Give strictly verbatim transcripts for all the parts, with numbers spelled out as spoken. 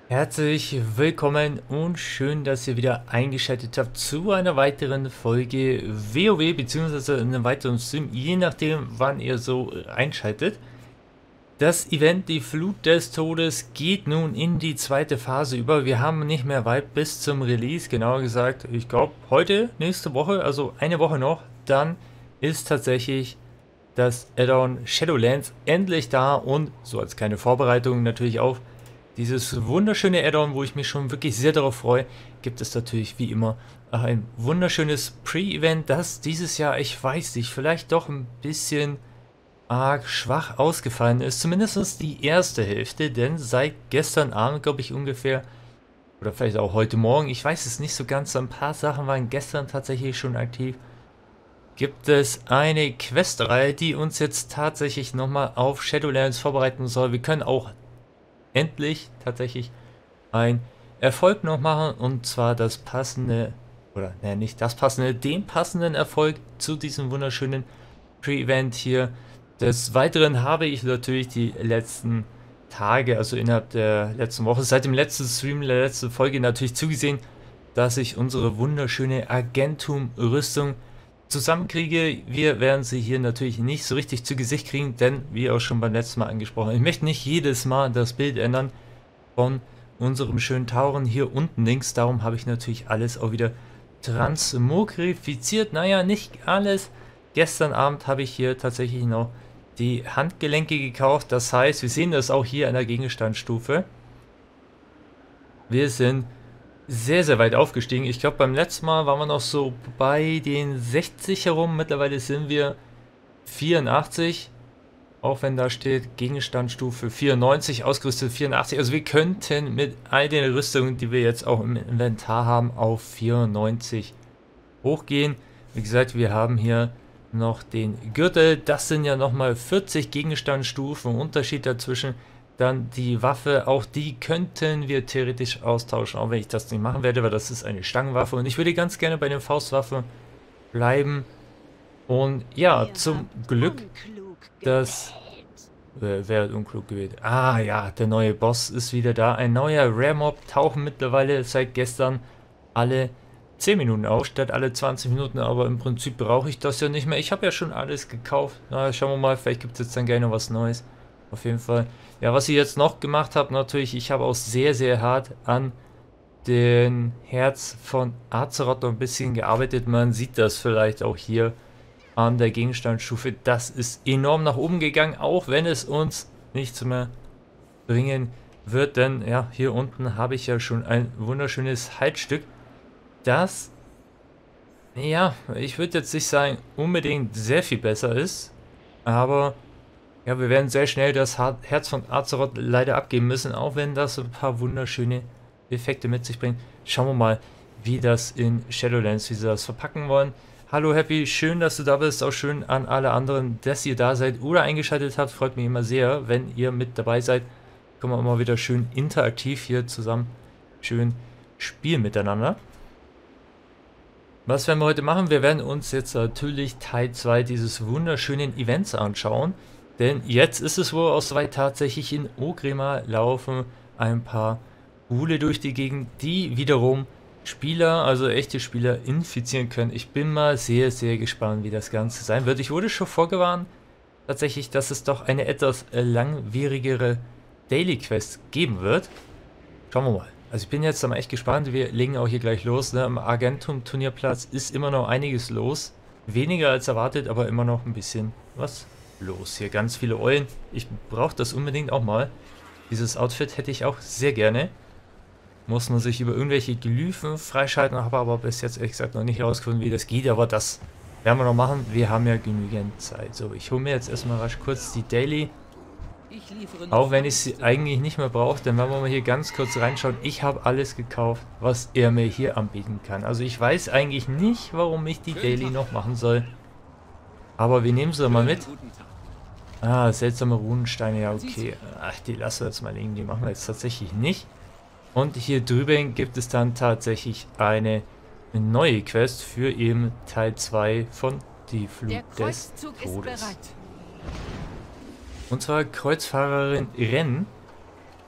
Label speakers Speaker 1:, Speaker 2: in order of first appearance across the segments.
Speaker 1: Herzlich willkommen und schön, dass ihr wieder eingeschaltet habt zu einer weiteren Folge WoW bzw. einem weiteren Stream, je nachdem wann ihr so einschaltet. Das Event, die Flut des Todes, geht nun in die zweite Phase über. Wir haben nicht mehr weit bis zum Release, genauer gesagt, ich glaube heute, nächste Woche, also eine Woche noch, dann ist tatsächlich das Add-on Shadowlands endlich da und so als kleine Vorbereitung natürlich auch dieses wunderschöne Add-on, wo ich mich schon wirklich sehr darauf freue, gibt es natürlich wie immer ein wunderschönes Pre-Event, das dieses Jahr, ich weiß nicht, vielleicht doch ein bisschen arg schwach ausgefallen ist. Zumindest die erste Hälfte, denn seit gestern Abend, glaube ich ungefähr, oder vielleicht auch heute Morgen, ich weiß es nicht so ganz, ein paar Sachen waren gestern tatsächlich schon aktiv, gibt es eine Questreihe, die uns jetzt tatsächlich nochmal auf Shadowlands vorbereiten soll. Wir können auch endlich tatsächlich ein Erfolg noch machen, und zwar das passende, oder ne, nicht das passende, den passenden Erfolg zu diesem wunderschönen Pre-Event hier. Des Weiteren habe ich natürlich die letzten Tage, also innerhalb der letzten Woche, seit dem letzten Stream, der letzten Folge natürlich zugesehen, dass ich unsere wunderschöne Agentum-Rüstung zusammenkriege. Wir werden sie hier natürlich nicht so richtig zu Gesicht kriegen, denn wie auch schon beim letzten Mal angesprochen, ich möchte nicht jedes Mal das Bild ändern von unserem schönen Tauren hier unten links. Darum habe ich natürlich alles auch wieder transmogrifiziert. Naja, nicht alles. Gestern Abend habe ich hier tatsächlich noch die Handgelenke gekauft. Das heißt, wir sehen das auch hier an der Gegenstandsstufe. Wir sind sehr, sehr weit aufgestiegen. Ich glaube, beim letzten Mal waren wir noch so bei den sechzig herum. Mittlerweile sind wir vierundachtzig. Auch wenn da steht Gegenstandsstufe vierundneunzig, ausgerüstet vierundachtzig. Also wir könnten mit all den Rüstungen, die wir jetzt auch im Inventar haben, auf vierundneunzig hochgehen. Wie gesagt, wir haben hier noch den Gürtel. Das sind ja nochmal vierzig Gegenstandsstufen. Unterschied dazwischen. Dann die Waffe, auch die könnten wir theoretisch austauschen, auch wenn ich das nicht machen werde, weil das ist eine Stangenwaffe. Und ich würde ganz gerne bei den Faustwaffen bleiben. Und ja, zum Glück, dass... Wer, wer hat unklug gewählt? Ah ja, der neue Boss ist wieder da. Ein neuer Rare Mob tauchen mittlerweile seit gestern alle zehn Minuten auf, statt alle zwanzig Minuten. Aber im Prinzip brauche ich das ja nicht mehr. Ich habe ja schon alles gekauft. Na, schauen wir mal, vielleicht gibt es jetzt dann gerne was Neues. Auf jeden Fall. Ja, was ich jetzt noch gemacht habe, natürlich, ich habe auch sehr, sehr hart an den Herz von Azeroth noch ein bisschen gearbeitet. Man sieht das vielleicht auch hier an der Gegenstandsstufe. Das ist enorm nach oben gegangen, auch wenn es uns nichts mehr bringen wird. Denn ja, hier unten habe ich ja schon ein wunderschönes Halsstück. Das, ja, ich würde jetzt nicht sagen, unbedingt sehr viel besser ist. Aber... ja, wir werden sehr schnell das Herz von Azeroth leider abgeben müssen, auch wenn das ein paar wunderschöne Effekte mit sich bringt. Schauen wir mal, wie das in Shadowlands, wie sie das verpacken wollen. Hallo Happy, schön, dass du da bist. Auch schön an alle anderen, dass ihr da seid oder eingeschaltet habt. Freut mich immer sehr, wenn ihr mit dabei seid. Können wir immer wieder schön interaktiv hier zusammen schön spielen miteinander. Was werden wir heute machen? Wir werden uns jetzt natürlich Teil zwei dieses wunderschönen Events anschauen. Denn jetzt ist es wohl auch soweit, tatsächlich in Orgrimmar laufen ein paar Ghule durch die Gegend, die wiederum Spieler, also echte Spieler, infizieren können. Ich bin mal sehr, sehr gespannt, wie das Ganze sein wird. Ich wurde schon vorgewarnt, tatsächlich, dass es doch eine etwas langwierigere Daily Quest geben wird. Schauen wir mal. Also ich bin jetzt mal echt gespannt. Wir legen auch hier gleich los. Ne? Am Agentum-Turnierplatz ist immer noch einiges los. Weniger als erwartet, aber immer noch ein bisschen was los. Hier ganz viele Eulen. Ich brauche das unbedingt auch mal. Dieses Outfit hätte ich auch sehr gerne. Muss man sich über irgendwelche Glyphen freischalten, habe aber bis jetzt ehrlich gesagt noch nicht herausgefunden, wie das geht, aber das werden wir noch machen. Wir haben ja genügend Zeit. So, ich hole mir jetzt erstmal rasch kurz die Daily. Auch wenn ich sie eigentlich nicht mehr brauche, dann werden wir mal hier ganz kurz reinschauen. Ich habe alles gekauft, was er mir hier anbieten kann. Also ich weiß eigentlich nicht, warum ich die Daily noch machen soll. Aber wir nehmen sie mal mit. Ah, seltsame Runensteine, ja okay. Ach, die lassen wir jetzt mal liegen, die machen wir jetzt tatsächlich nicht. Und hier drüben gibt es dann tatsächlich eine neue Quest für eben Teil zwei von Die Flut des Todes. Und zwar Kreuzfahrerin Ren.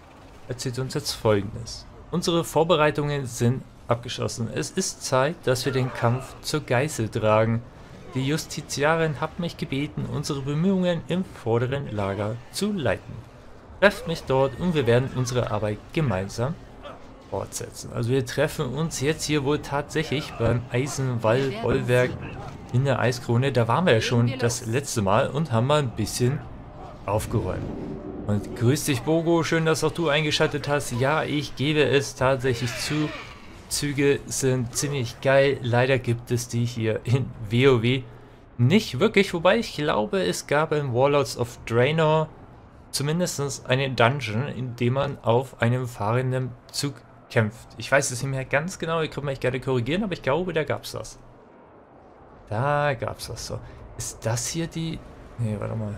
Speaker 1: erzählt uns jetzt Folgendes. Unsere Vorbereitungen sind abgeschlossen. Es ist Zeit, dass wir den Kampf zur Geißel tragen. Die Justiziarin hat mich gebeten, unsere Bemühungen im vorderen Lager zu leiten. Trefft mich dort und wir werden unsere Arbeit gemeinsam fortsetzen. Also wir treffen uns jetzt hier wohl tatsächlich beim Eisenwall-Bollwerk in der Eiskrone. Da waren wir ja schon das letzte Mal und haben mal ein bisschen aufgeräumt. Und grüß dich, Bogo, schön, dass auch du eingeschaltet hast. Ja, ich gebe es tatsächlich zu. Züge sind ziemlich geil. Leider gibt es die hier in WoW nicht wirklich. Wobei ich glaube, es gab in Warlords of Draenor zumindest einen Dungeon, in dem man auf einem fahrenden Zug kämpft. Ich weiß es nicht mehr ganz genau, ihr könnt mich gerne korrigieren, aber ich glaube, da gab es das. Da gab es das so. Ist das hier die... Nee, warte mal.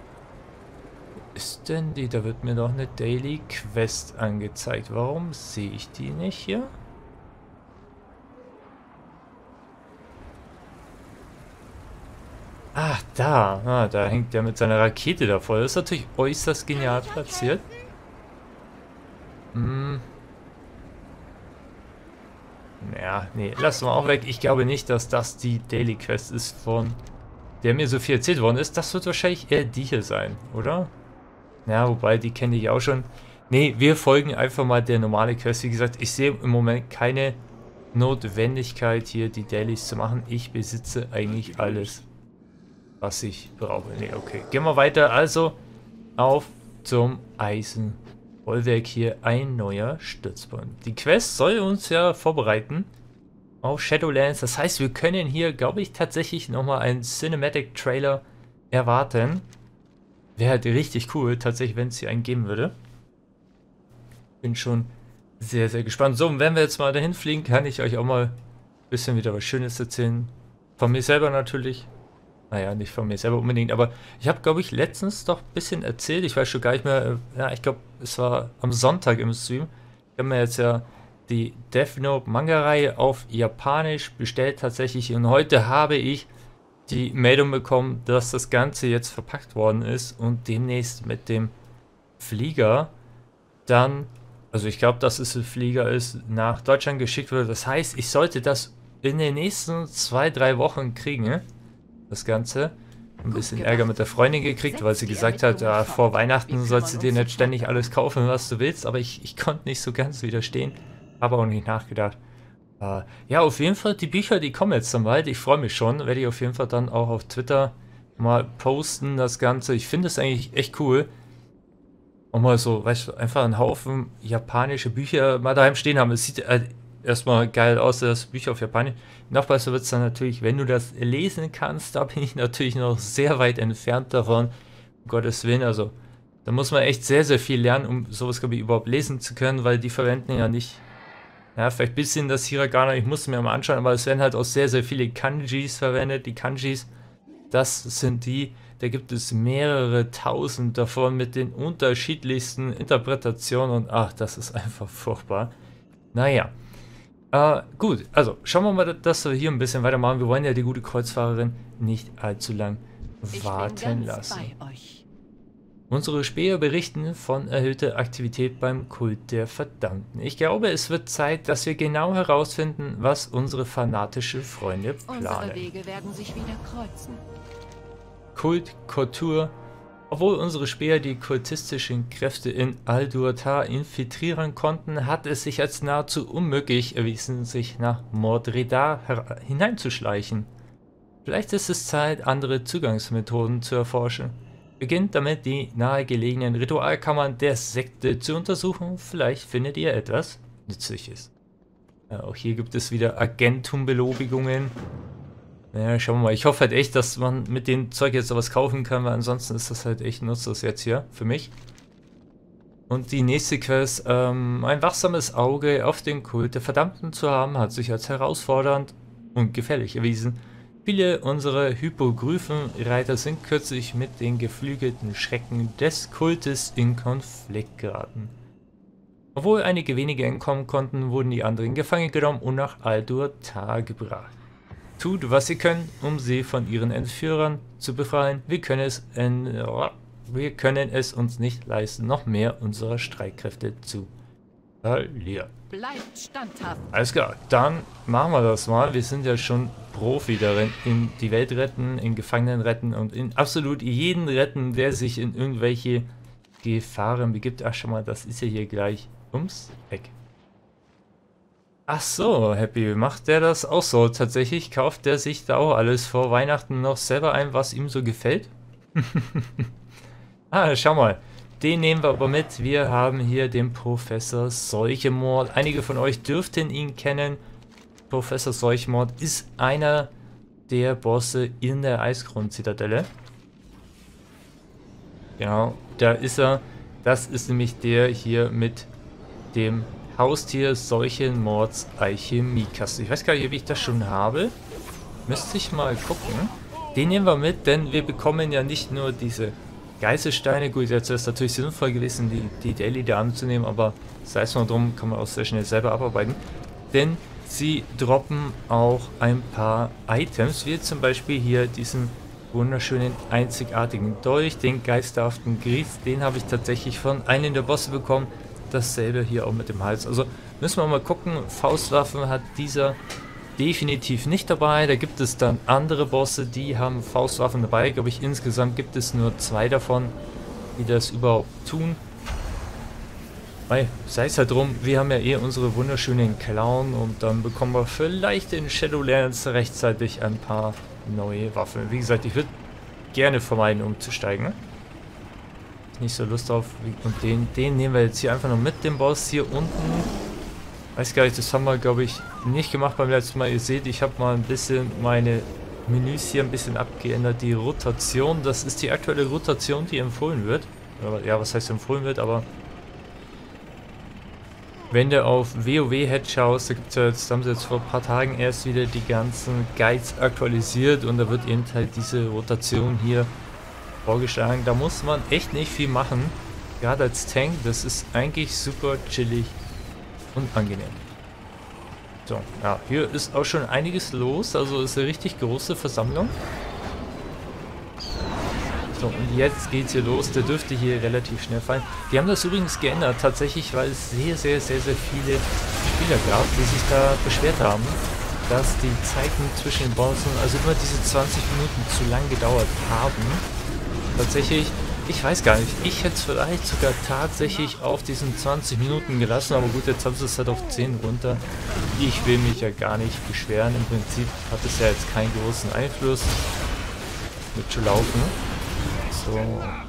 Speaker 1: Ist denn die? Da wird mir doch eine Daily Quest angezeigt. Warum sehe ich die nicht hier? Ach, da. Ah, da hängt der mit seiner Rakete davor. Das ist natürlich äußerst genial platziert. Hm. Ja, nee, lassen wir auch weg. Ich glaube nicht, dass das die Daily Quest ist, von der mir so viel erzählt worden ist. Das wird wahrscheinlich eher die hier sein, oder? Ja, wobei, die kenne ich auch schon. Nee, wir folgen einfach mal der normale Quest. Wie gesagt, ich sehe im Moment keine Notwendigkeit, hier die Dailies zu machen. Ich besitze eigentlich alles, was ich brauche. Nee, okay. Gehen wir weiter. Also, auf zum Eisenbollwerk hier. Ein neuer Stützpunkt. Die Quest soll uns ja vorbereiten auf Shadowlands. Das heißt, wir können hier, glaube ich, tatsächlich nochmal einen Cinematic-Trailer erwarten. Wäre halt richtig cool, tatsächlich, wenn es hier einen geben würde. Bin schon sehr, sehr gespannt. So, und wenn wir jetzt mal dahin fliegen, kann ich euch auch mal ein bisschen wieder was Schönes erzählen. Von mir selber natürlich. Naja, nicht von mir selber unbedingt, aber ich habe, glaube ich, letztens doch ein bisschen erzählt. Ich weiß schon gar nicht mehr. Ja, ich glaube, es war am Sonntag im Stream. Ich habe mir jetzt ja die Death Note Manga-Reihe auf Japanisch bestellt tatsächlich. Und heute habe ich die Meldung bekommen, dass das Ganze jetzt verpackt worden ist und demnächst mit dem Flieger dann, also ich glaube, dass es ein Flieger ist, nach Deutschland geschickt wird. Das heißt, ich sollte das in den nächsten zwei, drei Wochen kriegen, das Ganze. Ein bisschen Ärger mit der Freundin gekriegt, weil sie gesagt hat, ja, vor Weihnachten sollst du dir nicht ständig alles kaufen, was du willst, aber ich, ich konnte nicht so ganz widerstehen, habe auch nicht nachgedacht. Uh, ja, auf jeden Fall, die Bücher, die kommen jetzt dann bald. Ich freue mich schon. Werde ich auf jeden Fall dann auch auf Twitter mal posten, das Ganze. Ich finde es eigentlich echt cool. Und mal so, weißt du, einfach einen Haufen japanische Bücher mal daheim stehen haben. Es sieht äh, erstmal geil aus, das Bücher auf Japanisch. Noch besser wird es dann natürlich, wenn du das lesen kannst. Da bin ich natürlich noch sehr weit entfernt davon. Um Gottes Willen, also da muss man echt sehr, sehr viel lernen, um sowas, glaube ich, überhaupt lesen zu können, weil die verwenden ja nicht. Ja, vielleicht ein bisschen das Hiragana, ich musste mir mal anschauen, aber es werden halt auch sehr, sehr viele Kanjis verwendet. Die Kanjis, das sind die, da gibt es mehrere tausend davon mit den unterschiedlichsten Interpretationen und ach, das ist einfach furchtbar. Naja, äh, gut, also schauen wir mal, dass wir hier ein bisschen weitermachen. Wir wollen ja die gute Kreuzfahrerin nicht allzu lang warten lassen. Bei euch. Unsere Späher berichten von erhöhter Aktivität beim Kult der Verdammten. Ich glaube, es wird Zeit, dass wir genau herausfinden, was unsere fanatische Freunde planen. Unsere Wege werden sich wieder kreuzen. Kult Kultur. Obwohl unsere Späher die kultistischen Kräfte in Al-Duatar infiltrieren konnten, hat es sich als nahezu unmöglich erwiesen, sich nach Mordredar hineinzuschleichen. Vielleicht ist es Zeit, andere Zugangsmethoden zu erforschen. Beginnt damit, die nahegelegenen Ritualkammern der Sekte zu untersuchen. Vielleicht findet ihr etwas Nützliches. Ja, auch hier gibt es wieder Agentum-Belobigungen. Ja, schauen wir mal. Ich hoffe halt echt, dass man mit dem Zeug jetzt sowas kaufen kann, weil ansonsten ist das halt echt nutzlos jetzt hier für mich. Und die nächste Quest, ähm, ein wachsames Auge auf den Kult der Verdammten zu haben, hat sich als herausfordernd und gefährlich erwiesen. Viele unserer Hypogryphenreiter sind kürzlich mit den geflügelten Schrecken des Kultes in Konflikt geraten. Obwohl einige wenige entkommen konnten, wurden die anderen gefangen genommen und nach Al-Duatar gebracht. Tut, was ihr könnt, um sie von ihren Entführern zu befreien. Wir können es in, Wir können es uns nicht leisten, noch mehr unserer Streitkräfte zu verlieren.
Speaker 2: Bleibt standhaft.
Speaker 1: Alles klar, dann machen wir das mal. Wir sind ja schon Profi darin, in die Welt retten, in Gefangenen retten und in absolut jeden retten, der sich in irgendwelche Gefahren begibt. Ach, schon mal, das ist ja hier gleich ums Eck. Ach so, Happy, macht der das auch so? Tatsächlich kauft der sich da auch alles vor Weihnachten noch selber ein, was ihm so gefällt? Ah, schau mal. Den nehmen wir aber mit. Wir haben hier den Professor Seuchemord. Einige von euch dürften ihn kennen. Professor Seuchemord ist einer der Bosse in der Eiskron-Zitadelle. Genau, da ist er. Das ist nämlich der hier mit dem Haustier Seuchenmords Alchemiekasten. Ich weiß gar nicht, ob ich das schon habe. Müsste ich mal gucken. Den nehmen wir mit, denn wir bekommen ja nicht nur diese Geißelsteine. Gut, jetzt wäre es natürlich sinnvoll gewesen, die, die Daily da anzunehmen, aber sei es mal drum, kann man auch sehr schnell selber abarbeiten. Denn sie droppen auch ein paar Items, wie zum Beispiel hier diesen wunderschönen, einzigartigen Dolch, den geisterhaften Gries. Den habe ich tatsächlich von einem der Bosse bekommen. Dasselbe hier auch mit dem Hals. Also müssen wir mal gucken. Faustwaffen hat dieser definitiv nicht dabei. Da gibt es dann andere Bosse, die haben Faustwaffen dabei. Glaube ich, insgesamt gibt es nur zwei davon, die das überhaupt tun. Weil, sei es halt drum, wir haben ja eh unsere wunderschönen Clown und dann bekommen wir vielleicht in Shadowlands rechtzeitig ein paar neue Waffen. Wie gesagt, ich würde gerne vermeiden, umzusteigen. Nicht so Lust auf. Und den, den nehmen wir jetzt hier einfach noch mit, dem Boss hier unten. Weiß gar nicht, das haben wir, glaube ich, nicht gemacht beim letzten Mal. Ihr seht, ich habe mal ein bisschen meine Menüs hier ein bisschen abgeändert. Die Rotation, das ist die aktuelle Rotation, die empfohlen wird. Ja, was heißt empfohlen wird, aber wenn du auf WoW-Head schaust, da, gibt's ja jetzt, da haben sie jetzt vor ein paar Tagen erst wieder die ganzen Guides aktualisiert und da wird eben halt diese Rotation hier vorgeschlagen. Da muss man echt nicht viel machen. Gerade als Tank, das ist eigentlich super chillig und angenehm. So, ja, hier ist auch schon einiges los, also ist eine richtig große Versammlung. So, und jetzt geht's hier los. Der dürfte hier relativ schnell fallen. Die haben das übrigens geändert, tatsächlich, weil es sehr, sehr, sehr, sehr viele Spieler gab, die sich da beschwert haben, dass die Zeiten zwischen den Bossen, also immer diese zwanzig Minuten zu lang gedauert haben. Tatsächlich, ich weiß gar nicht, ich hätte es vielleicht sogar tatsächlich auf diesen zwanzig Minuten gelassen, aber gut, jetzt haben sie es halt auf zehn runter. Ich will mich ja gar nicht beschweren, im Prinzip hat es ja jetzt keinen großen Einfluss. Wird schon laufen. So.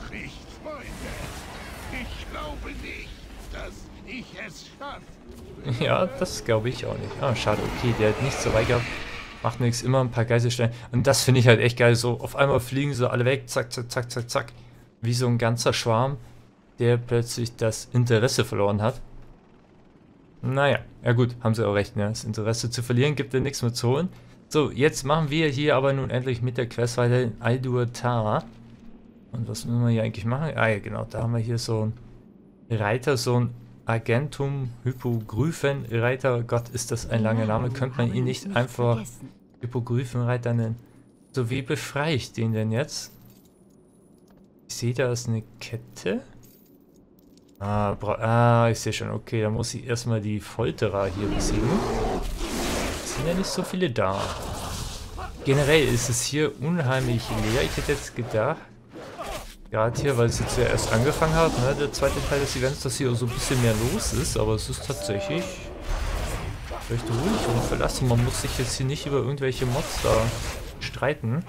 Speaker 1: Ja, das glaube ich auch nicht. Ah, schade, okay, der hat nichts dabei gehabt. Macht nichts, immer ein paar Geiselsteine. Und das finde ich halt echt geil. So, auf einmal fliegen sie alle weg. Zack, zack, zack, zack, zack. Wie so ein ganzer Schwarm, der plötzlich das Interesse verloren hat. Naja, ja gut, haben sie auch recht. Ne? Das Interesse zu verlieren gibt ja nichts mehr zu holen. So, jetzt machen wir hier aber nun endlich mit der Quest weiter in Alduatar. Und was müssen wir hier eigentlich machen? Ah ja, genau, da haben wir hier so einen Reiter, so ein Agentum Hypogryphen Reiter. Gott, ist das ein langer Name. Könnte man ihn nicht einfach Hypogryphenreiter nennen? So, wie befreie ich den denn jetzt? Ich sehe, da ist eine Kette. Ah, ah, ich sehe schon. Okay, da muss ich erstmal die Folterer hier besiegen. Es sind ja nicht so viele da. Generell ist es hier unheimlich leer. Ich hätte jetzt gedacht, gerade hier, weil es jetzt ja erst angefangen hat, ne, der zweite Teil des Events, dass hier so ein bisschen mehr los ist, aber es ist tatsächlich recht ruhig und verlassen. Man muss sich jetzt hier nicht über irgendwelche Mods da streiten.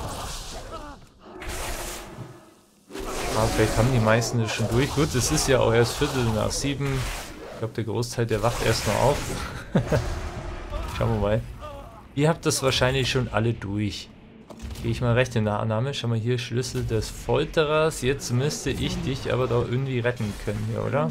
Speaker 1: Aber vielleicht haben die meisten das schon durch. Gut, es ist ja auch erst Viertel nach sieben. Ich glaube, der Großteil, der wacht erst noch auf. Schauen wir mal. Ihr habt das wahrscheinlich schon alle durch. Gehe ich mal recht in der Annahme. Schau mal hier, Schlüssel des Folterers. Jetzt müsste ich dich aber doch irgendwie retten können hier, oder?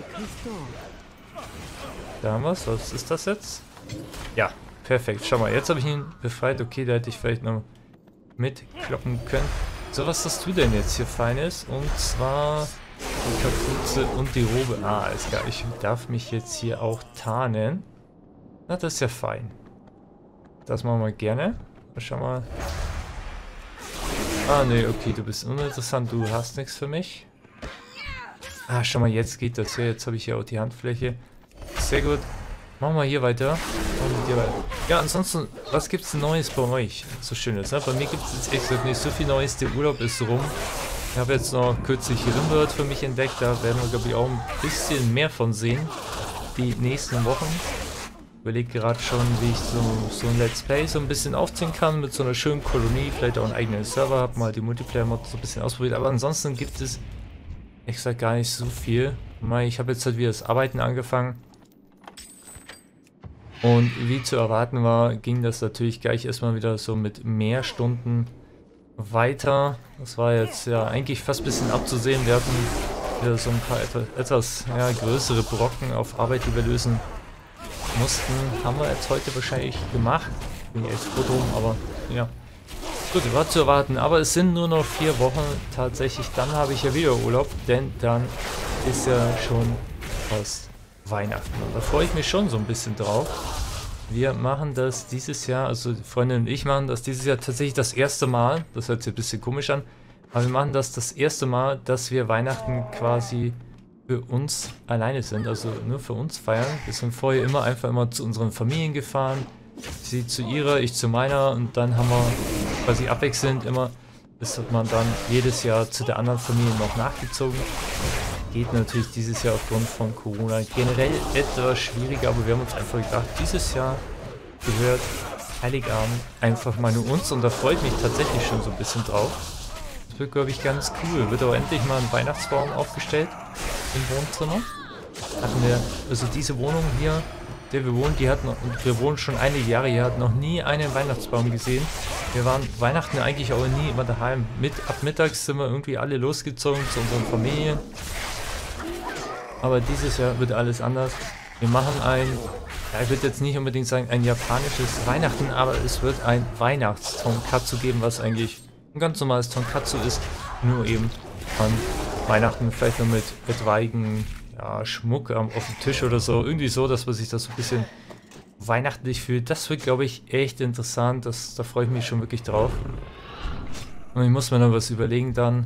Speaker 1: Da haben wir es. Was ist das jetzt? Ja, perfekt. Schau mal, jetzt habe ich ihn befreit. Okay, da hätte ich vielleicht noch mitkloppen können. So, was hast du denn jetzt hier Feines? Und zwar die Kapuze und die Robe. Ah, alles klar. Ich darf mich jetzt hier auch tarnen. Na, das ist ja fein. Das machen wir gerne. Schau mal. Ah, ne, okay, du bist uninteressant. Du hast nichts für mich. Ah, schau mal, jetzt geht das ja. Jetzt habe ich ja auch die Handfläche. Sehr gut. Machen wir hier weiter. Hier weiter. Ja, ansonsten, was gibt's Neues bei euch? So Schönes, ne? Bei mir gibt es jetzt echt gesagt nicht so viel Neues. Der Urlaub ist rum. Ich habe jetzt noch kürzlich Rimworld für mich entdeckt. Da werden wir, glaube ich, auch ein bisschen mehr von sehen. Die nächsten Wochen. Ich überlege gerade schon, wie ich so, so ein Let's Play so ein bisschen aufziehen kann. Mit so einer schönen Kolonie. Vielleicht auch einen eigenen Server. Habe mal die Multiplayer-Mods so ein bisschen ausprobiert. Aber ansonsten gibt es, ich sag gar nicht so viel. Ich habe jetzt halt wieder das Arbeiten angefangen. Und wie zu erwarten war, ging das natürlich gleich erstmal wieder so mit mehr Stunden weiter. Das war jetzt ja eigentlich fast ein bisschen abzusehen. Wir hatten wieder so ein paar etwas, etwas ja, größere Brocken auf Arbeit, die wir lösen mussten. Haben wir jetzt heute wahrscheinlich gemacht. Bin ich echt froh drum, aber ja. Gut, war zu erwarten. Aber es sind nur noch vier Wochen tatsächlich. Dann habe ich ja wieder Urlaub, denn dann ist ja schon fast Weihnachten. Und da freue ich mich schon so ein bisschen drauf. Wir machen das dieses Jahr, also die Freundin und ich machen das dieses Jahr tatsächlich das erste Mal. Das hört sich ein bisschen komisch an. Aber wir machen das das erste Mal, dass wir Weihnachten quasi für uns alleine sind. Also nur für uns feiern. Wir sind vorher immer einfach immer zu unseren Familien gefahren. Sie zu ihrer, ich zu meiner. Und dann haben wir quasi abwechselnd immer, ist man dann jedes Jahr zu der anderen Familie noch nachgezogen. Geht natürlich dieses Jahr aufgrund von Corona generell etwas schwieriger, aber wir haben uns einfach gedacht, dieses Jahr gehört Heiligabend einfach mal nur uns und da freue ich mich tatsächlich schon so ein bisschen drauf. Das wird, glaube ich, ganz cool. Wird auch endlich mal ein Weihnachtsbaum aufgestellt im Wohnzimmer. Hatten wir, also diese Wohnung hier, der wir wohnen, die hat noch, und wir wohnen schon einige Jahre hier, hat noch nie einen Weihnachtsbaum gesehen. Wir waren Weihnachten eigentlich auch nie immer daheim. Mit, ab mittags sind wir irgendwie alle losgezogen zu unseren Familien. Aber dieses Jahr wird alles anders. Wir machen ein, ja, ich würde jetzt nicht unbedingt sagen ein japanisches Weihnachten, aber es wird ein Weihnachts-Tonkatsu geben, was eigentlich ein ganz normales Tonkatsu ist. Nur eben an Weihnachten vielleicht noch mit etwaigen ja, Schmuck auf dem Tisch oder so. Irgendwie so, dass man sich das so ein bisschen weihnachtlich fühlt. Das wird, glaube ich, echt interessant. Das, da freue ich mich schon wirklich drauf. Und ich muss mir noch was überlegen dann.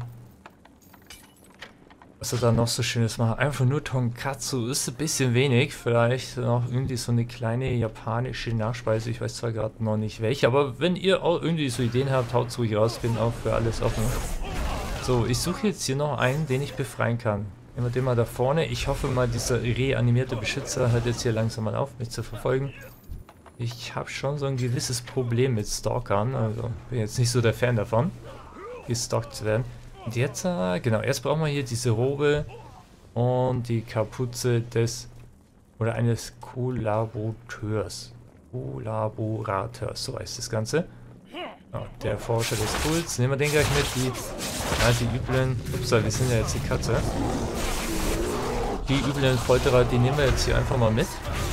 Speaker 1: Was er da noch so schönes macht. Einfach nur Tonkatsu ist ein bisschen wenig. Vielleicht noch irgendwie so eine kleine japanische Nachspeise. Ich weiß zwar gerade noch nicht welche, aber wenn ihr auch irgendwie so Ideen habt, haut es ruhig raus. Bin auch für alles offen. So, ich suche jetzt hier noch einen, den ich befreien kann. Immer den mal da vorne. Ich hoffe mal, dieser reanimierte Beschützer hört jetzt hier langsam mal auf, mich zu verfolgen. Ich habe schon so ein gewisses Problem mit Stalkern. Also bin jetzt nicht so der Fan davon, gestalkt zu werden. Und jetzt, äh, genau, erst brauchen wir hier diese Robe und die Kapuze des, oder eines Kollaborateurs. Kollaborateurs, so heißt das Ganze. Oh, der Forscher des Kults. Nehmen wir den gleich mit, die, ja, die üblen, ups, wir sind ja jetzt die Katze. Die üblen Folterer, die nehmen wir jetzt hier einfach mal mit.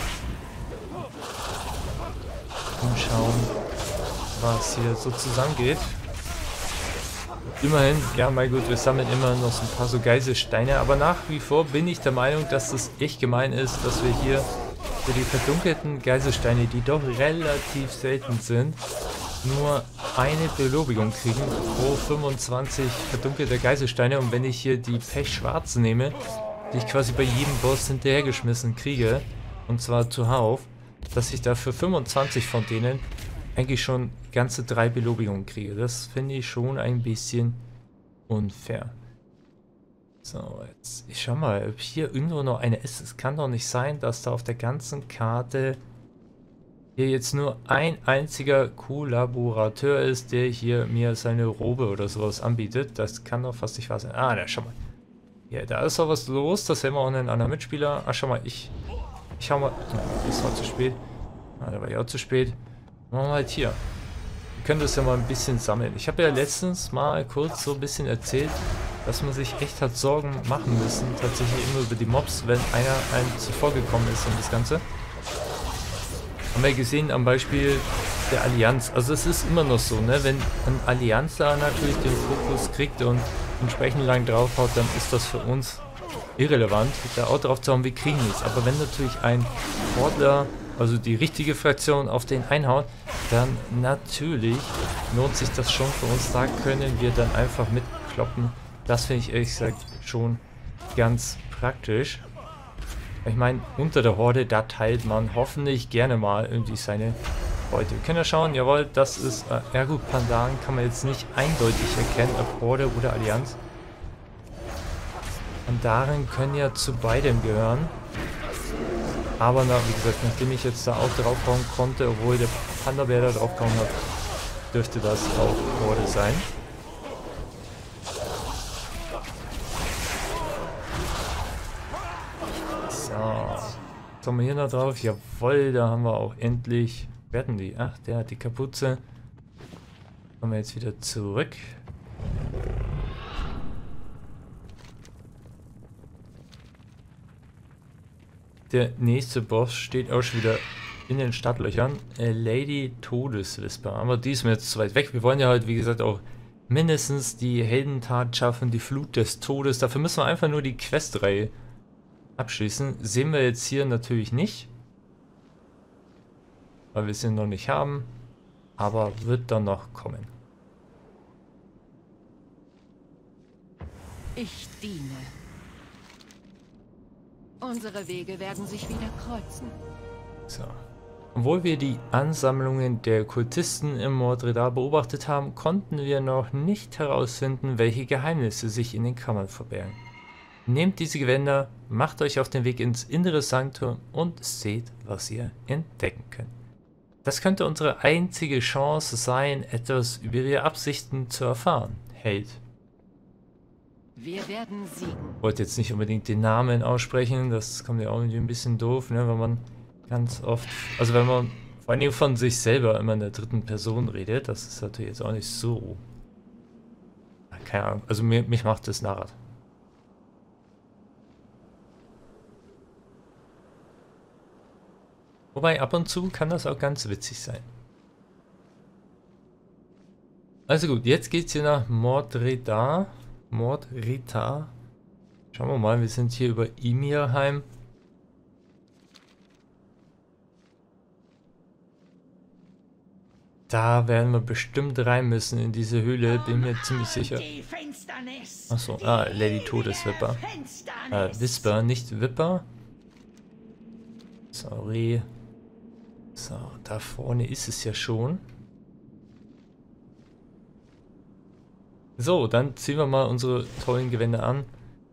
Speaker 1: Und schauen, was hier so zusammengeht. Immerhin, ja mein Gott, wir sammeln immer noch so ein paar so Geiselsteine, aber nach wie vor bin ich der Meinung, dass das echt gemein ist, dass wir hier für die verdunkelten Geiselsteine, die doch relativ selten sind, nur eine Belobigung kriegen pro fünfundzwanzig verdunkelte Geiselsteine. Und wenn ich hier die Pechschwarze nehme, die ich quasi bei jedem Boss hinterhergeschmissen kriege, und zwar zuhauf, dass ich da für fünfundzwanzig von denen eigentlich schon ganze drei Belobigungen kriege. Das finde ich schon ein bisschen unfair. So, jetzt, ich schau mal, ob hier irgendwo noch eine ist. Es kann doch nicht sein, dass da auf der ganzen Karte hier jetzt nur ein einziger Kollaborateur ist, der hier mir seine Robe oder sowas anbietet. Das kann doch fast nicht wahr sein. Ah, da, schau mal. Ja, da ist doch was los. Das sehen wir auch einen anderen Mitspieler. Ah, schau mal, ich... Ich schau mal... Das war zu spät. Ah, da war ja auch zu spät. Machen wir halt hier. Wir können das ja mal ein bisschen sammeln. Ich habe ja letztens mal kurz so ein bisschen erzählt, dass man sich echt hat Sorgen machen müssen, tatsächlich immer über die Mobs, wenn einer einem zuvor gekommen ist und das Ganze. Haben wir gesehen am Beispiel der Allianz. Also es ist immer noch so, ne? Wenn ein Allianzler natürlich den Fokus kriegt und entsprechend lang draufhaut, dann ist das für uns irrelevant, da auch drauf zu haben, wir kriegen nichts. Aber wenn natürlich ein Sportler, also die richtige Fraktion, auf den einhaut, dann natürlich lohnt sich das schon für uns. Da können wir dann einfach mitkloppen. Das finde ich ehrlich gesagt schon ganz praktisch. Ich meine, unter der Horde, da teilt man hoffentlich gerne mal irgendwie seine Beute. Wir können ja schauen, jawohl, das ist, äh, ja gut, Pandaren kann man jetzt nicht eindeutig erkennen, ob Horde oder Allianz. Pandaren können ja zu beidem gehören. Aber na, wie gesagt, nachdem ich jetzt da auch draufhauen konnte, obwohl der Panda-Bär da draufgehauen hat, dürfte das auch Horde sein. So. Kommen wir hier noch drauf? Jawohl, da haben wir auch endlich. Wer hatten die? Ach, der hat die Kapuze. Kommen wir jetzt wieder zurück. Der nächste Boss steht auch schon wieder in den Stadtlöchern. Äh, Lady Todeswhisper. Aber die ist mir jetzt zu weit weg. Wir wollen ja halt, wie gesagt, auch mindestens die Heldentat schaffen, die Flut des Todes. Dafür müssen wir einfach nur die Questreihe abschließen. Sehen wir jetzt hier natürlich nicht. Weil wir es noch nicht haben. Aber wird dann noch kommen.
Speaker 2: Ich diene. Unsere Wege werden sich wieder kreuzen.
Speaker 1: So. Obwohl wir die Ansammlungen der Kultisten im Mordredar beobachtet haben, konnten wir noch nicht herausfinden, welche Geheimnisse sich in den Kammern verbergen. Nehmt diese Gewänder, macht euch auf den Weg ins innere Sanktum und seht, was ihr entdecken könnt. Das könnte unsere einzige Chance sein, etwas über ihre Absichten zu erfahren. Held.
Speaker 2: Wir werden siegen.
Speaker 1: Ich wollte jetzt nicht unbedingt den Namen aussprechen, das kommt ja auch irgendwie ein bisschen doof, ne, wenn man ganz oft, also wenn man vor allem von sich selber immer in der dritten Person redet, das ist natürlich jetzt auch nicht so. Keine Ahnung, also mir, mich macht das narrt. Wobei ab und zu kann das auch ganz witzig sein. Also gut, jetzt geht's hier nach Mordredar. Mordredar. Schauen wir mal, wir sind hier über Imirheim. Da werden wir bestimmt rein müssen in diese Höhle, bin mir ziemlich sicher. Achso, ah, Lady Todeswipper. Äh, Whisper, nicht Wipper. Sorry. So, da vorne ist es ja schon. So, dann ziehen wir mal unsere tollen Gewänder an.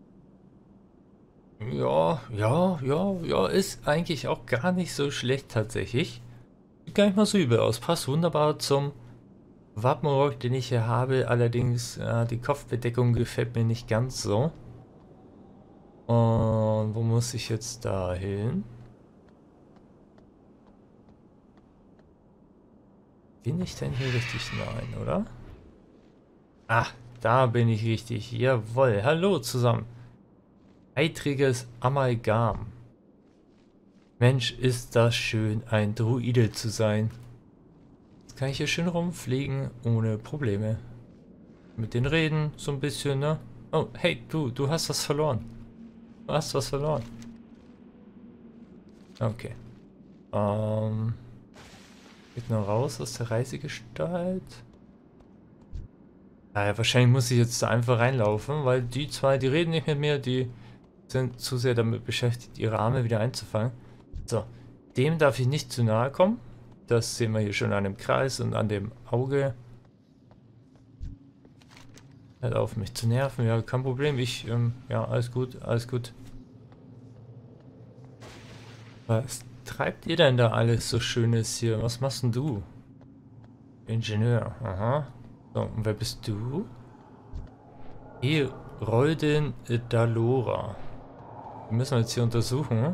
Speaker 1: Ja, ja, ja, ja, ist eigentlich auch gar nicht so schlecht tatsächlich. Sieht gar nicht mal so übel aus. Passt wunderbar zum Wappenrock, den ich hier habe. Allerdings, äh, die Kopfbedeckung gefällt mir nicht ganz so. Und wo muss ich jetzt da hin? Bin ich denn hier richtig? Nein, oder? Ah, da bin ich richtig. Jawohl. Hallo zusammen. Eitriges Amalgam. Mensch, ist das schön, ein Druide zu sein. Jetzt kann ich hier schön rumfliegen, ohne Probleme. Mit den Reden, so ein bisschen, ne? Oh, hey, du, du hast was verloren. Du hast was verloren. Okay. Ähm... Geht noch raus aus der Reisegestalt. Naja, wahrscheinlich muss ich jetzt da einfach reinlaufen, weil die zwei, die reden nicht mit mir, die sind zu sehr damit beschäftigt, ihre Arme wieder einzufangen. So, dem darf ich nicht zu nahe kommen. Das sehen wir hier schon an dem Kreis und an dem Auge. Hört auf mich zu nerven, ja, kein Problem. Ich, ähm, ja, alles gut, alles gut. Was treibt ihr denn da alles so Schönes hier? Was machst denn du? Ingenieur, aha. So, und wer bist du? Heroldin Dalora. Die müssen wir jetzt hier untersuchen.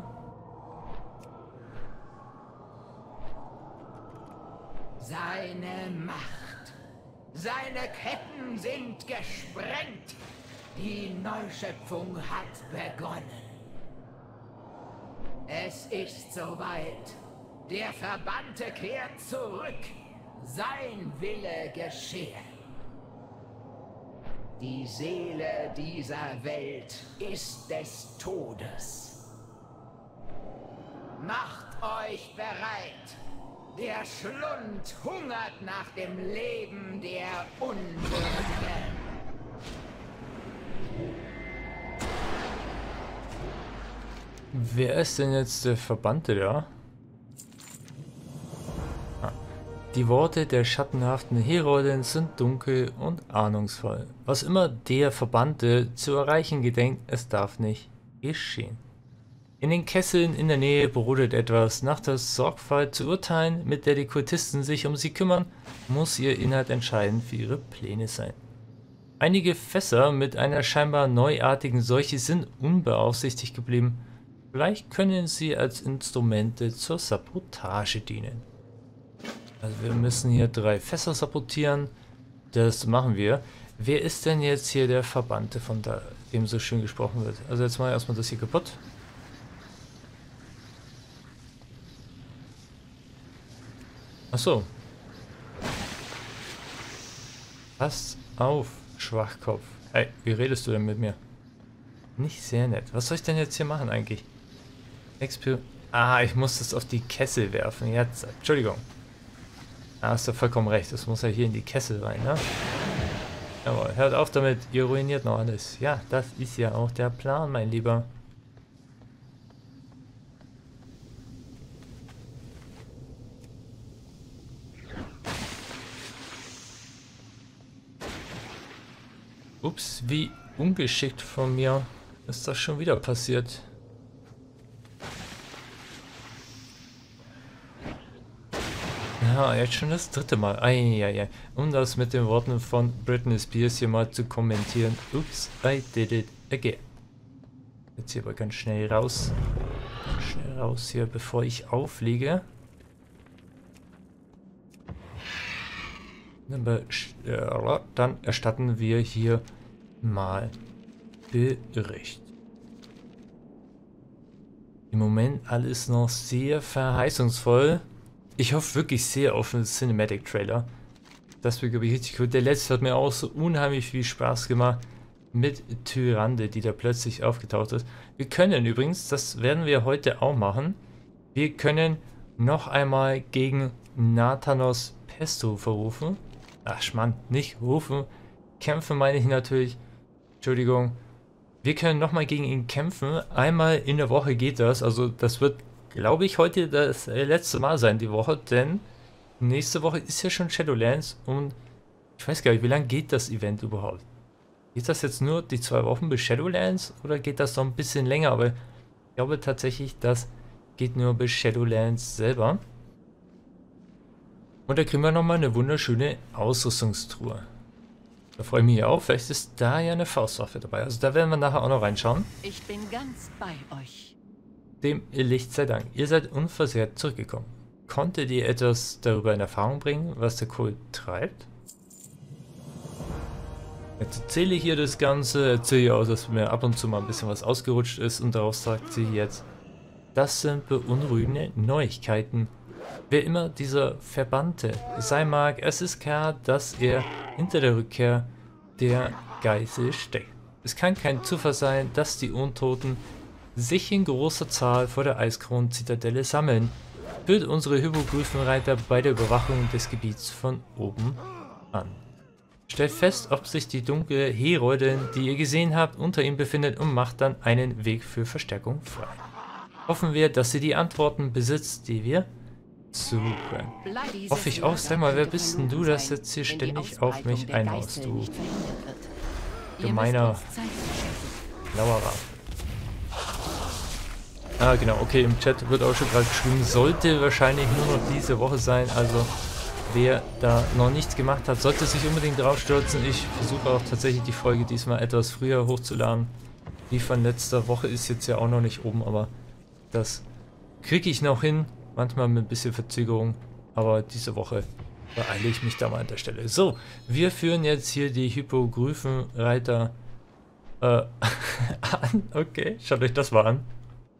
Speaker 3: Seine Macht, seine Ketten sind gesprengt. Die Neuschöpfung hat begonnen. Es ist soweit. Der Verbannte kehrt zurück. Sein Wille geschehe. Die Seele dieser Welt ist des Todes. Macht euch bereit. Der Schlund hungert nach dem Leben der Unwürdigen.
Speaker 1: Wer ist denn jetzt der Verbannte da? Ah. Die Worte der schattenhaften Heroldin sind dunkel und ahnungsvoll. Was immer der Verbannte zu erreichen gedenkt, es darf nicht geschehen. In den Kesseln in der Nähe brodelt etwas. Nach der Sorgfalt zu urteilen, mit der die Kultisten sich um sie kümmern, muss ihr Inhalt entscheidend für ihre Pläne sein. Einige Fässer mit einer scheinbar neuartigen Seuche sind unbeaufsichtigt geblieben. Vielleicht können sie als Instrumente zur Sabotage dienen. Also wir müssen hier drei Fässer sabotieren. Das machen wir. Wer ist denn jetzt hier der Verbannte, von da, dem so schön gesprochen wird? Also jetzt mal erstmal das hier kaputt. Ach so. Pass auf, Schwachkopf. Hey, wie redest du denn mit mir? Nicht sehr nett. Was soll ich denn jetzt hier machen eigentlich? Exper ah, ich muss das auf die Kessel werfen. Jetzt, Entschuldigung. Ah, hast du vollkommen recht. Das muss ja hier in die Kessel rein, ne? Jawohl, hört auf damit. Ihr ruiniert noch alles. Ja, das ist ja auch der Plan, mein Lieber. Ups, wie ungeschickt von mir ist das schon wieder passiert. Ja, jetzt schon das dritte Mal. Eieiei. Um das mit den Worten von Britney Spears hier mal zu kommentieren. Ups, I did it again. Jetzt hier aber ganz schnell raus. Ganz schnell raus hier, bevor ich aufliege. Dann erstatten wir hier mal Bericht. Im Moment alles noch sehr verheißungsvoll. Ich hoffe wirklich sehr auf einen Cinematic Trailer. Das wird, glaube ich, richtig cool. Der letzte hat mir auch so unheimlich viel Spaß gemacht mit Tyrande, die da plötzlich aufgetaucht ist. Wir können übrigens, das werden wir heute auch machen, wir können noch einmal gegen Nathanos Pesto verrufen. Ach Mann, nicht rufen. Kämpfen meine ich natürlich. Entschuldigung. Wir können nochmal gegen ihn kämpfen. Einmal in der Woche geht das. Also das wird, glaube ich, heute das letzte Mal sein, die Woche. Denn nächste Woche ist ja schon Shadowlands. Und ich weiß gar nicht, wie lange geht das Event überhaupt? Geht das jetzt nur die zwei Wochen bis Shadowlands? Oder geht das noch ein bisschen länger? Aber ich glaube tatsächlich, das geht nur bis Shadowlands selber. Und da kriegen wir nochmal eine wunderschöne Ausrüstungstruhe. Da freue ich mich hier auch. Vielleicht ist da ja eine Faustwaffe dabei. Also da werden wir nachher auch noch reinschauen.
Speaker 2: Ich bin ganz bei euch.
Speaker 1: Dem Licht sei Dank. Ihr seid unversehrt zurückgekommen. Konntet ihr etwas darüber in Erfahrung bringen, was der Kult treibt? Jetzt erzähle ich hier das Ganze. Erzähle ich auch, dass mir ab und zu mal ein bisschen was ausgerutscht ist. Und darauf sagt sie jetzt, das sind beunruhigende Neuigkeiten. Wer immer dieser Verbannte sein mag, es ist klar, dass er hinter der Rückkehr der Geißel steckt. Es kann kein Zufall sein, dass die Untoten sich in großer Zahl vor der Eiskronen-Zitadelle sammeln. Führt unsere Hypogryphenreiter bei der Überwachung des Gebiets von oben an. Stellt fest, ob sich die dunkle Heroldin, die ihr gesehen habt, unter ihm befindet und macht dann einen Weg für Verstärkung frei. Hoffen wir, dass sie die Antworten besitzt, die wir suchen. Hoffe ich auch. Sag mal, wer bist denn du, das jetzt hier ständig auf mich einhaust, du gemeiner Lauerer. Ah, genau, okay, im Chat wird auch schon gerade geschrieben, sollte wahrscheinlich nur noch diese Woche sein, also wer da noch nichts gemacht hat, sollte sich unbedingt drauf stürzen. Ich versuche auch tatsächlich die Folge diesmal etwas früher hochzuladen. Die von letzter Woche ist jetzt ja auch noch nicht oben, aber das kriege ich noch hin. Manchmal mit ein bisschen Verzögerung, aber diese Woche beeile ich mich da mal an der Stelle. So, wir führen jetzt hier die Hypogryphenreiter äh, an. Okay, schaut euch das mal an.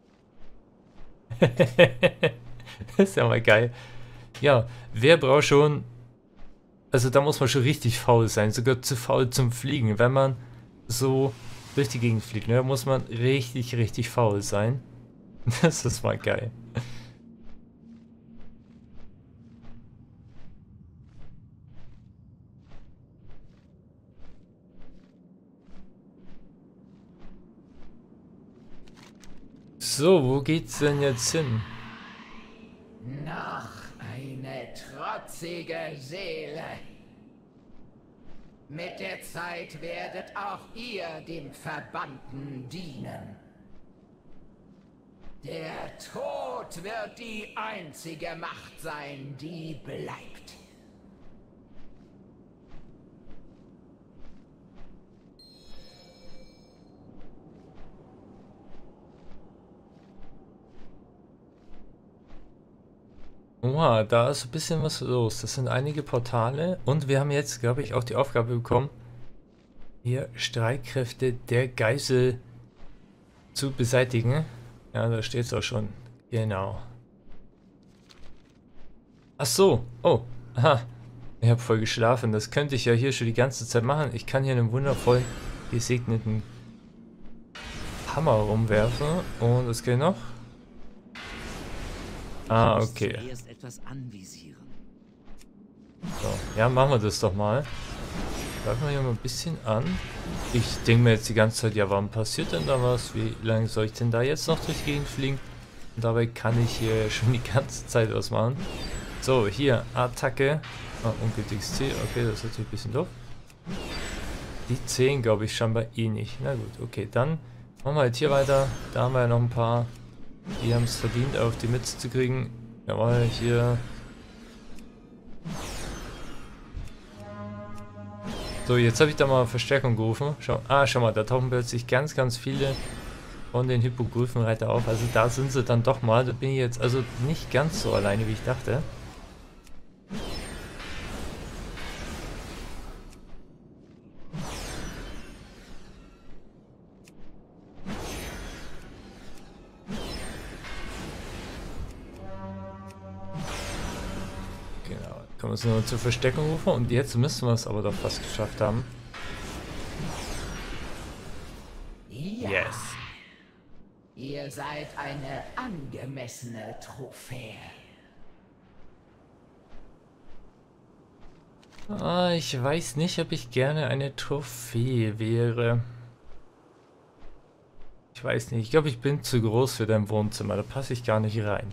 Speaker 1: Das ist ja mal geil. Ja, wer braucht schon... Also da muss man schon richtig faul sein, sogar zu faul zum Fliegen. Wenn man so durch die Gegend fliegt, ne, da muss man richtig, richtig faul sein. Das ist mal geil. So, wo geht's denn jetzt hin?
Speaker 3: Noch eine trotzige Seele. Mit der Zeit werdet auch ihr dem Verbannten dienen. Der Tod wird die einzige Macht sein, die bleibt.
Speaker 1: Oha, da ist ein bisschen was los. Das sind einige Portale und wir haben jetzt, glaube ich, auch die Aufgabe bekommen, hier Streitkräfte der Geisel zu beseitigen. Ja, da steht es auch schon. Genau. Ach so. Oh. Aha. Ich habe voll geschlafen. Das könnte ich ja hier schon die ganze Zeit machen. Ich kann hier einen wundervoll gesegneten Hammer rumwerfen. Und was geht noch? Ah, okay.
Speaker 2: Erst etwas anvisieren.
Speaker 1: So, ja, machen wir das doch mal. Greifen wir hier mal ein bisschen an. Ich denke mir jetzt die ganze Zeit, ja, warum passiert denn da was? Wie lange soll ich denn da jetzt noch durch die Gegend fliegen? Und dabei kann ich hier schon die ganze Zeit was machen. So, hier, Attacke. Ah, ungültiges Ziel. Okay, das ist natürlich ein bisschen doof. Die zehn glaube ich scheinbar eh nicht. Na gut, okay, dann machen wir halt hier weiter. Da haben wir ja noch ein paar. Die haben es verdient, auf die Mütze zu kriegen. Jawohl, hier. So, jetzt habe ich da mal Verstärkung gerufen. Schau, ah, schau mal, da tauchen plötzlich ganz, ganz viele von den Hippogryphenreiter auf. Also da sind sie dann doch mal. Da bin ich jetzt also nicht ganz so alleine, wie ich dachte. Können wir es nur zur Versteckung rufen und jetzt müssen wir es aber doch fast geschafft haben.
Speaker 3: Ja.
Speaker 1: Yes.
Speaker 3: Ihr seid eine angemessene Trophäe.
Speaker 1: Ah, ich weiß nicht, ob ich gerne eine Trophäe wäre. Ich weiß nicht, ich glaube, ich bin zu groß für dein Wohnzimmer, da passe ich gar nicht rein.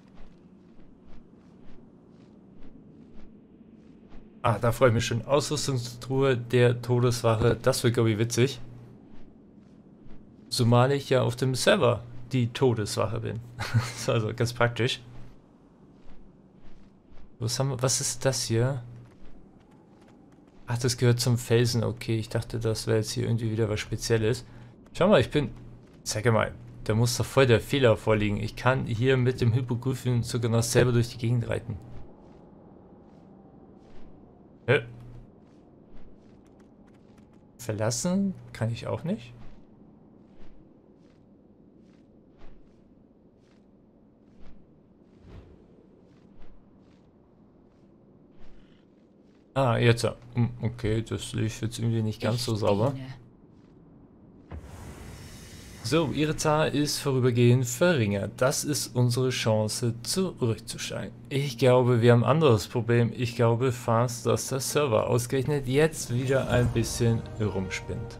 Speaker 1: Ah, da freue ich mich schon. Ausrüstungstruhe der Todeswache. Das wird, glaube ich, witzig. Zumal ich ja auf dem Server die Todeswache bin. Das ist also ganz praktisch. Was haben wir? Was ist das hier? Ach, das gehört zum Felsen. Okay, ich dachte, das wäre jetzt hier irgendwie wieder was Spezielles. Schau mal, ich bin... Zeig mal, da muss doch voll der Fehler vorliegen. Ich kann hier mit dem Hippogryphen sogar noch selber durch die Gegend reiten. Äh. Verlassen kann ich auch nicht. Ah, jetzt. Okay, das lief jetzt irgendwie nicht ganz so sauber. So, ihre Zahl ist vorübergehend verringert. Das ist unsere Chance, zurückzuschalten. Ich glaube, wir haben ein anderes Problem. Ich glaube fast, dass der Server ausgerechnet jetzt wieder ein bisschen rumspinnt.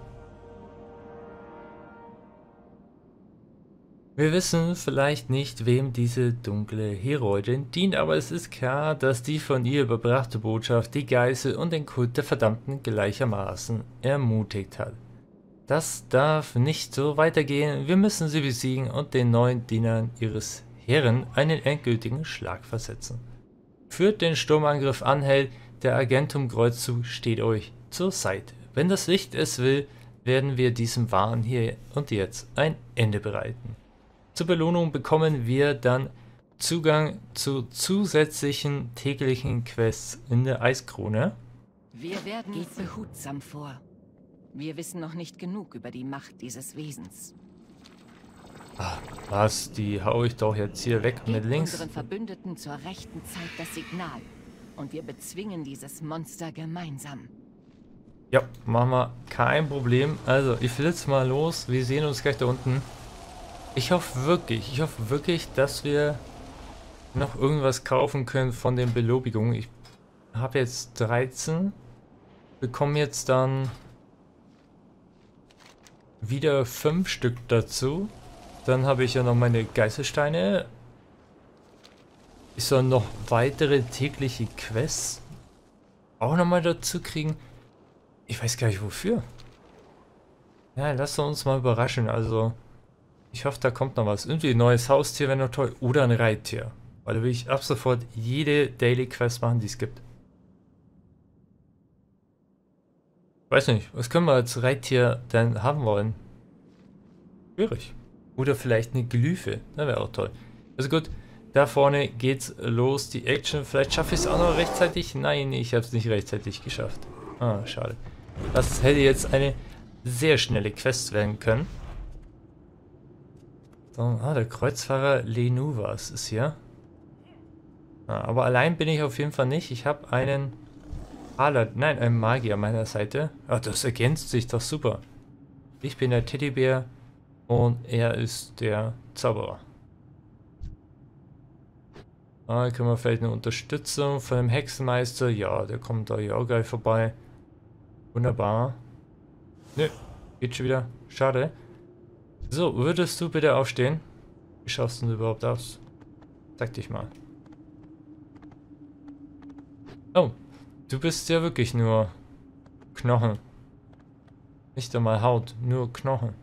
Speaker 1: Wir wissen vielleicht nicht, wem diese dunkle Heroldin dient, aber es ist klar, dass die von ihr überbrachte Botschaft die Geißel und den Kult der Verdammten gleichermaßen ermutigt hat. Das darf nicht so weitergehen, wir müssen sie besiegen und den neuen Dienern ihres Herren einen endgültigen Schlag versetzen. Führt den Sturmangriff an, Held, der Agentum-Kreuzzug steht euch zur Seite. Wenn das Licht es will, werden wir diesem Wahn hier und jetzt ein Ende bereiten. Zur Belohnung bekommen wir dann Zugang zu zusätzlichen täglichen Quests in der Eiskrone.
Speaker 2: Wir werden Geht behutsam vor. Wir wissen noch nicht genug über die Macht dieses Wesens.
Speaker 1: Ach, was? Die hau ich doch jetzt hier weg mit links.
Speaker 2: Unseren Verbündeten zur rechten Zeit das Signal. Und wir bezwingen dieses Monster gemeinsam.
Speaker 1: Ja, machen wir. Kein Problem. Also, ich flitze mal los. Wir sehen uns gleich da unten. Ich hoffe wirklich, ich hoffe wirklich, dass wir noch irgendwas kaufen können von den Belobigungen. Ich habe jetzt dreizehn. Bekomme jetzt dann wieder fünf Stück dazu. Dann habe ich ja noch meine Geißelsteine. Ich soll noch weitere tägliche Quests auch nochmal dazu kriegen. Ich weiß gar nicht wofür. Ja, lassen wir uns mal überraschen. Also, ich hoffe, da kommt noch was. Irgendwie ein neues Haustier wäre noch toll. Oder ein Reittier. Weil da will ich ab sofort jede Daily Quest machen, die es gibt. Weiß nicht, was können wir als Reittier denn haben wollen? Schwierig. Oder vielleicht eine Glyphe. Das wäre auch toll. Also gut, da vorne geht's los, die Action. Vielleicht schaffe ich es auch noch rechtzeitig. Nein, ich habe es nicht rechtzeitig geschafft. Ah, schade. Das hätte jetzt eine sehr schnelle Quest werden können. So, ah, der Kreuzfahrer Lenuvas ist hier. Ah, aber allein bin ich auf jeden Fall nicht. Ich habe einen Paladin, nein, einen Magier an meiner Seite. Ah, das ergänzt sich doch super. Ich bin der Teddybär und er ist der Zauberer. Ah, können wir vielleicht eine Unterstützung von dem Hexenmeister? Ja, der kommt da ja auch gleich vorbei. Wunderbar. Nö, geht schon wieder. Schade. So, würdest du bitte aufstehen? Wie schaust du denn überhaupt aus? Sag dich mal. Oh, du bist ja wirklich nur Knochen. Nicht einmal Haut, nur Knochen.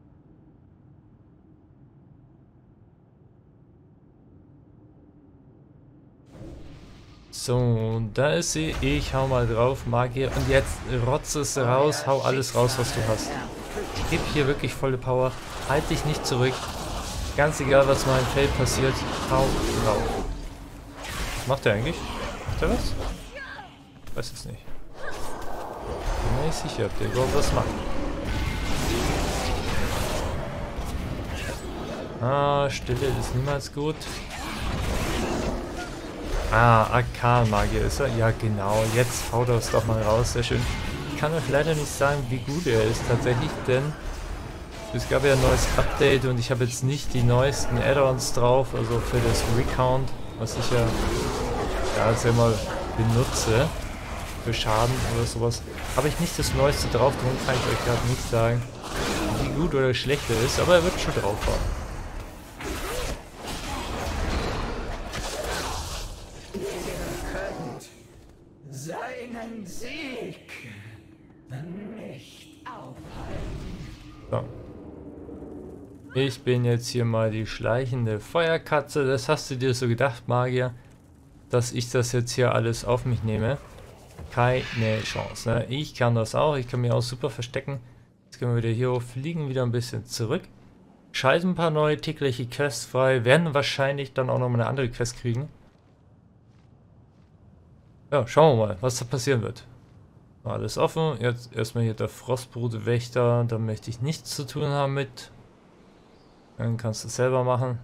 Speaker 1: So, da ist sie. Ich hau mal drauf, Magier. Und jetzt rotze es raus, hau alles raus, was du hast. Gib hier wirklich volle Power. Halt dich nicht zurück. Ganz egal, was mal im Feld passiert, hau drauf. Was macht der eigentlich? Macht er was? Ich weiß es nicht. Bin mir nicht sicher, ob der überhaupt was macht. Ah, Stille ist niemals gut. Ah, Arkan-Magier ist er? Ja, genau. Jetzt haut er es doch mal raus. Sehr schön. Ich kann euch leider nicht sagen, wie gut er ist tatsächlich, denn es gab ja ein neues Update und ich habe jetzt nicht die neuesten Add-ons drauf, also für das Recount, was ich ja, ja jetzt immer benutze, für Schaden oder sowas, habe ich nicht das neueste drauf, darum kann ich euch gerade nicht sagen, wie gut oder schlecht er ist, aber er wird schon drauf haben.
Speaker 3: Seinen Sieg nicht aufhalten.
Speaker 1: So. Ich bin jetzt hier mal die schleichende Feuerkatze. Das hast du dir so gedacht, Magier, dass ich das jetzt hier alles auf mich nehme? Keine Chance. Ne? Ich kann das auch. Ich kann mich auch super verstecken. Jetzt können wir wieder hier hoch, fliegen wieder ein bisschen zurück. Schalten ein paar neue tägliche Quests frei. Werden wahrscheinlich dann auch noch mal eine andere Quest kriegen. Ja, schauen wir mal, was da passieren wird. Alles offen. Jetzt erstmal hier der Frostbrutwächter. Da möchte ich nichts zu tun haben mit. Dann kannst du es selber machen.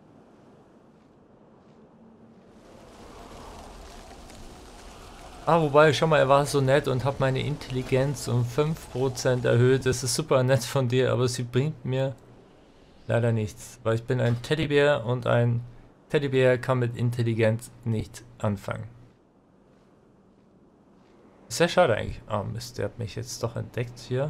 Speaker 1: Ah, wobei, schau mal, er war so nett und hat meine Intelligenz um fünf Prozent erhöht. Das ist super nett von dir, aber sie bringt mir leider nichts. Weil ich bin ein Teddybär und ein Teddybär kann mit Intelligenz nicht anfangen. Sehr schade eigentlich. Ah, oh Mist, der hat mich jetzt doch entdeckt hier.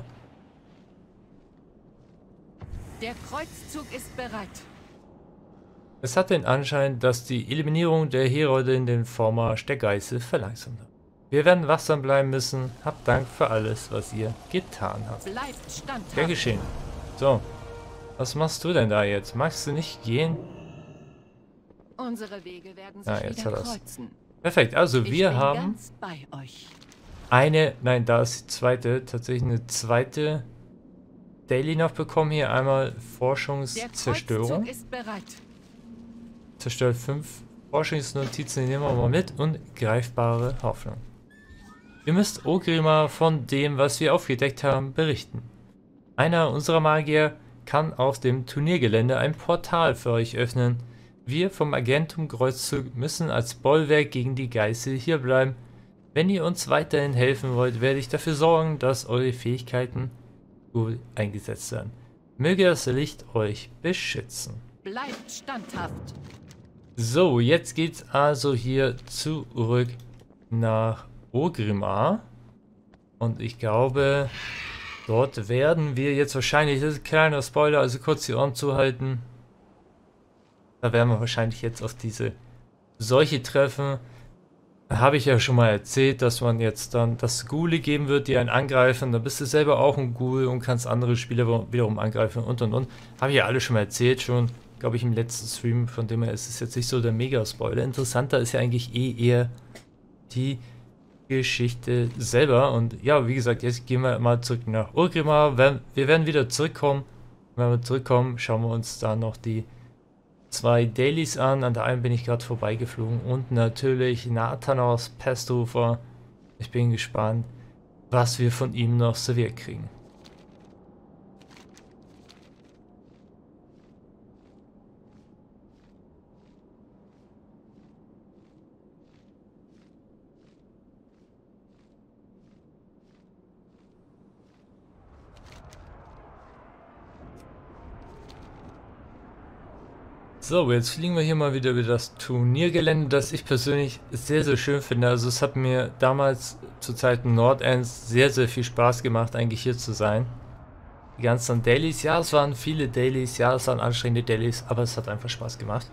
Speaker 2: Der Kreuzzug ist bereit.
Speaker 1: Es hat den Anschein, dass die Eliminierung der Herolde in den Vormarsch der Geißel verlangsamt hat. Wir werden wachsam bleiben müssen. Habt Dank für alles, was ihr getan habt.
Speaker 2: Bleibt standhaft.
Speaker 1: Gern geschehen. So, was machst du denn da jetzt? Magst du nicht gehen?
Speaker 2: Unsere Wege werden sich
Speaker 1: Ah, jetzt
Speaker 2: wieder
Speaker 1: hat er's.
Speaker 2: kreuzen.
Speaker 1: Perfekt, also
Speaker 2: Ich
Speaker 1: wir
Speaker 2: bin
Speaker 1: haben
Speaker 2: ganz bei euch.
Speaker 1: eine, nein, da ist die zweite, tatsächlich eine zweite Daily noch bekommen. Hier einmal
Speaker 2: Der
Speaker 1: Forschungszerstörung.
Speaker 2: Kreuzzug ist bereit.
Speaker 1: Zerstört fünf Forschungsnotizen, die nehmen wir mal mit und greifbare Hoffnung. Ihr müsst Orgrimmar von dem, was wir aufgedeckt haben, berichten. Einer unserer Magier kann auf dem Turniergelände ein Portal für euch öffnen. Wir vom Agentum Kreuzzug müssen als Bollwerk gegen die Geißel hier bleiben. Wenn ihr uns weiterhin helfen wollt, werde ich dafür sorgen, dass eure Fähigkeiten gut eingesetzt werden. Möge das Licht euch beschützen.
Speaker 2: Bleibt standhaft.
Speaker 1: So, jetzt geht's also hier zurück nach Orgrimmar. Und ich glaube, Dort werden wir jetzt wahrscheinlich, das ist ein kleiner Spoiler, also kurz die Ohren zuhalten. Da werden wir wahrscheinlich jetzt auf diese Seuche treffen. Da habe ich ja schon mal erzählt, dass man jetzt dann das Ghule geben wird, die einen angreifen. Dann bist du selber auch ein Ghoul und kannst andere Spieler wiederum angreifen und und und. Habe ich ja alle schon mal erzählt, schon, glaube ich, im letzten Stream. Von dem her ist es jetzt nicht so der Mega-Spoiler. Interessanter ist ja eigentlich eh eher die Geschichte selber. Und ja, wie gesagt, jetzt gehen wir mal zurück nach Orgrimmar. Wir werden wieder zurückkommen. Wenn wir zurückkommen, schauen wir uns da noch die zwei Dailies an. An der einen bin ich gerade vorbeigeflogen. Und natürlich Nathanos Pesthofer. Ich bin gespannt, was wir von ihm noch serviert kriegen. So, jetzt fliegen wir hier mal wieder über das Turniergelände, das ich persönlich sehr, sehr schön finde. Also es hat mir damals zu Zeiten Nordends sehr, sehr viel Spaß gemacht, eigentlich hier zu sein. Die ganzen Dailies, ja, es waren viele Dailies, ja, es waren anstrengende Dailies, aber es hat einfach Spaß gemacht.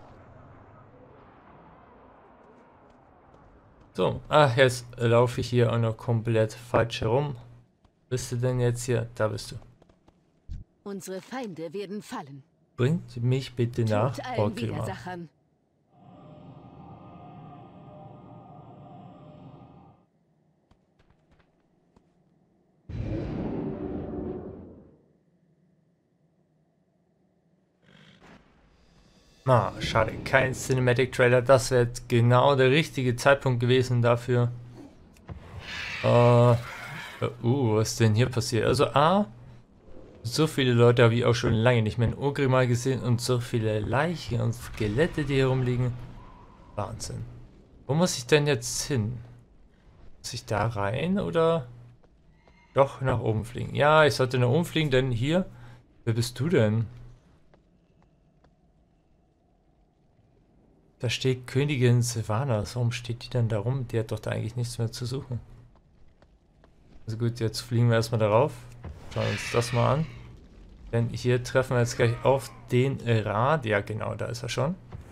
Speaker 1: So, ach, jetzt laufe ich hier auch noch komplett falsch herum. Bist du denn jetzt hier? Da bist du.
Speaker 4: Unsere Feinde werden fallen.
Speaker 1: Bringt mich bitte nach Orgrimmar. Ah, schade, kein Cinematic Trailer. Das wäre jetzt genau der richtige Zeitpunkt gewesen dafür. Uh, uh, was ist denn hier passiert? Also A, so viele Leute habe ich auch schon lange nicht mehr in Orgrimmar gesehen und so viele Leichen und Skelette, die herumliegen. Wahnsinn. Wo muss ich denn jetzt hin? Muss ich da rein oder doch nach oben fliegen? Ja, ich sollte nach oben fliegen, denn hier... Wer bist du denn? Da steht Königin Sylvanas. Warum steht die denn da rum? Die hat doch da eigentlich nichts mehr zu suchen. Also gut, jetzt fliegen wir erstmal darauf. Schauen uns das mal an. Denn hier treffen wir jetzt gleich auf den Rad. Ja genau, da ist er schon.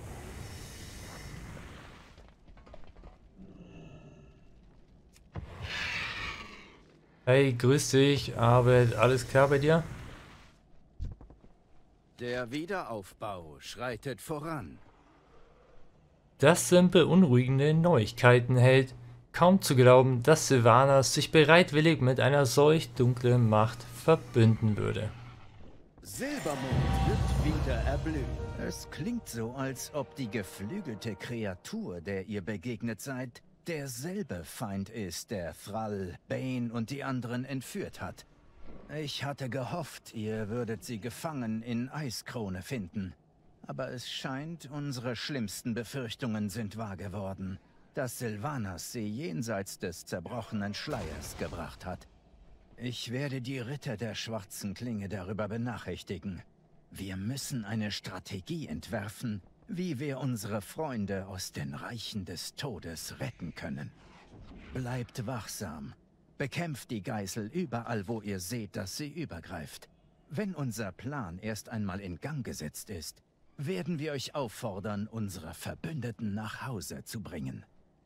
Speaker 1: Hey, grüß dich. Arbeit, alles klar bei dir?
Speaker 5: Der Wiederaufbau schreitet voran.
Speaker 1: Das sind beunruhigende Neuigkeiten, Held. Kaum zu glauben, dass Sylvanas sich bereitwillig mit einer solch dunklen Macht verbünden würde.
Speaker 5: Silbermond wird wieder erblühen. Es klingt so, als ob die geflügelte Kreatur, der ihr begegnet seid, derselbe Feind ist, der Thrall, Bane und die anderen entführt hat. Ich hatte gehofft, ihr würdet sie gefangen in Eiskrone finden. Aber es scheint, unsere schlimmsten Befürchtungen sind wahr geworden. Dass Sylvanas sie jenseits des zerbrochenen Schleiers gebracht hat. Ich werde die Ritter der Schwarzen Klinge darüber benachrichtigen. Wir müssen eine Strategie entwerfen, wie wir unsere Freunde aus den Reichen des Todes retten können. Bleibt wachsam. Bekämpft die Geißel überall, wo ihr seht, dass sie übergreift. Wenn unser Plan erst einmal in Gang gesetzt ist, werden wir euch auffordern, unsere Verbündeten nach Hause zu bringen.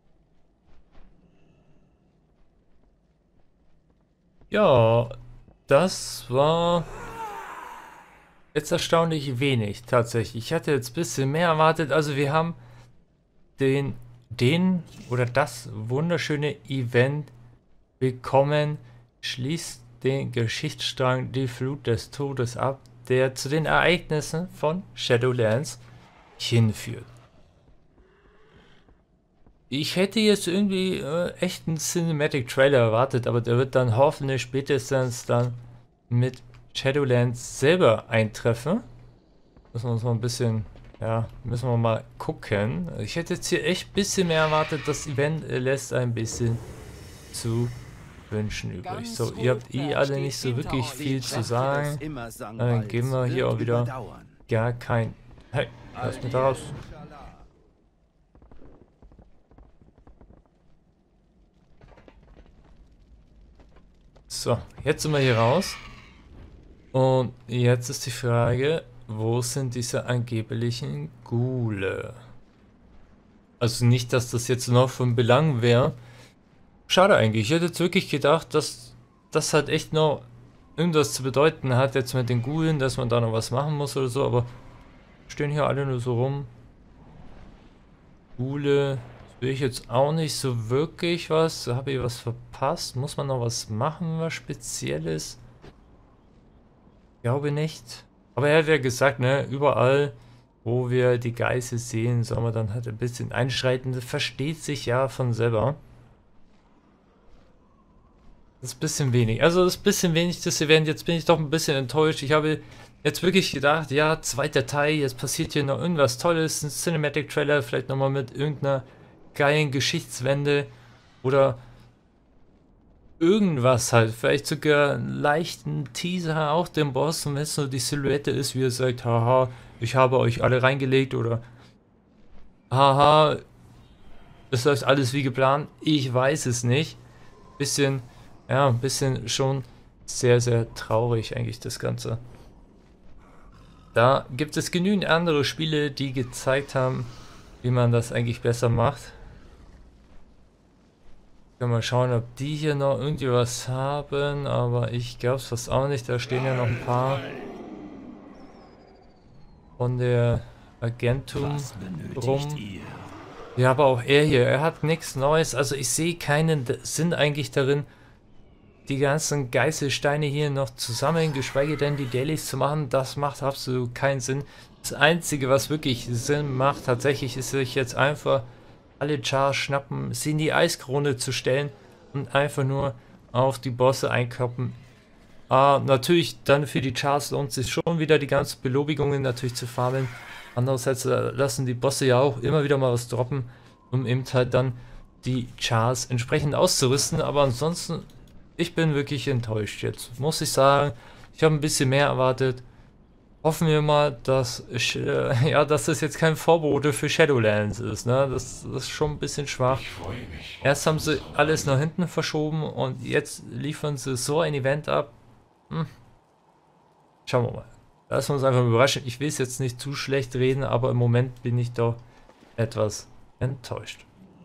Speaker 1: Ja, das war jetzt erstaunlich wenig tatsächlich. Ich hatte jetzt ein bisschen mehr erwartet. Also wir haben den, den oder das wunderschöne Event bekommen. Schließt den Geschichtsstrang Die Flut des Todes ab, der zu den Ereignissen von Shadowlands hinführt. Ich hätte jetzt irgendwie äh, echt einen Cinematic Trailer erwartet, aber der wird dann hoffentlich spätestens dann mit Shadowlands selber eintreffen. Müssen wir uns mal ein bisschen, ja, müssen wir mal gucken. Ich hätte jetzt hier echt ein bisschen mehr erwartet. Das Event äh, lässt ein bisschen zu wünschen übrig. So, ihr habt eh alle nicht so wirklich viel zu sagen. Dann geben wir hier auch wieder gar kein... Hey, lass mich da raus. So, jetzt sind wir hier raus. Und jetzt ist die Frage, wo sind diese angeblichen Ghule? Also nicht, dass das jetzt noch von Belang wäre. Schade eigentlich. Ich hätte jetzt wirklich gedacht, dass das halt echt noch irgendwas zu bedeuten hat jetzt mit den Ghulen, dass man da noch was machen muss oder so, aber stehen hier alle nur so rum. Ghule, will ich jetzt auch nicht so wirklich was. Habe ich was verpasst? Muss man noch was machen, was Spezielles? Glaube nicht. Aber er hat ja gesagt, ne, überall, wo wir die Geißel sehen, soll man dann halt ein bisschen einschreiten. Das versteht sich ja von selber. Das ist ein bisschen wenig. Also das ist ein bisschen wenig, das Event. Jetzt bin ich doch ein bisschen enttäuscht. Ich habe jetzt wirklich gedacht, ja, zweiter Teil, jetzt passiert hier noch irgendwas Tolles. Ein Cinematic-Trailer, vielleicht nochmal mit irgendeiner geilen Geschichtswende. Oder irgendwas halt. Vielleicht sogar einen leichten Teaser auch dem Boss. Und wenn es nur die Silhouette ist, wie er sagt, haha, ich habe euch alle reingelegt. Oder haha, es läuft alles wie geplant. Ich weiß es nicht. Bisschen... Ja, ein bisschen schon sehr, sehr traurig eigentlich das Ganze. Da gibt es genügend andere Spiele, die gezeigt haben, wie man das eigentlich besser macht. Können wir mal schauen, ob die hier noch irgendwie was haben, aber ich glaube es fast auch nicht. Da stehen ja noch ein paar von der Agentum rum. Ja, aber auch er hier, er hat nichts Neues. Also ich sehe keinen Sinn eigentlich darin, die ganzen Geißelsteine hier noch zusammen, geschweige denn die Dailies zu machen. Das macht absolut keinen Sinn. Das Einzige, was wirklich Sinn macht, tatsächlich, ist sich jetzt einfach alle Chars schnappen, sie in die Eiskrone zu stellen und einfach nur auf die Bosse einkloppen. Ah, natürlich, dann für die Chars lohnt sich schon wieder die ganzen Belobigungen natürlich zu farmen. Andererseits lassen die Bosse ja auch immer wieder mal was droppen, um eben halt dann die Chars entsprechend auszurüsten. Aber ansonsten... Ich bin wirklich enttäuscht jetzt, muss ich sagen. Ich habe ein bisschen mehr erwartet. Hoffen wir mal, dass, ich, äh, ja, dass das jetzt kein Vorbote für Shadowlands ist. Ne? Das, das ist schon ein bisschen schwach. Erst haben sie alles nach hinten verschoben und jetzt liefern sie so ein Event ab. Hm. Schauen wir mal. Lassen wir uns einfach überraschen. Ich will es jetzt nicht zu schlecht reden, aber im Moment bin ich doch etwas enttäuscht.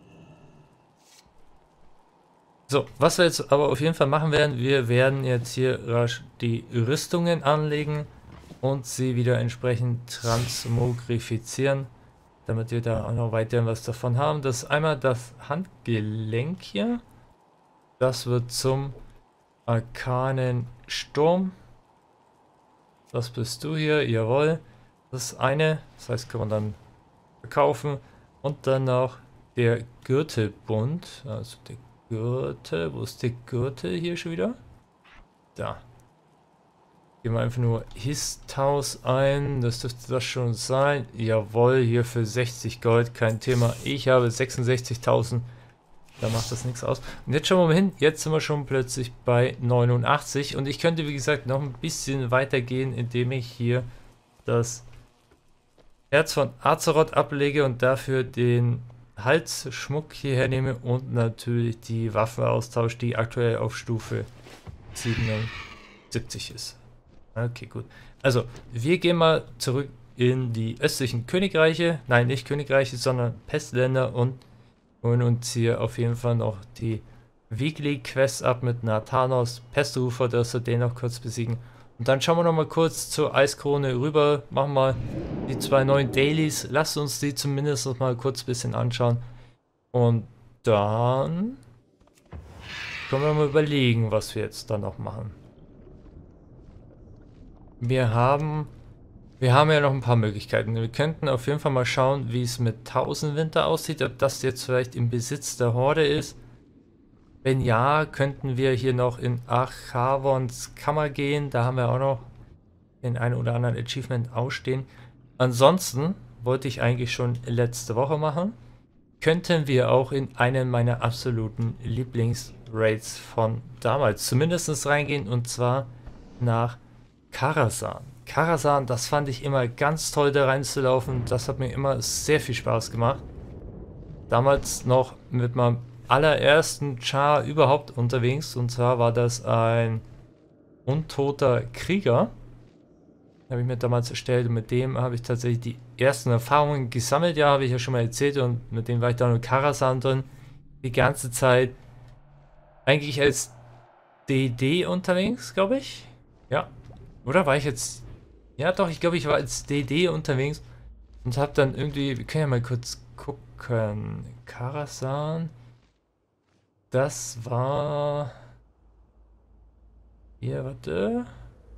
Speaker 1: So, was wir jetzt aber auf jeden Fall machen werden, wir werden jetzt hier rasch die Rüstungen anlegen und sie wieder entsprechend transmogrifizieren, damit wir da auch noch weiterhin was davon haben. Das ist einmal das Handgelenk hier, das wird zum arkanen Sturm. Das bist du hier, jawohl. Das ist eine, das heißt, kann man dann verkaufen. Und dann noch der Gürtelbund, also der Gürtel, wo ist der Gürtel hier schon wieder? Da. Gehen wir einfach nur Histhaus ein, das dürfte das schon sein. Jawohl, hier für sechzig Gold, kein Thema. Ich habe sechsundsechzigtausend, da macht das nichts aus. Und jetzt schauen wir mal hin, jetzt sind wir schon plötzlich bei neunundachtzig. Und ich könnte, wie gesagt, noch ein bisschen weiter gehen, indem ich hier das Herz von Azeroth ablege und dafür den Halsschmuck hierher nehme und natürlich die Waffe austausche, die aktuell auf Stufe siebenundsiebzig ist. Okay, gut. Also, wir gehen mal zurück in die östlichen Königreiche. Nein, nicht Königreiche, sondern Pestländer und holen uns hier auf jeden Fall noch die Weekly Quest ab mit Nathanos, Pestrufer, dass wir den noch kurz besiegen. Und dann schauen wir noch mal kurz zur Eiskrone rüber, machen mal die zwei neuen Dailies, lasst uns die zumindest noch mal kurz ein bisschen anschauen. Und dann können wir mal überlegen, was wir jetzt dann noch machen. Wir haben, wir haben ja noch ein paar Möglichkeiten. Wir könnten auf jeden Fall mal schauen, wie es mit Tausendwinter aussieht, ob das jetzt vielleicht im Besitz der Horde ist. Wenn ja, könnten wir hier noch in Archavons Kammer gehen. Da haben wir auch noch den einen oder anderen Achievement ausstehen. Ansonsten wollte ich eigentlich schon letzte Woche machen. Könnten wir auch in einen meiner absoluten Lieblingsraids von damals zumindest reingehen. Und zwar nach Karazhan. Karazhan, das fand ich immer ganz toll, da reinzulaufen. Das hat mir immer sehr viel Spaß gemacht. Damals noch mit meinem allerersten Char überhaupt unterwegs. Und zwar war das ein untoter Krieger. Habe ich mir damals erstellt und mit dem habe ich tatsächlich die ersten Erfahrungen gesammelt. Ja, habe ich ja schon mal erzählt und mit dem war ich da mit Karasan drin. Die ganze Zeit eigentlich als D D unterwegs, glaube ich. Ja. Oder war ich jetzt... Ja doch, ich glaube ich war als D D unterwegs und habe dann irgendwie... Wir können ja mal kurz gucken. Karasan. Das war... Hier, warte...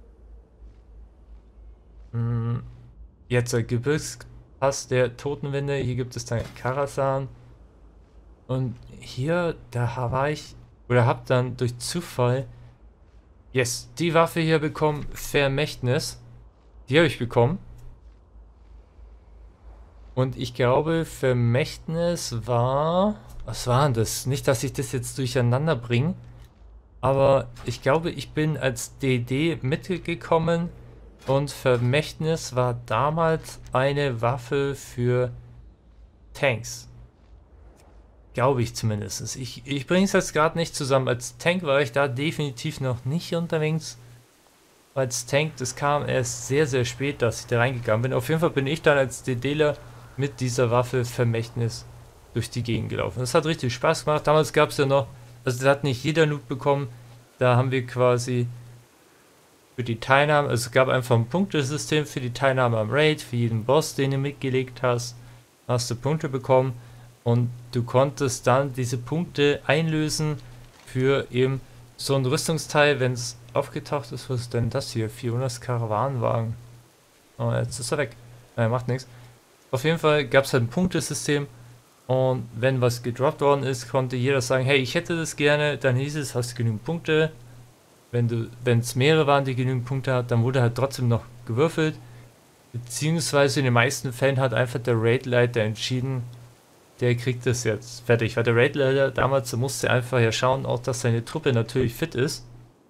Speaker 1: Jetzt der Gebirgspass der Totenwinde. Hier gibt es dann Karasan. Und hier, da war ich, oder hab dann durch Zufall, yes, die Waffe hier bekommen, Vermächtnis. Die habe ich bekommen. Und ich glaube, Vermächtnis war, was war denn das? Nicht, dass ich das jetzt durcheinander bringe. Aber ich glaube, ich bin als D D mitgekommen. Und Vermächtnis war damals eine Waffe für Tanks. Glaube ich zumindest. Ich, ich bringe es jetzt gerade nicht zusammen. Als Tank war ich da definitiv noch nicht unterwegs. Als Tank, das kam erst sehr, sehr spät, dass ich da reingegangen bin. Auf jeden Fall bin ich dann als DDler mit dieser Waffe Vermächtnis durch die Gegend gelaufen. Das hat richtig Spaß gemacht. Damals gab es ja noch, also das hat nicht jeder Loot bekommen. Da haben wir quasi... Für die Teilnahme, also es gab einfach ein Punktesystem für die Teilnahme am Raid, für jeden Boss, den du mitgelegt hast, hast du Punkte bekommen und du konntest dann diese Punkte einlösen für eben so ein Rüstungsteil, wenn es aufgetaucht ist. Was ist denn das hier? vierhundert Karawanenwagen. Oh, jetzt ist er weg. Nein, macht nichts. Auf jeden Fall gab es halt ein Punktesystem und wenn was gedroppt worden ist, konnte jeder sagen, hey, ich hätte das gerne, dann hieß es, hast du genügend Punkte. Wenn du, wenn es mehrere waren, die genügend Punkte hat, dann wurde halt trotzdem noch gewürfelt. Beziehungsweise in den meisten Fällen hat einfach der Raidleiter entschieden, der kriegt das jetzt fertig. Weil der Raidleiter damals musste einfach ja schauen, auch dass seine Truppe natürlich fit ist.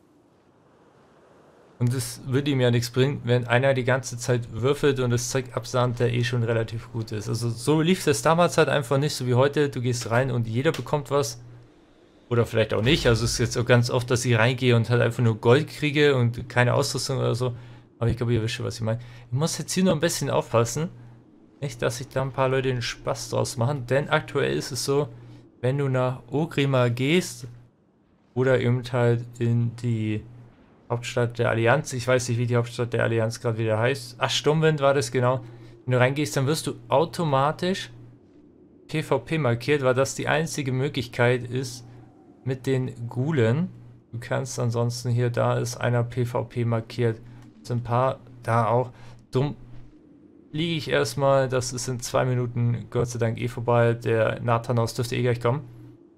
Speaker 1: Und das würde ihm ja nichts bringen, wenn einer die ganze Zeit würfelt und das Zeug absahnt, der eh schon relativ gut ist. Also so lief es damals halt einfach nicht, so wie heute. Du gehst rein und jeder bekommt was. Oder vielleicht auch nicht, also es ist jetzt auch ganz oft, dass ich reingehe und halt einfach nur Gold kriege und keine Ausrüstung oder so. Aber ich glaube, ihr wisst schon, was ich meine. Ich muss jetzt hier noch ein bisschen aufpassen. Nicht, dass sich da ein paar Leute den Spaß draus machen. Denn aktuell ist es so, wenn du nach Orgrimmar gehst oder eben halt in die Hauptstadt der Allianz. Ich weiß nicht, wie die Hauptstadt der Allianz gerade wieder heißt. Ach, Sturmwind war das genau. Wenn du reingehst, dann wirst du automatisch PvP markiert, weil das die einzige Möglichkeit ist, mit den Gulen. Du kannst ansonsten hier, da ist einer PvP markiert. Sind ein paar da auch. Dumm liege ich erstmal. Das ist in zwei Minuten Gott sei Dank eh vorbei. Der Nathanos dürfte eh gleich kommen.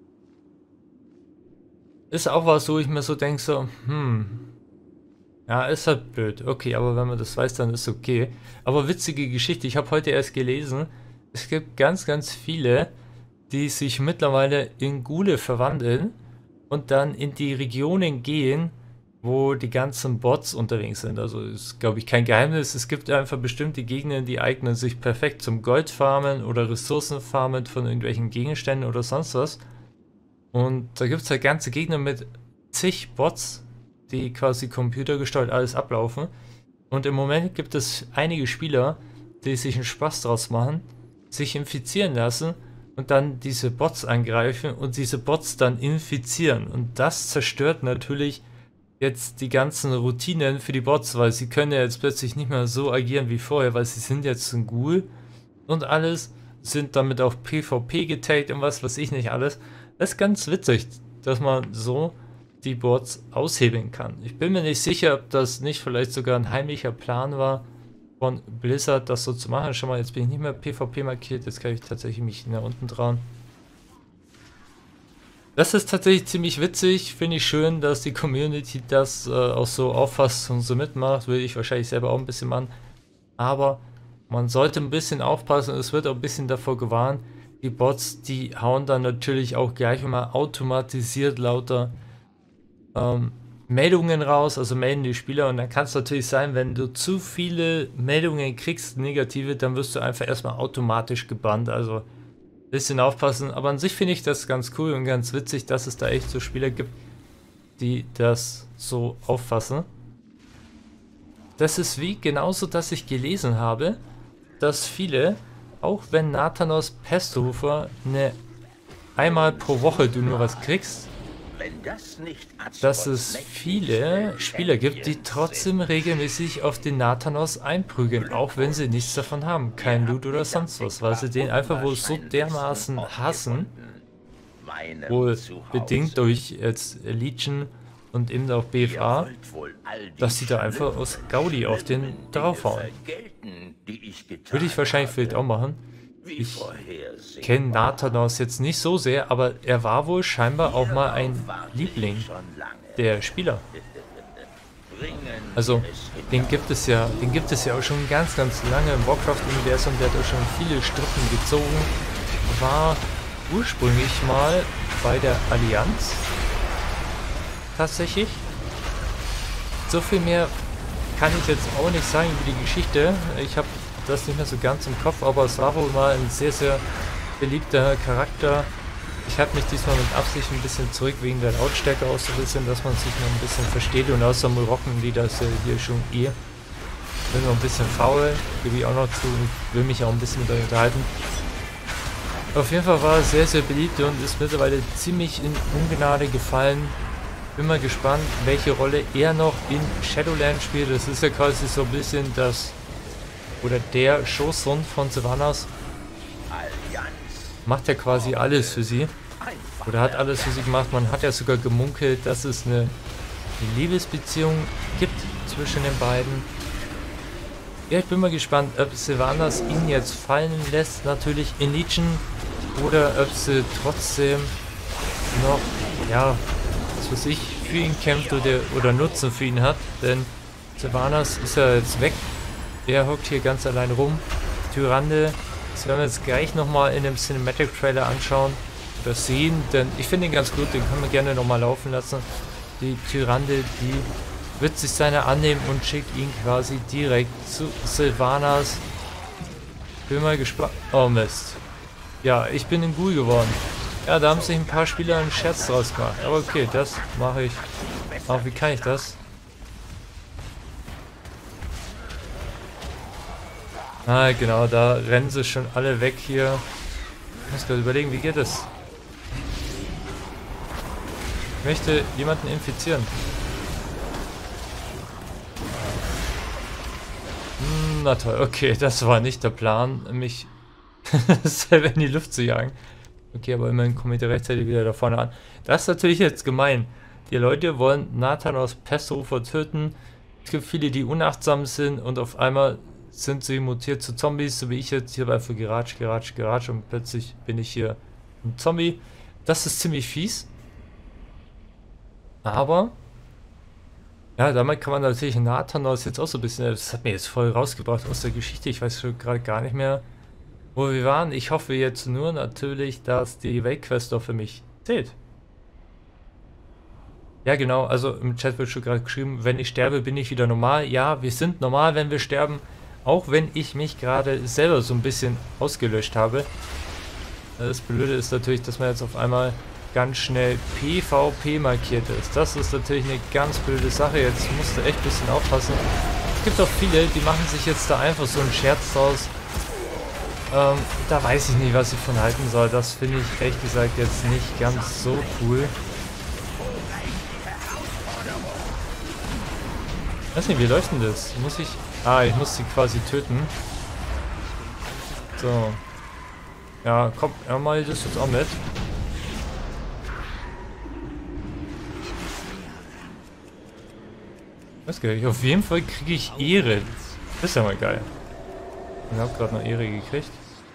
Speaker 1: Ist auch was, wo ich mir so denke, so, hm. Ja, ist halt blöd. Okay, aber wenn man das weiß, dann ist okay. Aber witzige Geschichte. Ich habe heute erst gelesen, es gibt ganz, ganz viele, die sich mittlerweile in Ghule verwandeln und dann in die Regionen gehen, wo die ganzen Bots unterwegs sind. Also ist, glaube ich, kein Geheimnis. Es gibt einfach bestimmte Gegenden, die eignen sich perfekt zum Goldfarmen oder Ressourcenfarmen von irgendwelchen Gegenständen oder sonst was. Und da gibt es halt ganze Gegner mit zig Bots, die quasi computergesteuert alles ablaufen. Und im Moment gibt es einige Spieler, die sich einen Spaß draus machen, sich infizieren lassen und dann diese Bots angreifen und diese Bots dann infizieren. Und das zerstört natürlich jetzt die ganzen Routinen für die Bots, weil sie können ja jetzt plötzlich nicht mehr so agieren wie vorher, weil sie sind jetzt ein Ghoul und alles, sind damit auch PvP getaggt und was weiß ich nicht alles. Das ist ganz witzig, dass man so die Bots aushebeln kann. Ich bin mir nicht sicher, ob das nicht vielleicht sogar ein heimlicher Plan war von Blizzard, das so zu machen. Schau mal, jetzt bin ich nicht mehr PvP markiert, jetzt kann ich tatsächlich mich nach unten trauen. Das ist tatsächlich ziemlich witzig, finde ich schön, dass die Community das äh, auch so auffasst und so mitmacht, würde ich wahrscheinlich selber auch ein bisschen machen. Aber man sollte ein bisschen aufpassen, es wird auch ein bisschen davor gewarnt, die Bots, die hauen dann natürlich auch gleich mal automatisiert lauter ähm, Meldungen raus, also melden die Spieler, und dann kann es natürlich sein, wenn du zu viele Meldungen kriegst, negative, dann wirst du einfach erstmal automatisch gebannt. Also bisschen aufpassen. Aber an sich finde ich das ganz cool und ganz witzig, dass es da echt so Spieler gibt, die das so auffassen. Das ist wie genauso, dass ich gelesen habe, dass viele, auch wenn Nathanos Pesthofer eine einmal pro Woche du nur was kriegst, dass es viele Spieler gibt, die trotzdem regelmäßig auf den Nathanos einprügeln, auch wenn sie nichts davon haben, kein Loot oder sonst was, weil sie den einfach wohl so dermaßen hassen, wohl bedingt durch jetzt Legion und eben auch B F A, dass sie da einfach aus Gaudi auf den draufhauen. Würde ich wahrscheinlich vielleicht auch machen. Ich kenne Nathanos jetzt nicht so sehr, aber er war wohl scheinbar auch mal ein Liebling der Spieler. Also, den gibt es ja, den gibt es ja auch schon ganz, ganz lange im Warcraft-Universum. Der hat auch schon viele Strippen gezogen. War ursprünglich mal bei der Allianz. Tatsächlich. So viel mehr kann ich jetzt auch nicht sagen über die Geschichte. Ich habe das nicht mehr so ganz im Kopf, aber es war wohl mal ein sehr, sehr beliebter Charakter. Ich habe mich diesmal mit Absicht ein bisschen zurück wegen der Lautstärke auch so ein bisschen, dass man sich noch ein bisschen versteht, und außer Murocken, die das hier schon eh. Bin noch ein bisschen faul, gebe ich auch noch zu, und will mich auch ein bisschen mit euch unterhalten. Auf jeden Fall war es sehr, sehr beliebt und ist mittlerweile ziemlich in Ungnade gefallen. Bin mal gespannt, welche Rolle er noch in Shadowlands spielt. Das ist ja quasi so ein bisschen das, oder der Schoßhund von Sylvanas. Macht ja quasi alles für sie. Oder hat alles für sie gemacht. Man hat ja sogar gemunkelt, dass es eine Liebesbeziehung gibt zwischen den beiden. Ja, ich bin mal gespannt, ob Sylvanas ihn jetzt fallen lässt, natürlich in Legion, oder ob sie trotzdem noch, ja, was weiß ich, für ihn kämpft oder, oder Nutzen für ihn hat. Denn Sylvanas ist ja jetzt weg. Er hockt hier ganz allein rum. Tyrande, das werden wir jetzt gleich nochmal in dem Cinematic Trailer anschauen oder sehen, denn ich finde ihn ganz gut, den können wir gerne nochmal laufen lassen. Die Tyrande, die wird sich seiner annehmen und schickt ihn quasi direkt zu Sylvanas. Bin mal gespannt. Oh Mist. Ja, ich bin ein Ghoul geworden. Ja, da haben sich ein paar Spieler einen Scherz draus gemacht. Aber okay, das mache ich. Aber wie kann ich das? Ah, genau, da rennen sie schon alle weg hier. Ich muss gerade überlegen, wie geht es? Ich möchte jemanden infizieren. Hm, na toll, okay, das war nicht der Plan, mich selber in die Luft zu jagen. Okay, aber immerhin komme ich rechtzeitig wieder da vorne an. Das ist natürlich jetzt gemein. Die Leute wollen Nathanos Pesthofer töten. Es gibt viele, die unachtsam sind und auf einmal sind sie mutiert zu Zombies, so wie ich jetzt. Ich habe einfach geratscht, geratscht, geratscht und plötzlich bin ich hier ein Zombie. Das ist ziemlich fies. Aber ja, damit kann man natürlich Nathanos jetzt auch so ein bisschen, das hat mir jetzt voll rausgebracht aus der Geschichte. Ich weiß schon gerade gar nicht mehr, wo wir waren. Ich hoffe jetzt nur natürlich, dass die Weltquest doch für mich zählt. Ja genau, also im Chat wird schon gerade geschrieben, wenn ich sterbe, bin ich wieder normal. Ja, wir sind normal, wenn wir sterben. Auch wenn ich mich gerade selber so ein bisschen ausgelöscht habe. Das Blöde ist natürlich, dass man jetzt auf einmal ganz schnell PvP markiert ist. Das ist natürlich eine ganz blöde Sache. Jetzt musst du echt ein bisschen aufpassen. Es gibt auch viele, die machen sich jetzt da einfach so einen Scherz draus. Ähm, da weiß ich nicht, was ich von halten soll. Das finde ich ehrlich gesagt jetzt nicht ganz so cool. Ich weiß nicht, wie läuft denn das? Muss ich... Ah, ich muss sie quasi töten. So. Ja, komm, ja, mal das jetzt auch mit. Was geil. Auf jeden Fall kriege ich Ehre. Das ist ja mal geil. Ich habe gerade noch Ehre gekriegt.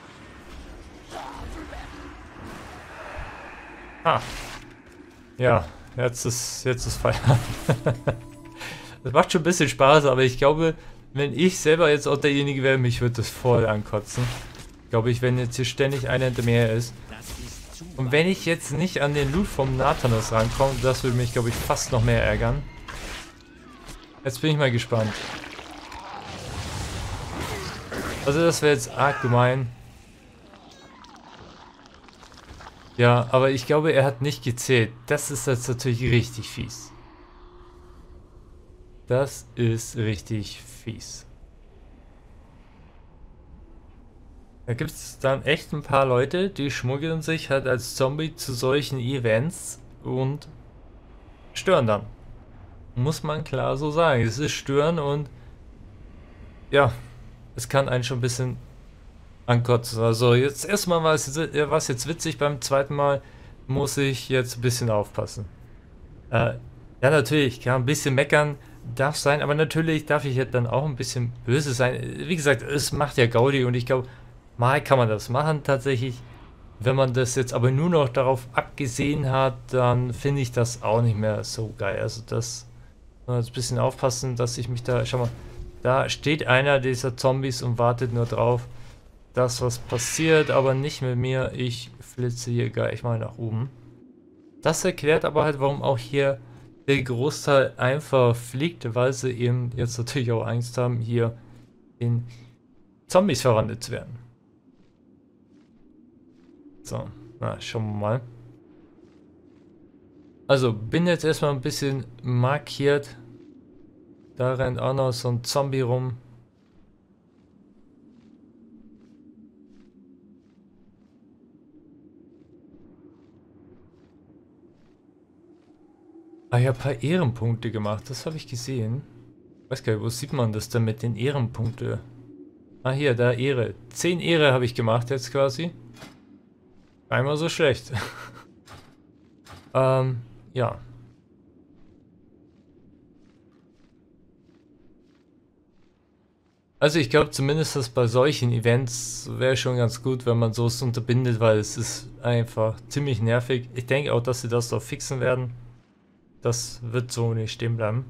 Speaker 1: Ah. Ja, jetzt ist, jetzt ist Feierabend. Das macht schon ein bisschen Spaß, aber ich glaube, wenn ich selber jetzt auch derjenige wäre, mich würde das voll ankotzen. Glaube ich, wenn jetzt hier ständig einer hinter mir her ist. Und wenn ich jetzt nicht an den Loot vom Nathanos rankomme, das würde mich, glaube ich, fast noch mehr ärgern. Jetzt bin ich mal gespannt. Also das wäre jetzt arg gemein. Ja, aber ich glaube, er hat nicht gezählt. Das ist jetzt natürlich richtig fies. Das ist richtig fies. Da gibt es dann echt ein paar Leute, die schmuggeln sich halt als Zombie zu solchen Events und stören dann. Muss man klar so sagen. Es ist stören und ja, es kann einen schon ein bisschen ankotzen. Also jetzt erstmal war es was jetzt witzig, beim zweiten Mal muss ich jetzt ein bisschen aufpassen. Äh, ja, natürlich, kann ein bisschen meckern, darf sein, aber natürlich darf ich jetzt dann auch ein bisschen böse sein. Wie gesagt, es macht ja Gaudi und ich glaube, mal kann man das machen tatsächlich. Wenn man das jetzt aber nur noch darauf abgesehen hat, dann finde ich das auch nicht mehr so geil. Also das muss ein bisschen aufpassen, dass ich mich da, schau mal, da steht einer dieser Zombies und wartet nur drauf, dass was passiert, aber nicht mit mir. Ich flitze hier gleich mal nach oben. Das erklärt aber halt, warum auch hier der Großteil einfach fliegt, weil sie eben jetzt natürlich auch Angst haben, hier in Zombies verwandelt zu werden. So, na, schauen wir mal. Also, bin jetzt erstmal ein bisschen markiert. Da rennt auch noch so ein Zombie rum. Ah ja, ein paar Ehrenpunkte gemacht, das habe ich gesehen. Weiß gar nicht, wo sieht man das denn mit den Ehrenpunkten? Ah hier, da Ehre. zehn Ehre habe ich gemacht jetzt quasi. Einmal so schlecht. ähm, ja. Also ich glaube zumindest, dass bei solchen Events wäre schon ganz gut, wenn man sowas unterbindet, weil es ist einfach ziemlich nervig. Ich denke auch, dass sie das doch fixen werden. Das wird so nicht stehen bleiben.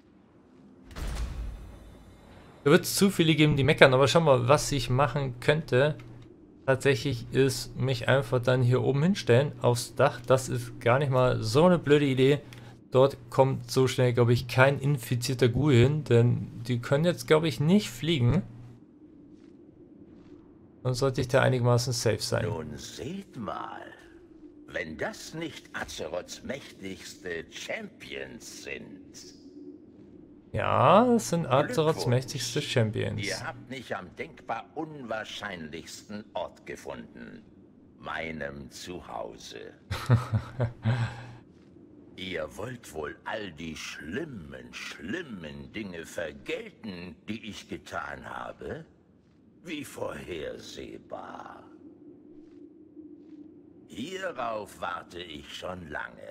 Speaker 1: Da wird es zu viele geben, die meckern, aber schau mal, was ich machen könnte. Tatsächlich ist mich einfach dann hier oben hinstellen, aufs Dach. Das ist gar nicht mal so eine blöde Idee. Dort kommt so schnell, glaube ich, kein infizierter Ghoul hin, denn die können jetzt, glaube ich, nicht fliegen. Dann sollte ich da einigermaßen safe sein.
Speaker 6: Nun seht mal, wenn das nicht Azeroths mächtigste Champions sind.
Speaker 1: Ja, das sind Azeroths mächtigste Champions.
Speaker 6: Ihr habt mich am denkbar unwahrscheinlichsten Ort gefunden. Meinem Zuhause. Ihr wollt wohl all die schlimmen, schlimmen Dinge vergelten, die ich getan habe? Wie vorhersehbar. Hierauf warte ich schon lange.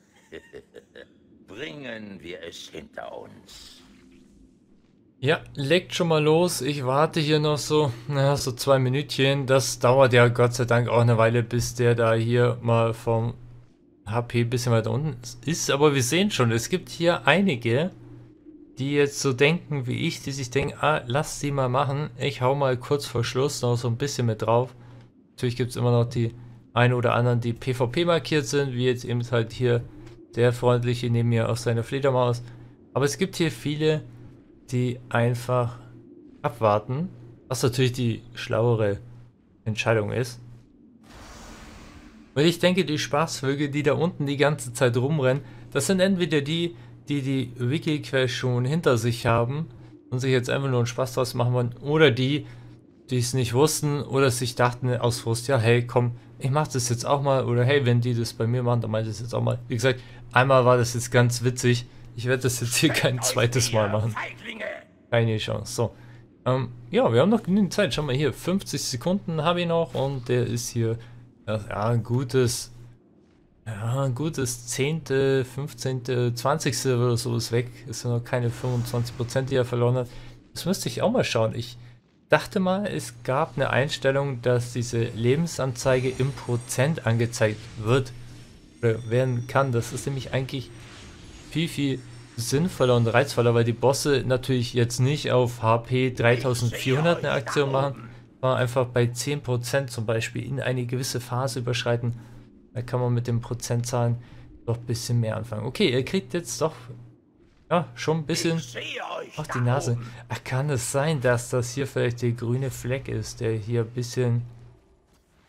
Speaker 6: Bringen wir es hinter uns.
Speaker 1: Ja, legt schon mal los. Ich warte hier noch so, naja, so zwei Minütchen. Das dauert ja Gott sei Dank auch eine Weile, bis der da hier mal vom H P ein bisschen weiter unten ist. Aber wir sehen schon, es gibt hier einige, die jetzt so denken wie ich, die sich denken, ah, lass sie mal machen. Ich hau mal kurz vor Schluss noch so ein bisschen mit drauf. Natürlich gibt es immer noch die ein oder anderen, die PvP markiert sind, wie jetzt eben halt hier der freundliche neben mir aus seiner Fledermaus. Aber es gibt hier viele, die einfach abwarten, was natürlich die schlauere Entscheidung ist. Weil ich denke, die Spaßvögel, die da unten die ganze Zeit rumrennen, das sind entweder die, die die Wiki-Quest schon hinter sich haben und sich jetzt einfach nur einen Spaß draus machen wollen, oder die, die es nicht wussten oder sich dachten aus Frust, ja hey komm, ich mach das jetzt auch mal, oder hey, wenn die das bei mir machen, dann mach ich das jetzt auch mal. Wie gesagt, einmal war das jetzt ganz witzig, ich werde das jetzt hier kein zweites Mal machen. Keine Chance. So, ähm, ja, wir haben noch genügend Zeit, schau mal hier, fünfzig Sekunden habe ich noch und der ist hier, ja, ein gutes, ja, ein gutes zehnte, fünfzehnte, zwanzigste oder so ist weg, es sind noch keine fünfundzwanzig Prozent, die er verloren hat. Das müsste ich auch mal schauen, ich dachte mal, es gab eine Einstellung, dass diese Lebensanzeige im Prozent angezeigt wird oder werden kann. Das ist nämlich eigentlich viel, viel sinnvoller und reizvoller, weil die Bosse natürlich jetzt nicht auf H P dreitausendvierhundert eine Aktion machen, sondern einfach bei zehn Prozent zum Beispiel in eine gewisse Phase überschreiten. Da kann man mit den Prozentzahlen doch ein bisschen mehr anfangen. Okay, ihr kriegt jetzt doch ja, schon ein bisschen auf die Nase. Ach, kann es sein, dass das hier vielleicht der grüne Fleck ist, der hier ein bisschen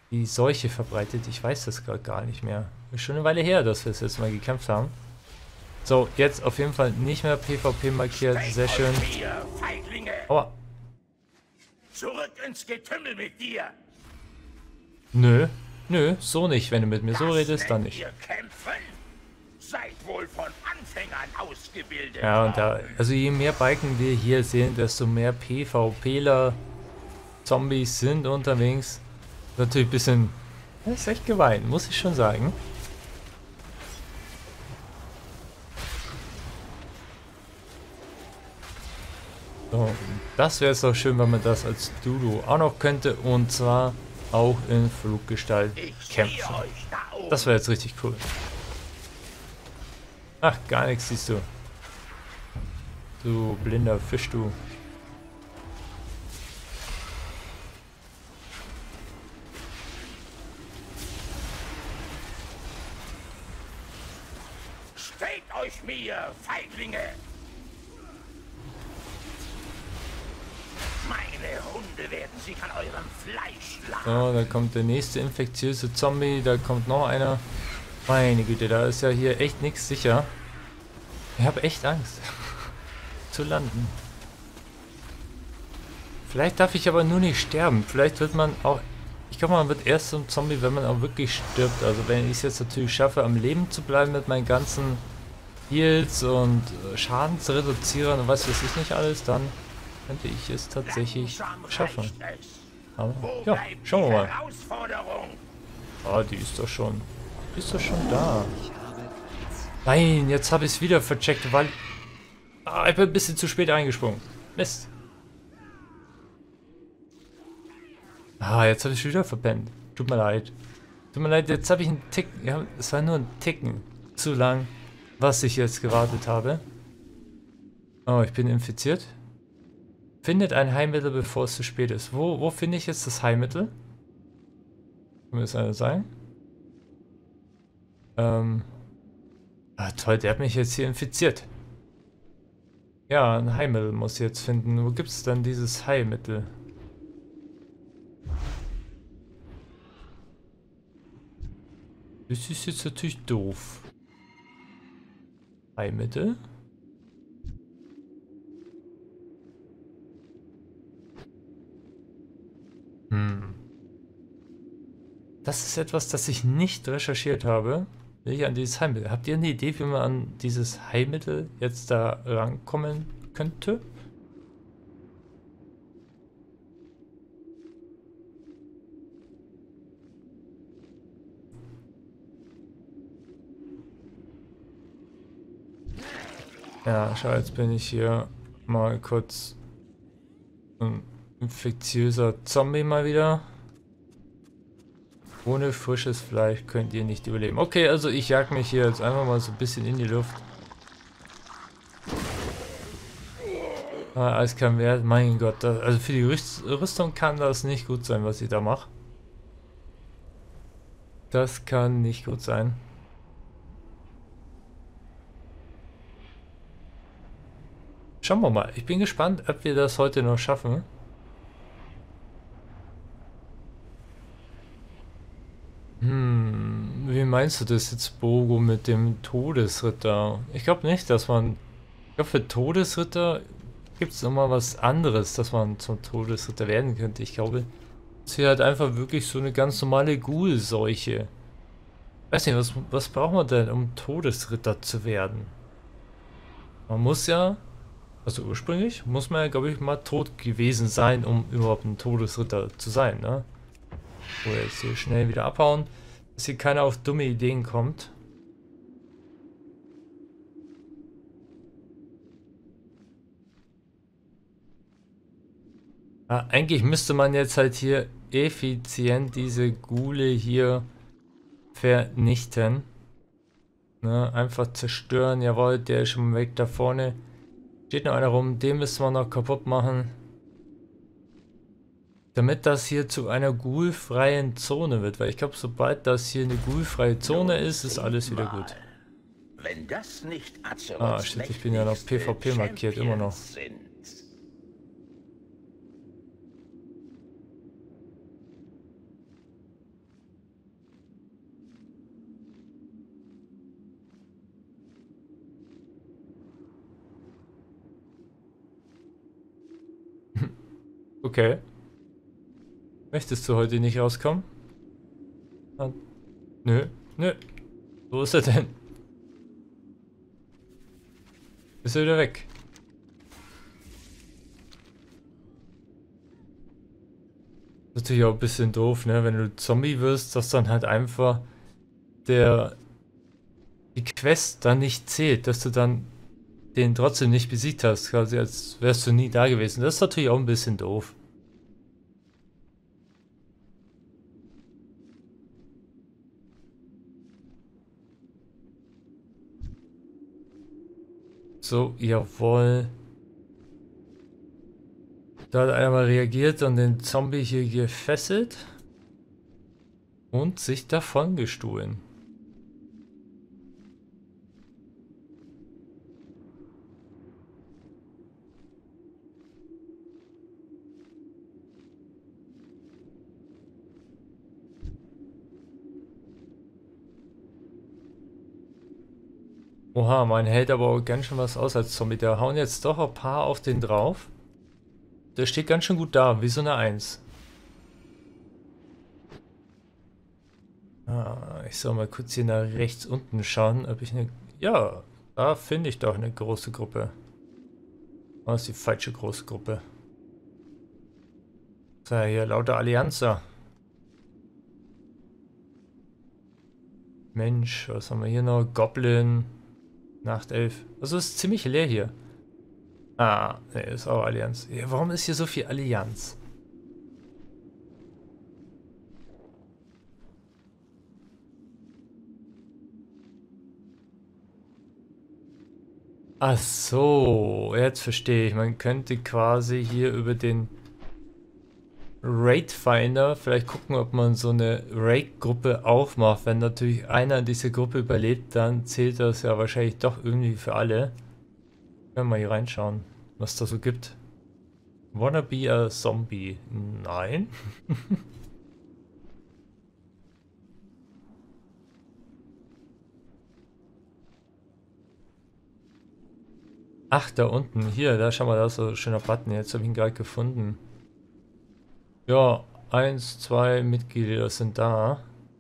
Speaker 1: die Seuche verbreitet. Ich weiß das gerade gar nicht mehr. Ist schon eine Weile her, dass wir es jetzt mal gekämpft haben. So, jetzt auf jeden Fall nicht mehr PvP markiert. Sehr schön. Aua.
Speaker 6: Zurück ins Getümmel mit dir.
Speaker 1: Nö, nö, so nicht. Wenn du mit mir so redest, dann nicht.
Speaker 6: Seid wohl von Anfängern ausgebildet.
Speaker 1: Ja, und da, also je mehr Balken wir hier sehen, desto mehr PvPler, Zombies sind unterwegs. Natürlich ein bisschen, das ist echt gemein, muss ich schon sagen. So, das wäre es doch schön, wenn man das als Duo auch noch könnte, und zwar auch in Fluggestalt kämpfen. Das wäre jetzt richtig cool. Ach, gar nichts siehst du. Du blinder Fisch, du.
Speaker 6: Stellt euch mir, Feiglinge! Meine Hunde werden sich an eurem Fleisch lachen.
Speaker 1: So, da kommt der nächste infektiöse Zombie, da kommt noch einer. Meine Güte, da ist ja hier echt nichts sicher. Ich habe echt Angst zu landen. Vielleicht darf ich aber nur nicht sterben. Vielleicht wird man auch... Ich glaube, man wird erst zum Zombie, wenn man auch wirklich stirbt. Also wenn ich es jetzt natürlich schaffe, am Leben zu bleiben mit meinen ganzen Heals und Schadensreduzierern und was weiß ich nicht alles, dann könnte ich es tatsächlich schaffen. Aber ja, schauen wir mal. Ah, die ist doch schon... Die ist doch schon da. Nein, jetzt habe ich es wieder vercheckt, weil... Ah, ich bin ein bisschen zu spät eingesprungen. Mist. Ah, jetzt habe ich wieder verpennt. Tut mir leid. Tut mir leid, jetzt habe ich einen Tick... Ja, es war nur ein Ticken zu lang, was ich jetzt gewartet habe. Oh, ich bin infiziert. Findet ein Heilmittel, bevor es zu spät ist. Wo, wo finde ich jetzt das Heilmittel? Kann mir das einer sagen? Ähm... Ah, toll, der hat mich jetzt hier infiziert. Ja, ein Heilmittel muss ich jetzt finden. Wo gibt es dann dieses Heilmittel? Das ist jetzt natürlich doof. Heilmittel? Hm. Das ist etwas, das ich nicht recherchiert habe. Will ich an dieses Heilmittel. Habt ihr eine Idee, wie man an dieses Heilmittel jetzt da rankommen könnte? Ja, schau, jetzt bin ich hier mal kurz ein infektiöser Zombie mal wieder. Ohne frisches Fleisch könnt ihr nicht überleben. Okay, also ich jag mich hier jetzt einfach mal so ein bisschen in die Luft. Ah, Eiskern Wert, mein Gott. Das, also für die Rüstung kann das nicht gut sein, was ich da mache. Das kann nicht gut sein. Schauen wir mal. Ich bin gespannt, ob wir das heute noch schaffen. Hm, wie meinst du das jetzt, Bogo, mit dem Todesritter? Ich glaube nicht, dass man... Ich glaube, für Todesritter gibt es nochmal was anderes, dass man zum Todesritter werden könnte. Ich glaube, es ist hier halt einfach wirklich so eine ganz normale Ghoul-Seuche. Weiß nicht, was, was braucht man denn, um Todesritter zu werden? Man muss ja... Also ursprünglich muss man ja, glaube ich, mal tot gewesen sein, um überhaupt ein Todesritter zu sein, ne? So, jetzt hier schnell wieder abhauen, dass hier keiner auf dumme Ideen kommt. Ja, eigentlich müsste man jetzt halt hier effizient diese Ghule hier vernichten. Ne, einfach zerstören. Jawohl, der ist schon weg da vorne. Steht noch einer rum, den müssen wir noch kaputt machen. Damit das hier zu einer ghoulfreien Zone wird, weil ich glaube, sobald das hier eine ghoulfreie Zone ist, ist alles wieder gut.
Speaker 6: Wenn das nicht
Speaker 1: Ah, shit, ich bin ja noch PvP markiert, immer noch.
Speaker 6: Sind.
Speaker 1: Okay. Möchtest du heute nicht rauskommen? Ah, nö, nö. Wo ist er denn? Ist er wieder weg? Das ist natürlich auch ein bisschen doof, ne? Wenn du Zombie wirst, dass dann halt einfach der die Quest dann nicht zählt, dass du dann den trotzdem nicht besiegt hast, quasi als wärst du nie da gewesen. Das ist natürlich auch ein bisschen doof. So, jawohl. Da hat einer mal reagiert und den Zombie hier gefesselt und sich davon gestohlen. Oha, man hält aber auch ganz schön was aus als Zombie. Da hauen jetzt doch ein paar auf den drauf. Der steht ganz schön gut da, wie so eine Eins. Ah, ich soll mal kurz hier nach rechts unten schauen, ob ich eine... Ja, da finde ich doch eine große Gruppe. Das ist die falsche große Gruppe. So, hier lauter Allianzer. Mensch, was haben wir hier noch? Goblin. Nachtelf. Also ist ziemlich leer hier. Ah, ne, ist auch Allianz. Ja, warum ist hier so viel Allianz? Ach so, jetzt verstehe ich. Man könnte quasi hier über den Raid Finder vielleicht gucken, ob man so eine Raid-Gruppe aufmacht. Wenn natürlich einer in dieser Gruppe überlebt, dann zählt das ja wahrscheinlich doch irgendwie für alle. Können wir mal hier reinschauen, was da so gibt. Wanna be a Zombie? Nein. Ach, da unten. Hier, da schau mal, da ist so ein schöner Button. Jetzt habe ich ihn gerade gefunden. Ja, eins, zwei Mitglieder sind da.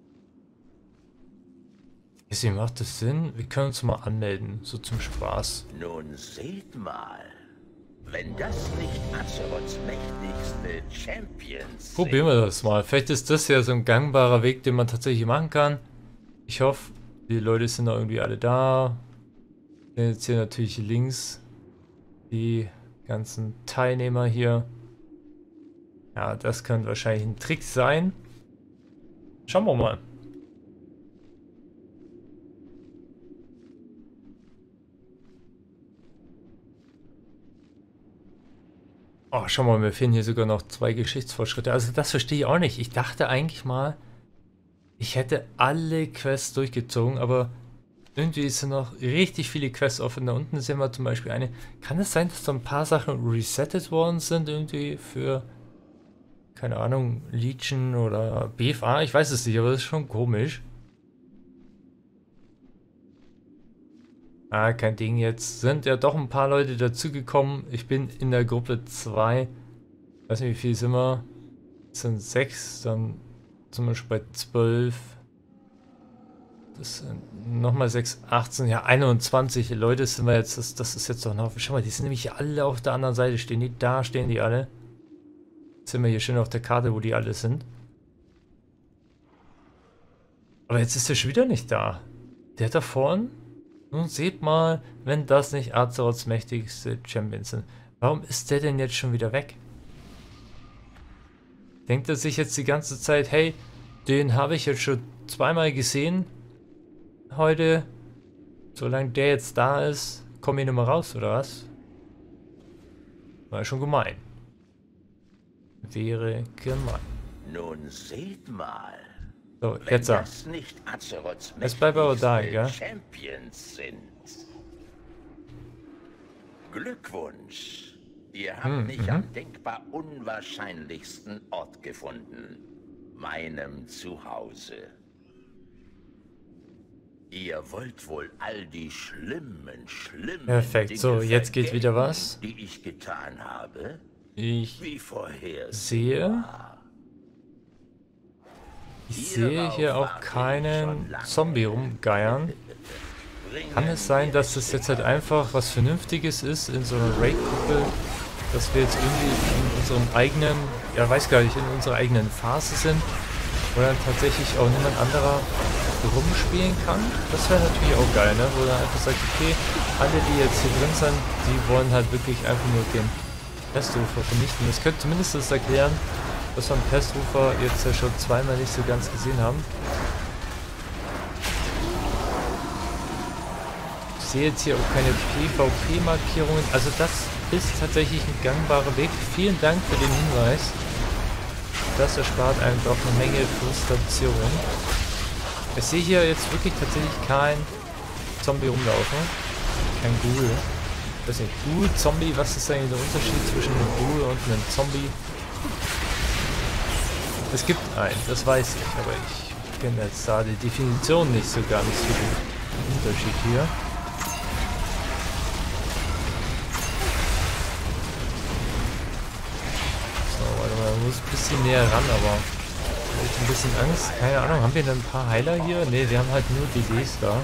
Speaker 1: Wie macht das Sinn? Wir können uns mal anmelden, so zum Spaß.
Speaker 6: Nun seht mal, wenn das nicht Azeroths mächtigste Champions sind.
Speaker 1: Probieren wir das mal. Vielleicht ist das ja so ein gangbarer Weg, den man tatsächlich machen kann. Ich hoffe, die Leute sind da irgendwie alle da. Jetzt hier natürlich links die ganzen Teilnehmer hier. Ja, das könnte wahrscheinlich ein Trick sein. Schauen wir mal. Oh, schau mal, mir fehlen hier sogar noch zwei Geschichtsfortschritte. Also das verstehe ich auch nicht. Ich dachte eigentlich mal, ich hätte alle Quests durchgezogen, aber irgendwie sind noch richtig viele Quests offen. Da unten sehen wir zum Beispiel eine. Kann es sein, dass da ein paar Sachen resettet worden sind irgendwie für... keine Ahnung, Legion oder B F A, ich weiß es nicht, aber das ist schon komisch. Ah, kein Ding, jetzt sind ja doch ein paar Leute dazugekommen. Ich bin in der Gruppe zwei. Ich weiß nicht, wie viel sind wir? Das sind sechs, dann sind wir schon bei zwölf. Das sind nochmal sechs, achtzehn, ja einundzwanzig Leute sind wir jetzt. Das, das ist jetzt doch ein Haufen. Schau mal, die sind nämlich alle auf der anderen Seite. Stehen die da, stehen die alle. Jetzt sind wir hier schön auf der Karte, wo die alle sind. Aber jetzt ist der schon wieder nicht da. Der da vorne? Nun seht mal, wenn das nicht Azeroths mächtigste Champions sind. Warum ist der denn jetzt schon wieder weg? Denkt er sich jetzt die ganze Zeit, hey, den habe ich jetzt schon zweimal gesehen heute. Solange der jetzt da ist, komme ich nicht mehr raus, oder was? War ja schon gemein. Wäre gemein.
Speaker 6: Nun seht mal.
Speaker 1: So, jetzt
Speaker 6: wenn das nicht Azeroths
Speaker 1: es bleibt aber da, gell?
Speaker 6: Champions sind. Glückwunsch. Ihr habt
Speaker 1: hm,
Speaker 6: mich
Speaker 1: mhm.
Speaker 6: am denkbar unwahrscheinlichsten Ort gefunden. Meinem Zuhause. Ihr wollt wohl all die schlimmen, schlimmen
Speaker 1: Perfekt,
Speaker 6: Dinge
Speaker 1: so, jetzt geht wieder
Speaker 6: vergelten,
Speaker 1: was.
Speaker 6: die ich getan habe?
Speaker 1: Ich
Speaker 6: Wie vorher
Speaker 1: sehe... Ich sehe hier auch keinen Zombie rumgeiern. Kann es sein, dass das jetzt halt einfach was Vernünftiges ist in so einer Raid-Gruppe, dass wir jetzt irgendwie in unserem eigenen, ja weiß gar nicht, in unserer eigenen Phase sind, wo dann tatsächlich auch niemand anderer rumspielen kann? Das wäre natürlich auch geil, ne? Wo dann einfach sagt, okay, alle die jetzt hier drin sind, die wollen halt wirklich einfach nur den Pestrufer vernichten. Das könnte zumindest das erklären, dass wir einen Pestrufer jetzt ja schon zweimal nicht so ganz gesehen haben. Ich sehe jetzt hier auch keine PvP-Markierungen. Also das ist tatsächlich ein gangbarer Weg. Vielen Dank für den Hinweis. Das erspart einem doch eine Menge Frustration. Ich sehe hier jetzt wirklich tatsächlich kein Zombie rumlaufen. Kein Ghoul. Ich weiß nicht, Ghoul, Zombie, was ist eigentlich der Unterschied zwischen einem Ghoul und einem Zombie? Es gibt einen, das weiß ich, aber ich kenne jetzt da die Definition nicht so ganz für den Unterschied hier. So, warte mal, man muss ein bisschen näher ran, aber ich habe ein bisschen Angst. Keine Ahnung, haben wir denn ein paar Heiler hier? Ne, wir haben halt nur D Ds da.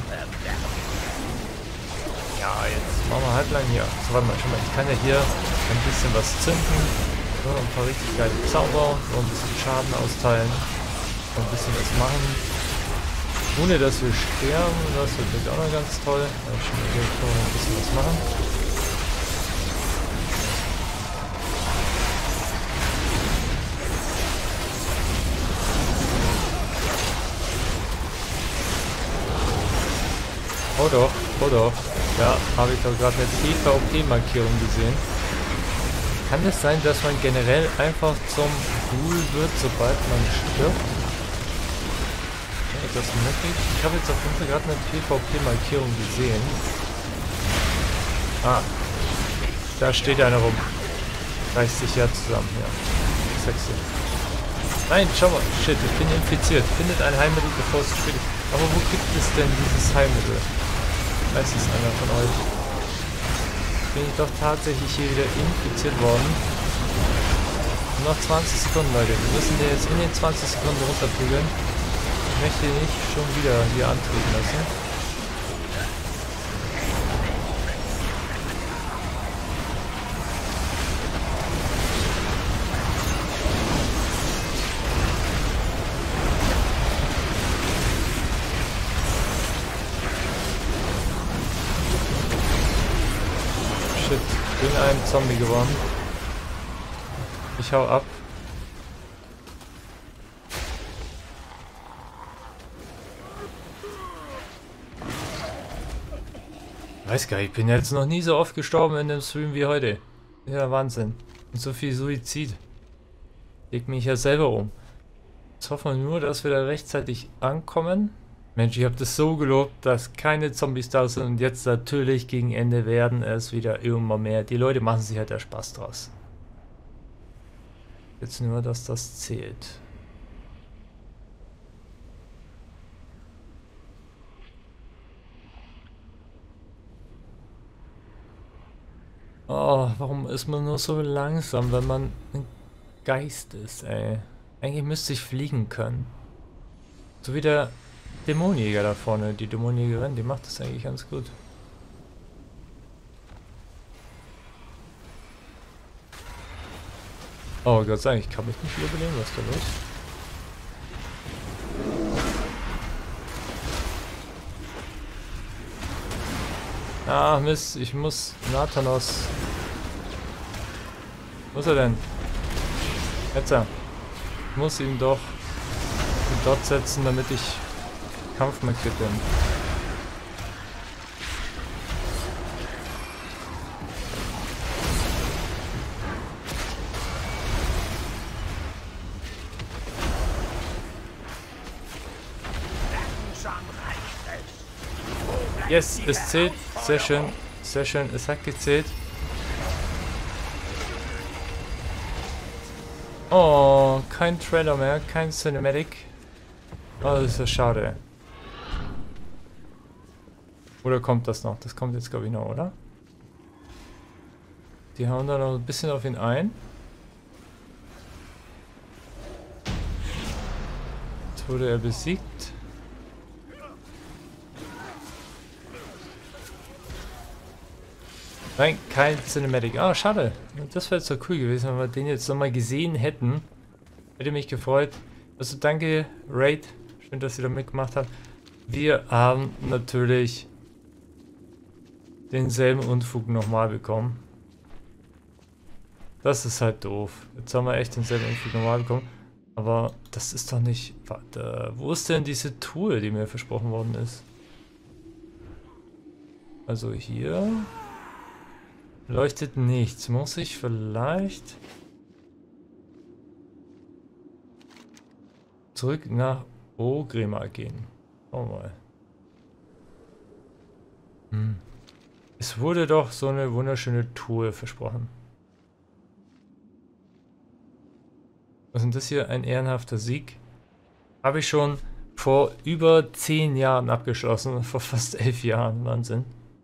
Speaker 1: Ja, jetzt machen wir halblang hier. So, warte mal, schon mal, ich kann ja hier ein bisschen was zünden. So, ein paar richtig geile Zauber, so ein bisschen Schaden austeilen, so ein bisschen was machen, ohne dass wir sterben, das wird natürlich auch noch ganz toll. Da schon hier können wir ein bisschen was machen. Oh doch, oh doch, ja, habe ich doch gerade eine PvP-Markierung gesehen. Kann es sein, dass man generell einfach zum Ghoul wird, sobald man stirbt? Ja, das möglich? Ich habe jetzt auf jeden Fall gerade eine PvP-Markierung gesehen. Ah, da steht einer rum. Reißt sich ja zusammen, ja. Sexy. Nein, schau mal, shit, ich bin infiziert. Findet ein Heilmittel, bevor es zu spät ist. Aber wo gibt es denn dieses Heilmittel? Weiß es einer von euch? Bin ich doch tatsächlich hier wieder infiziert worden. Und noch zwanzig Sekunden, Leute. Wir müssen den jetzt in den zwanzig Sekunden runterprügeln. Ich möchte ihn nicht schon wieder hier antreten lassen. Ich bin ein Zombie geworden. Ich hau ab. Weiß gar nicht, ich bin jetzt noch nie so oft gestorben in dem Stream wie heute. Ja, Wahnsinn. Und so viel Suizid. Legt mich ja selber um. Jetzt hoffen wir nur, dass wir da rechtzeitig ankommen. Mensch, ich habe das so gelobt, dass keine Zombies da sind und jetzt natürlich gegen Ende werden es wieder immer mehr. Die Leute machen sich halt der Spaß draus. Jetzt nur, dass das zählt. Oh, warum ist man nur so langsam, wenn man ein Geist ist, ey? Eigentlich müsste ich fliegen können. So wie der Dämonenjäger da vorne, die Dämonenjägerin, die macht das eigentlich ganz gut. Oh Gott sei Dank, ich kann mich nicht überlegen, was da los ist. Ah Mist, ich muss Nathanos. Wo ist er denn? Jetzt er. Ich muss ihn doch dort setzen, damit ich kampfmarkiert bin. Yes, es zählt. Sehr schön. Sehr schön. Es hat gezählt. Oh, kein Trailer mehr. Kein Cinematic. Oh, das ist ja schade. Oder kommt das noch? Das kommt jetzt, glaube ich, noch, oder? Die hauen da noch ein bisschen auf ihn ein. Wurde er besiegt? Nein, kein Cinematic. Ah, schade. Das wäre jetzt so cool gewesen, wenn wir den jetzt nochmal gesehen hätten. Hätte mich gefreut. Also danke, Raid. Schön, dass ihr da mitgemacht habt. Wir haben natürlich denselben Unfug nochmal bekommen. Das ist halt doof. Jetzt haben wir echt denselben Unfug nochmal bekommen. Aber das ist doch nicht... Warte, wo ist denn diese Truhe, die mir versprochen worden ist? Also hier... Leuchtet nichts. Muss ich vielleicht... zurück nach Orgrimmar gehen. Schau mal. Hm. Es wurde doch so eine wunderschöne Truhe versprochen. Was ist denn das hier? Ein ehrenhafter Sieg. Habe ich schon vor über zehn Jahren abgeschlossen. Vor fast elf Jahren. Wahnsinn.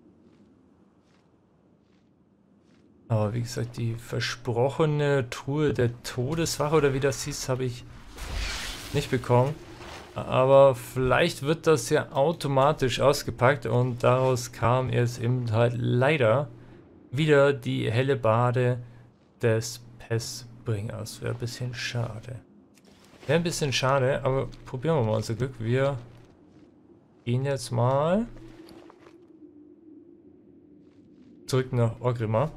Speaker 1: Aber wie gesagt, die versprochene Truhe der Todeswache oder wie das hieß, habe ich nicht bekommen. Aber vielleicht wird das ja automatisch ausgepackt und daraus kam jetzt eben halt leider wieder die Hellebarde des Pestbringers. Wäre ein bisschen schade. Wäre ein bisschen schade, aber probieren wir mal unser Glück. Wir gehen jetzt mal zurück nach Orgrimmar.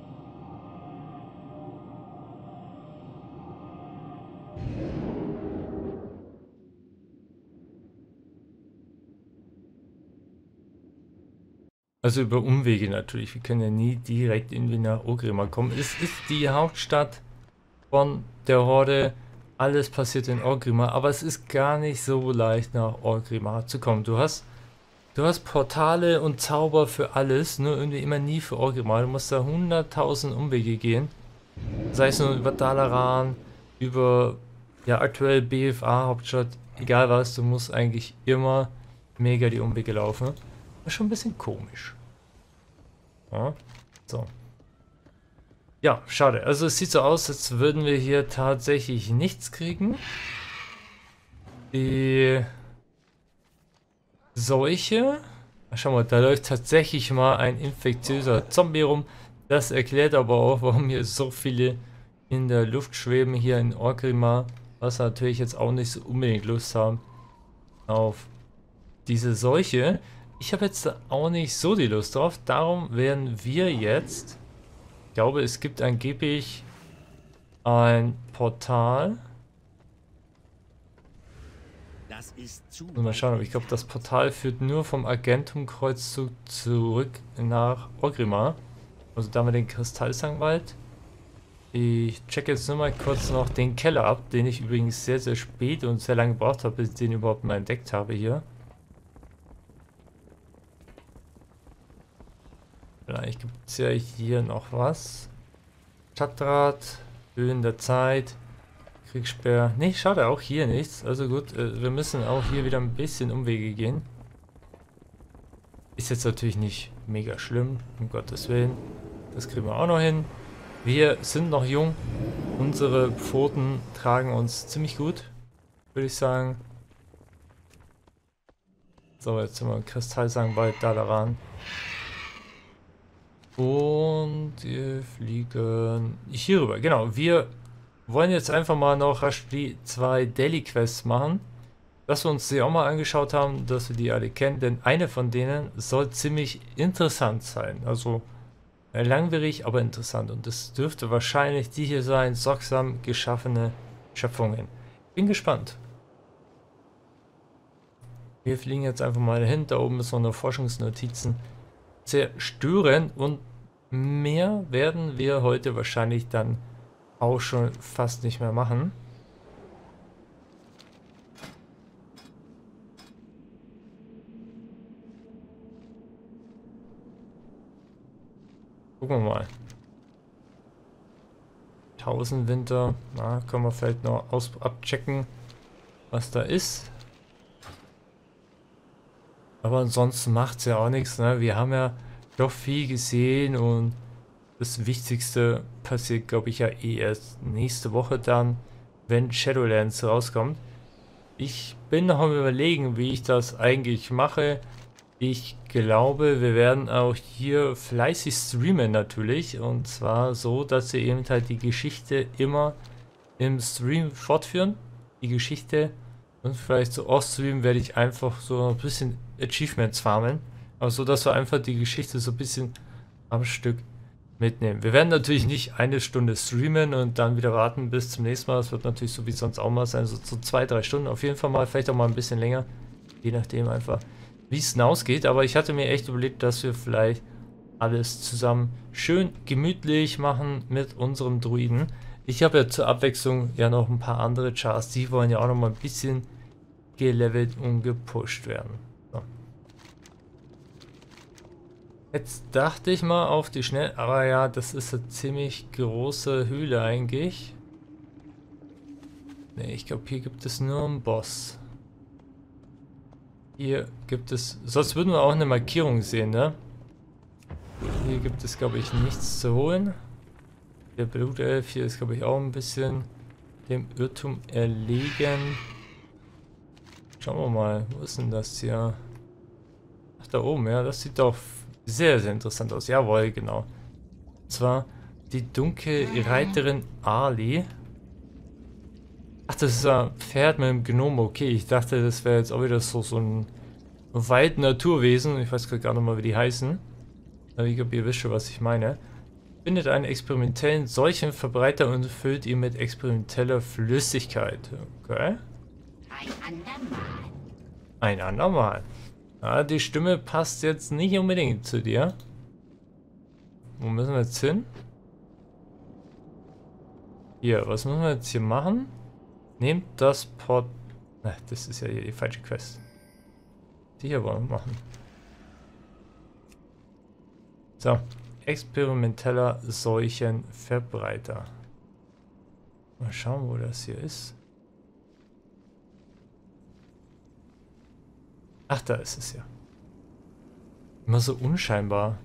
Speaker 1: Also über Umwege natürlich. Wir können ja nie direkt irgendwie nach Orgrimmar kommen. Es ist die Hauptstadt von der Horde. Alles passiert in Orgrimmar, aber es ist gar nicht so leicht nach Orgrimmar zu kommen. Du hast, du hast Portale und Zauber für alles, nur irgendwie immer nie für Orgrimmar. Du musst da hunderttausend Umwege gehen. Sei es nur über Dalaran, über ja aktuell B F A Hauptstadt, egal was, du musst eigentlich immer mega die Umwege laufen. Das ist schon ein bisschen komisch. Ja, so. Ja, schade. Also es sieht so aus, als würden wir hier tatsächlich nichts kriegen. Die Seuche. Schau mal, da läuft tatsächlich mal ein infektiöser Zombie rum. Das erklärt aber auch, warum hier so viele in der Luft schweben hier in Orgrimmar. Was natürlich jetzt auch nicht so unbedingt Lust haben auf diese Seuche. Ich habe jetzt auch nicht so die Lust drauf, darum werden wir jetzt, ich glaube es gibt angeblich ein Portal.
Speaker 7: Das ist zu
Speaker 1: Mal schauen, aber ich glaube das Portal führt nur vom Argentum-Kreuzzug zurück nach Orgrimmar. Also da haben wir den Kristallsangwald. Ich checke jetzt nur mal kurz noch den Keller ab, den ich übrigens sehr sehr spät und sehr lange gebraucht habe, bis ich den überhaupt mal entdeckt habe hier. Vielleicht gibt es ja hier noch was. Stadtrat, Höhen der Zeit, Kriegssperr. Ne, schade, auch hier nichts. Also gut, äh, wir müssen auch hier wieder ein bisschen Umwege gehen. Ist jetzt natürlich nicht mega schlimm, um Gottes Willen. Das kriegen wir auch noch hin. Wir sind noch jung. Unsere Pfoten tragen uns ziemlich gut, würde ich sagen. So, jetzt sind wir im Kristallsangwald Dalaran. Und wir fliegen hier rüber. Genau, wir wollen jetzt einfach mal noch rasch die zwei Daily Quests machen. Dass wir uns die auch mal angeschaut haben, dass wir die alle kennen. Denn eine von denen soll ziemlich interessant sein. Also langwierig, aber interessant. Und das dürfte wahrscheinlich die hier sein. Sorgsam geschaffene Schöpfungen. Bin gespannt. Wir fliegen jetzt einfach mal dahin. Da oben ist noch eine Forschungsnotizen. Zerstören und mehr werden wir heute wahrscheinlich dann auch schon fast nicht mehr machen. Gucken wir mal. tausend Winter, na, können wir vielleicht noch aus abchecken, was da ist. Aber ansonsten macht es ja auch nichts, ne? Wir haben ja doch viel gesehen und das Wichtigste passiert, glaube ich, ja eh erst nächste Woche dann, wenn Shadowlands rauskommt. Ich bin noch am Überlegen, wie ich das eigentlich mache. Ich glaube, wir werden auch hier fleißig streamen natürlich. Und zwar so, dass wir eben halt die Geschichte immer im Stream fortführen. Die Geschichte. Und vielleicht so off-stream werde ich einfach so ein bisschen Achievements farmen. Aber so, dass wir einfach die Geschichte so ein bisschen am Stück mitnehmen. Wir werden natürlich nicht eine Stunde streamen und dann wieder warten bis zum nächsten Mal. Das wird natürlich so wie sonst auch mal sein. So, so zwei, drei Stunden auf jeden Fall mal. Vielleicht auch mal ein bisschen länger. Je nachdem einfach, wie es hinausgeht. Aber ich hatte mir echt überlegt, dass wir vielleicht alles zusammen schön gemütlich machen mit unserem Druiden. Ich habe ja zur Abwechslung ja noch ein paar andere Chars. Die wollen ja auch noch mal ein bisschen gelevelt und gepusht werden. So. Jetzt dachte ich mal auf die Schnell, aber ja, das ist eine ziemlich große Höhle eigentlich. Ne, ich glaube, hier gibt es nur einen Boss. Hier gibt es, sonst würden wir auch eine Markierung sehen, ne? Hier gibt es, glaube ich, nichts zu holen. Der Blutelf hier ist, glaube ich, auch ein bisschen dem Irrtum erlegen. Schauen wir mal, wo ist denn das hier? Ach, da oben, ja, das sieht doch sehr, sehr interessant aus. Jawohl, genau. Und zwar die dunkle Reiterin Ali. Ach, das ist ein Pferd mit einem Gnome. Okay, ich dachte, das wäre jetzt auch wieder so, so ein Wald-Naturwesen. Ich weiß gar nicht mal, wie die heißen. Aber ich glaube, ihr wisst schon, was ich meine. Findet einen experimentellen Seuchenverbreiter und füllt ihn mit experimenteller Flüssigkeit. Okay.
Speaker 3: Ein andermal.
Speaker 1: Ein andermal. Ah, die Stimme passt jetzt nicht unbedingt zu dir. Wo müssen wir jetzt hin? Hier, was müssen wir jetzt hier machen? Nehmt das Port... Ach, das ist ja hier die falsche Quest. Die hier wollen wir machen. So. Experimenteller Seuchenverbreiter. Mal schauen, wo das hier ist. Ach, da ist es ja. Immer so unscheinbar.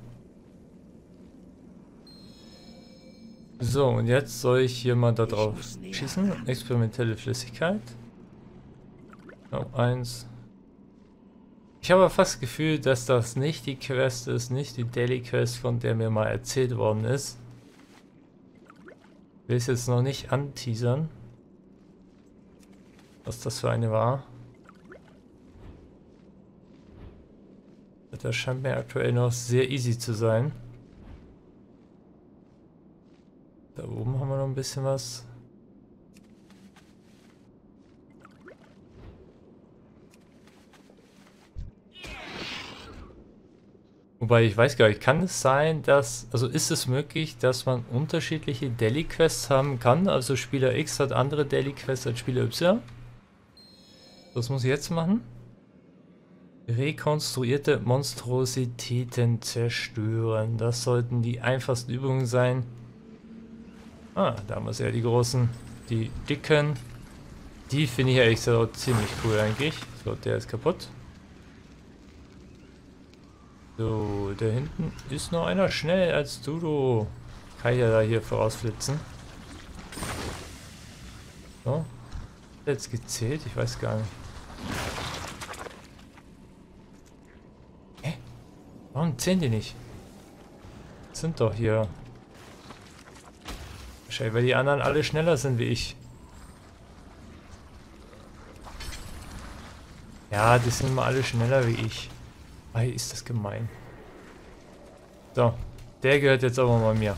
Speaker 1: So, und jetzt soll ich hier mal da drauf schießen. Experimentelle Flüssigkeit. Oh, eins. Ich habe fast das Gefühl, dass das nicht die Quest ist, nicht die Daily Quest, von der mir mal erzählt worden ist. Ich will es jetzt noch nicht anteasern, was das für eine war. Das scheint mir aktuell noch sehr easy zu sein. Da oben haben wir noch ein bisschen was. Wobei, ich weiß gar nicht, kann es sein, dass, also ist es möglich, dass man unterschiedliche Daily Quests haben kann? Also Spieler X hat andere Daily Quests als Spieler Y? Was muss ich jetzt machen? Rekonstruierte Monstrositäten zerstören. Das sollten die einfachsten Übungen sein. Ah, da haben wir es ja, die großen, die dicken. Die finde ich ehrlich gesagt auch ziemlich cool eigentlich. So, der ist kaputt. So, da hinten ist noch einer schnell als du, du. Kann ich ja da hier vorausflitzen. So. Hat jetzt gezählt? Ich weiß gar nicht. Hä? Warum zählen die nicht? Das sind doch hier. Wahrscheinlich, weil die anderen alle schneller sind wie ich. Ja, die sind immer alle schneller wie ich. Ei, ist das gemein. So, der gehört jetzt aber mal mir.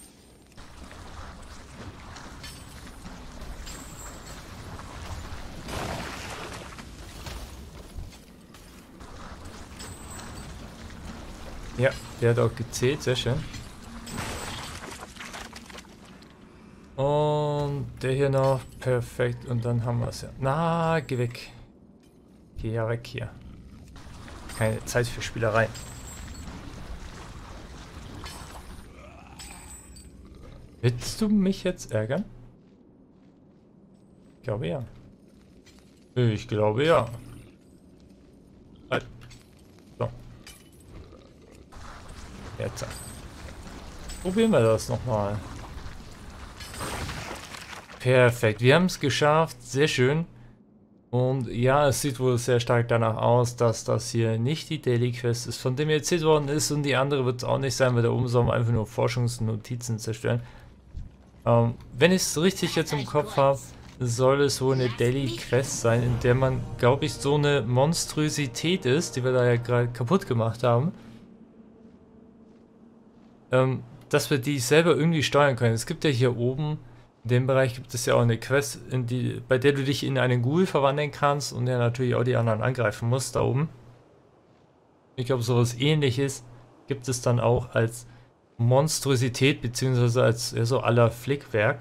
Speaker 1: Ja, der hat auch gezählt, sehr schön. Und der hier noch, perfekt. Und dann haben wir es ja. Na, geh weg. Geh ja weg hier. Keine Zeit für Spielerei. Willst du mich jetzt ärgern? Ich glaube ja. Ich glaube ja. So. Jetzt. Probieren wir das nochmal. Perfekt. Wir haben es geschafft. Sehr schön. Und ja, es sieht wohl sehr stark danach aus, dass das hier nicht die Daily Quest ist, von dem erzählt worden ist, und die andere wird es auch nicht sein, weil da oben sollen wir einfach nur Forschungsnotizen zerstören. Ähm, wenn ich es richtig jetzt im Kopf habe, soll es wohl eine Daily Quest sein, in der man, glaube ich, so eine Monstrosität ist, die wir da ja gerade kaputt gemacht haben. Ähm, dass wir die selber irgendwie steuern können. Es gibt ja hier oben, in dem Bereich gibt es ja auch eine Quest, in die, bei der du dich in einen Ghoul verwandeln kannst und ja natürlich auch die anderen angreifen musst, da oben. Ich glaube, sowas Ähnliches gibt es dann auch als Monstrosität, beziehungsweise als ja, so aller Flickwerk.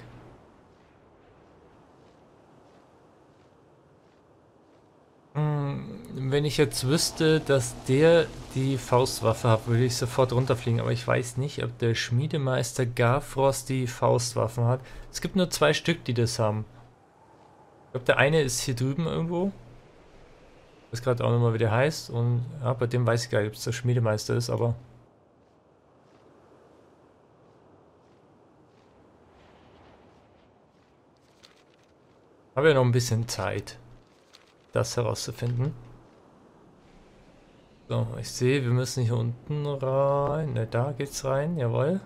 Speaker 1: Wenn ich jetzt wüsste, dass der die Faustwaffe hat, würde ich sofort runterfliegen. Aber ich weiß nicht, ob der Schmiedemeister Garfrost die Faustwaffen hat. Es gibt nur zwei Stück, die das haben. Ich glaube, der eine ist hier drüben irgendwo. Ich weiß gerade auch nochmal, wie der heißt. Und ja, bei dem weiß ich gar nicht, ob es der Schmiedemeister ist, aber... habe ja noch ein bisschen Zeit, das herauszufinden. So, ich sehe, wir müssen hier unten rein. Ne, da geht's rein, jawohl.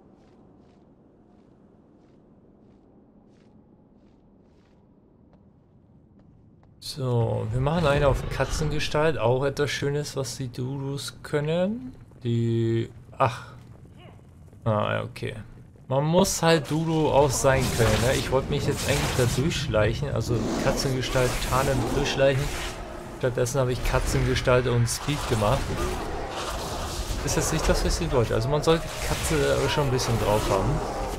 Speaker 1: So, wir machen einen auf Katzengestalt, auch etwas Schönes, was die Dulus können. Die... ach. Ah, ja, okay. Man muss halt Dulu auch sein können, ne? Ich wollte mich jetzt eigentlich da durchschleichen, also Katzengestalt, Tarnen, durchschleichen. Stattdessen habe ich Katzengestalt und Speed gemacht. Ist jetzt nicht das, was ich wollte. Also man sollte die Katze aber schon ein bisschen drauf haben.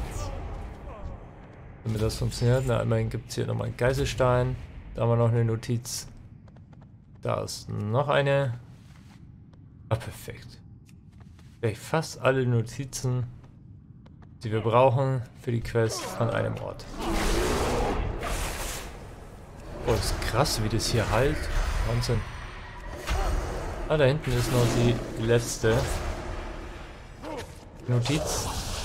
Speaker 1: Damit das funktioniert. Na, immerhin gibt es hier nochmal einen Geiselstein. Da haben wir noch eine Notiz. Da ist noch eine. Ah, perfekt. Okay, fast alle Notizen, die wir brauchen für die Quest, an einem Ort. Oh, das ist krass, wie das hier halt. Wahnsinn. Ah, da hinten ist noch die letzte Notiz.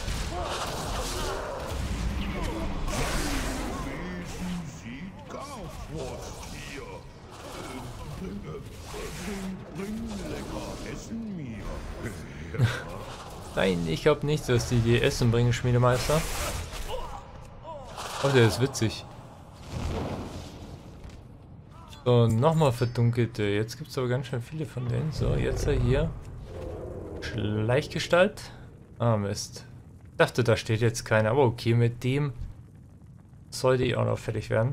Speaker 1: Nein, ich glaube nicht, dass die dir Essen bringen, Schmiedemeister. Oh, der ist witzig. So, nochmal verdunkelte. Jetzt gibt es aber ganz schön viele von denen. So, jetzt hier. Schleichgestalt. Ah, Mist. Ich dachte, da steht jetzt keiner. Aber okay, mit dem sollte ich auch noch fertig werden.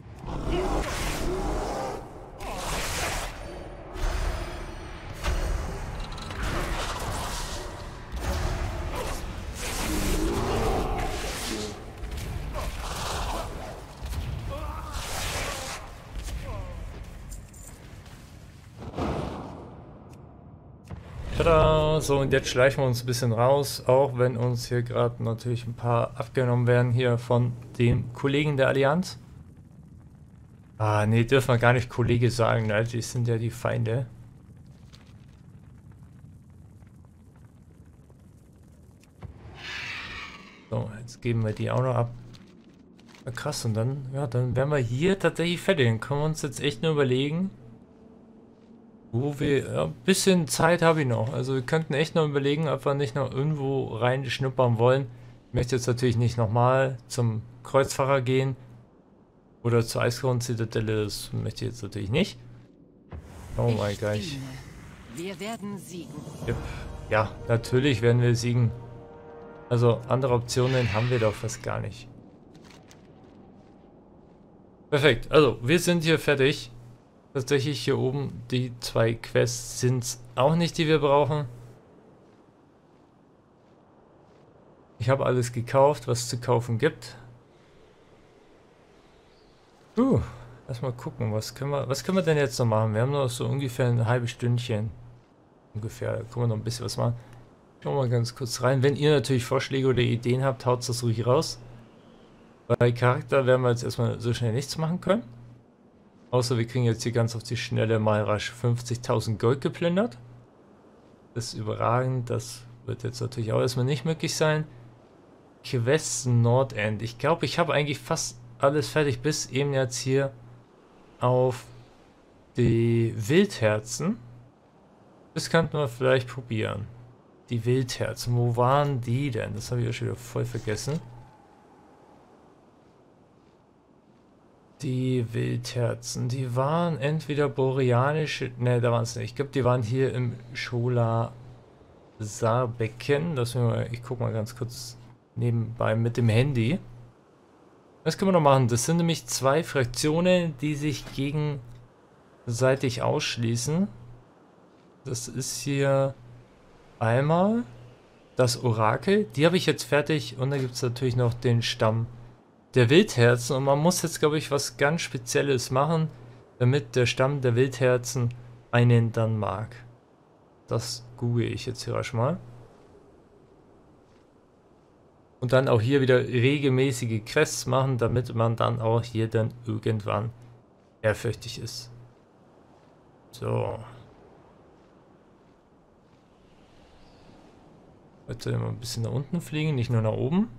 Speaker 1: Tada! So, und jetzt schleichen wir uns ein bisschen raus, auch wenn uns hier gerade natürlich ein paar abgenommen werden hier von dem Kollegen der Allianz. Ah, nee, dürfen wir gar nicht Kollege sagen, ne? Die sind ja die Feinde. So, jetzt geben wir die auch noch ab. Na krass, und dann, ja, dann wären wir hier tatsächlich fertig. Dann können wir uns jetzt echt nur überlegen, wo wir, ja, ein bisschen Zeit habe ich noch. Also wir könnten echt noch überlegen, ob wir nicht noch irgendwo reinschnuppern wollen. Ich möchte jetzt natürlich nicht nochmal zum Kreuzfahrer gehen oder zur Eiskronen-Zitadelle, das möchte ich jetzt natürlich nicht. Oh mein Gott.
Speaker 2: Wir werden siegen.
Speaker 1: Yep. Ja, natürlich werden wir siegen. Also andere Optionen haben wir doch fast gar nicht. Perfekt, also wir sind hier fertig. Tatsächlich hier oben die zwei Quests sind es auch nicht, die wir brauchen. Ich habe alles gekauft, was es zu kaufen gibt. Uh, lass mal gucken, was können wir, was können wir denn jetzt noch machen? Wir haben noch so ungefähr ein halbes Stündchen. Ungefähr, da können wir noch ein bisschen was machen. Schauen wir mal ganz kurz rein. Wenn ihr natürlich Vorschläge oder Ideen habt, haut das ruhig raus. Bei Charakter werden wir jetzt erstmal so schnell nichts machen können. Außer wir kriegen jetzt hier ganz auf die Schnelle mal rasch fünfzigtausend Gold geplündert. Das ist überragend. Das wird jetzt natürlich auch erstmal nicht möglich sein. Quest Nordend. Ich glaube, ich habe eigentlich fast alles fertig, bis eben jetzt hier auf die Wildherzen. Das könnten wir vielleicht probieren. Die Wildherzen, wo waren die denn? Das habe ich ja schon wieder voll vergessen. Die Wildherzen, die waren entweder boreanische, ne, da waren es nicht. Ich glaube, die waren hier im Schola Saarbecken. Das wir mal, ich gucke mal ganz kurz nebenbei mit dem Handy. Das können wir noch machen. Das sind nämlich zwei Fraktionen, die sich gegenseitig ausschließen. Das ist hier einmal das Orakel. Die habe ich jetzt fertig. Und dann gibt es natürlich noch den Stamm der Wildherzen. Und man muss jetzt, glaube ich, was ganz Spezielles machen, damit der Stamm der Wildherzen einen dann mag. Das google ich jetzt hier rasch mal. Und dann auch hier wieder regelmäßige Quests machen, damit man dann auch hier dann irgendwann ehrfürchtig ist. So. Jetzt soll ich mal ein bisschen nach unten fliegen, nicht nur nach oben.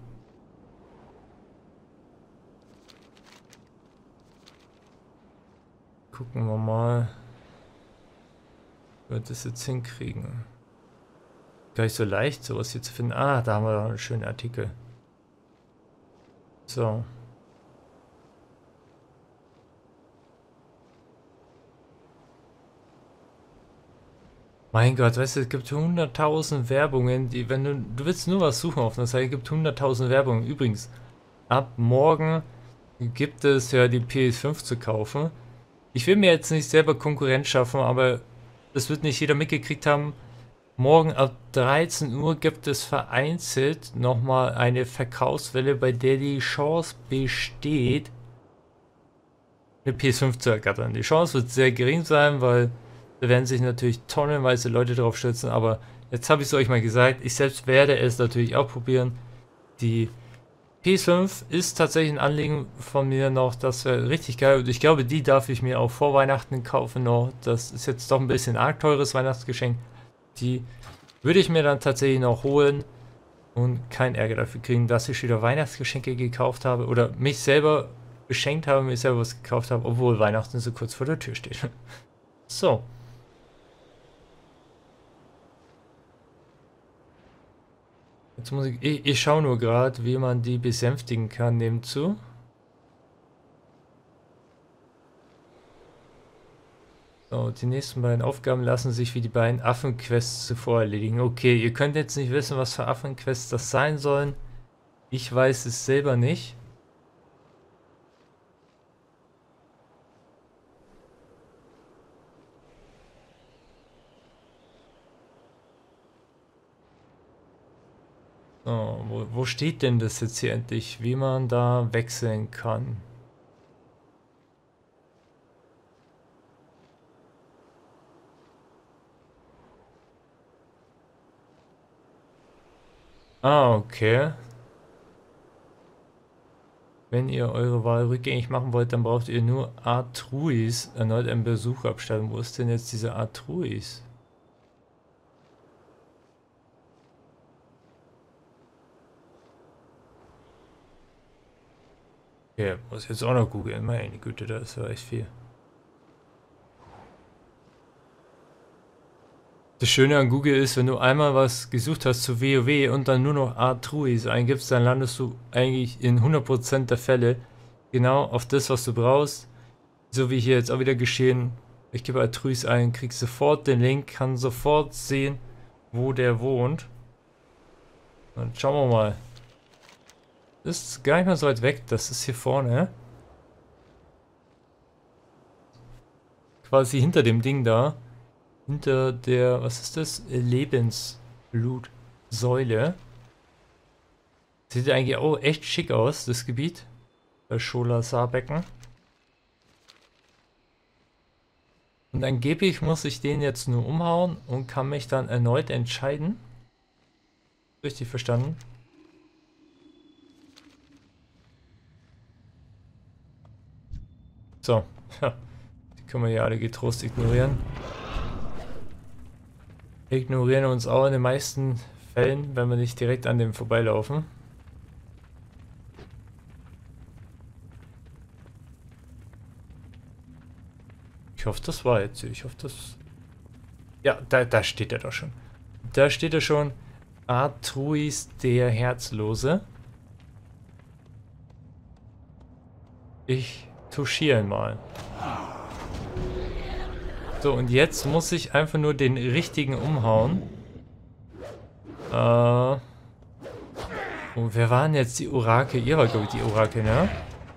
Speaker 1: Gucken wir mal, wie wir das jetzt hinkriegen. Gar nicht so leicht, sowas hier zu finden. Ah, da haben wir doch einen schönen Artikel. So. Mein Gott, weißt du, es gibt hunderttausend Werbungen, die, wenn du, du willst nur was suchen auf einer Seite, es gibt hunderttausend Werbungen. Übrigens, ab morgen gibt es ja die P S fünf zu kaufen. Ich will mir jetzt nicht selber Konkurrenz schaffen, aber das wird nicht jeder mitgekriegt haben. Morgen ab dreizehn Uhr gibt es vereinzelt nochmal eine Verkaufswelle, bei der die Chance besteht, eine P S fünf zu ergattern. Die Chance wird sehr gering sein, weil da werden sich natürlich tonnenweise Leute drauf stürzen, aber jetzt habe ich es euch mal gesagt, ich selbst werde es natürlich auch probieren. Die P S fünf ist tatsächlich ein Anliegen von mir noch, das wäre richtig geil und ich glaube, die darf ich mir auch vor Weihnachten kaufen noch. Das ist jetzt doch ein bisschen arg teures Weihnachtsgeschenk. Die würde ich mir dann tatsächlich noch holen und keinen Ärger dafür kriegen, dass ich wieder Weihnachtsgeschenke gekauft habe oder mich selber geschenkt habe, mir selber was gekauft habe, obwohl Weihnachten so kurz vor der Tür steht. So. Jetzt muss ich, ich, ich schaue nur gerade, wie man die besänftigen kann, nebenzu. So, die nächsten beiden Aufgaben lassen sich wie die beiden Affenquests zuvor erledigen. Okay, ihr könnt jetzt nicht wissen, was für Affenquests das sein sollen. Ich weiß es selber nicht. So, wo, wo steht denn das jetzt hier endlich, wie man da wechseln kann? Ah, okay. Wenn ihr eure Wahl rückgängig machen wollt, dann braucht ihr nur Artruis erneut einen Besuch abstatten. Wo ist denn jetzt diese Artruis? Okay, muss jetzt auch noch googeln. Meine Güte, da ist ja echt viel. Das Schöne an Google ist, wenn du einmal was gesucht hast zu WoW und dann nur noch Artruis eingibst, dann landest du eigentlich in hundert Prozent der Fälle genau auf das, was du brauchst. So wie hier jetzt auch wieder geschehen. Ich gebe Artruis ein, krieg sofort den Link, kann sofort sehen, wo der wohnt. Dann schauen wir mal. Das ist gar nicht mehr so weit weg, das ist hier vorne. Quasi hinter dem Ding da. Hinter der, was ist das? Lebensblutsäule. Sieht eigentlich auch echt schick aus, das Gebiet. Bei Schola Saarbecken. Und angeblich muss ich den jetzt nur umhauen und kann mich dann erneut entscheiden. Richtig verstanden? So, ja. Die können wir ja alle getrost ignorieren. Ignorieren uns auch in den meisten Fällen, wenn wir nicht direkt an dem vorbeilaufen. hoffe, das war jetzt. Ich hoffe, das... Ja, da, da steht er doch schon. Da steht er schon. Artruis der Herzlose. Ich touchiere ihn mal. So, und jetzt muss ich einfach nur den richtigen umhauen. Äh... Oh, wer waren jetzt die Orakel? Ihr war, glaube ich, die Orakel, ne?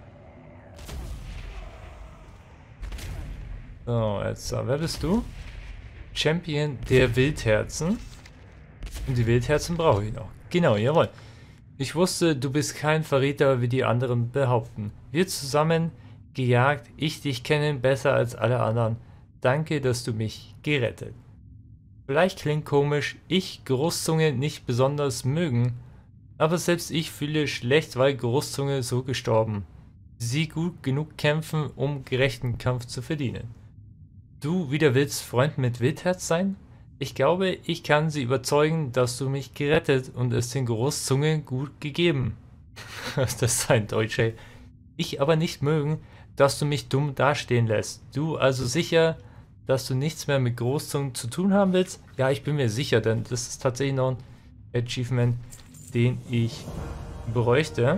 Speaker 1: So, jetzt, wer bist du? Champion der Wildherzen. Und die Wildherzen brauche ich noch. Genau, jawohl. Ich wusste, du bist kein Verräter, wie die anderen behaupten. Wir zusammen gejagt, ich dich kenne besser als alle anderen. Danke, dass du mich gerettet. Vielleicht klingt komisch, ich Großzunge nicht besonders mögen, aber selbst ich fühle schlecht, weil Großzunge so gestorben. Sie gut genug kämpfen, um gerechten Kampf zu verdienen. Du wieder willst Freund mit Wildherz sein? Ich glaube, ich kann sie überzeugen, dass du mich gerettet und es den Großzungen gut gegeben. Das ist ein Deutsch, ey. Ich aber nicht mögen, dass du mich dumm dastehen lässt. Du also sicher, dass du nichts mehr mit Großzungen zu tun haben willst? Ja, ich bin mir sicher, denn das ist tatsächlich noch ein Achievement, den ich bräuchte.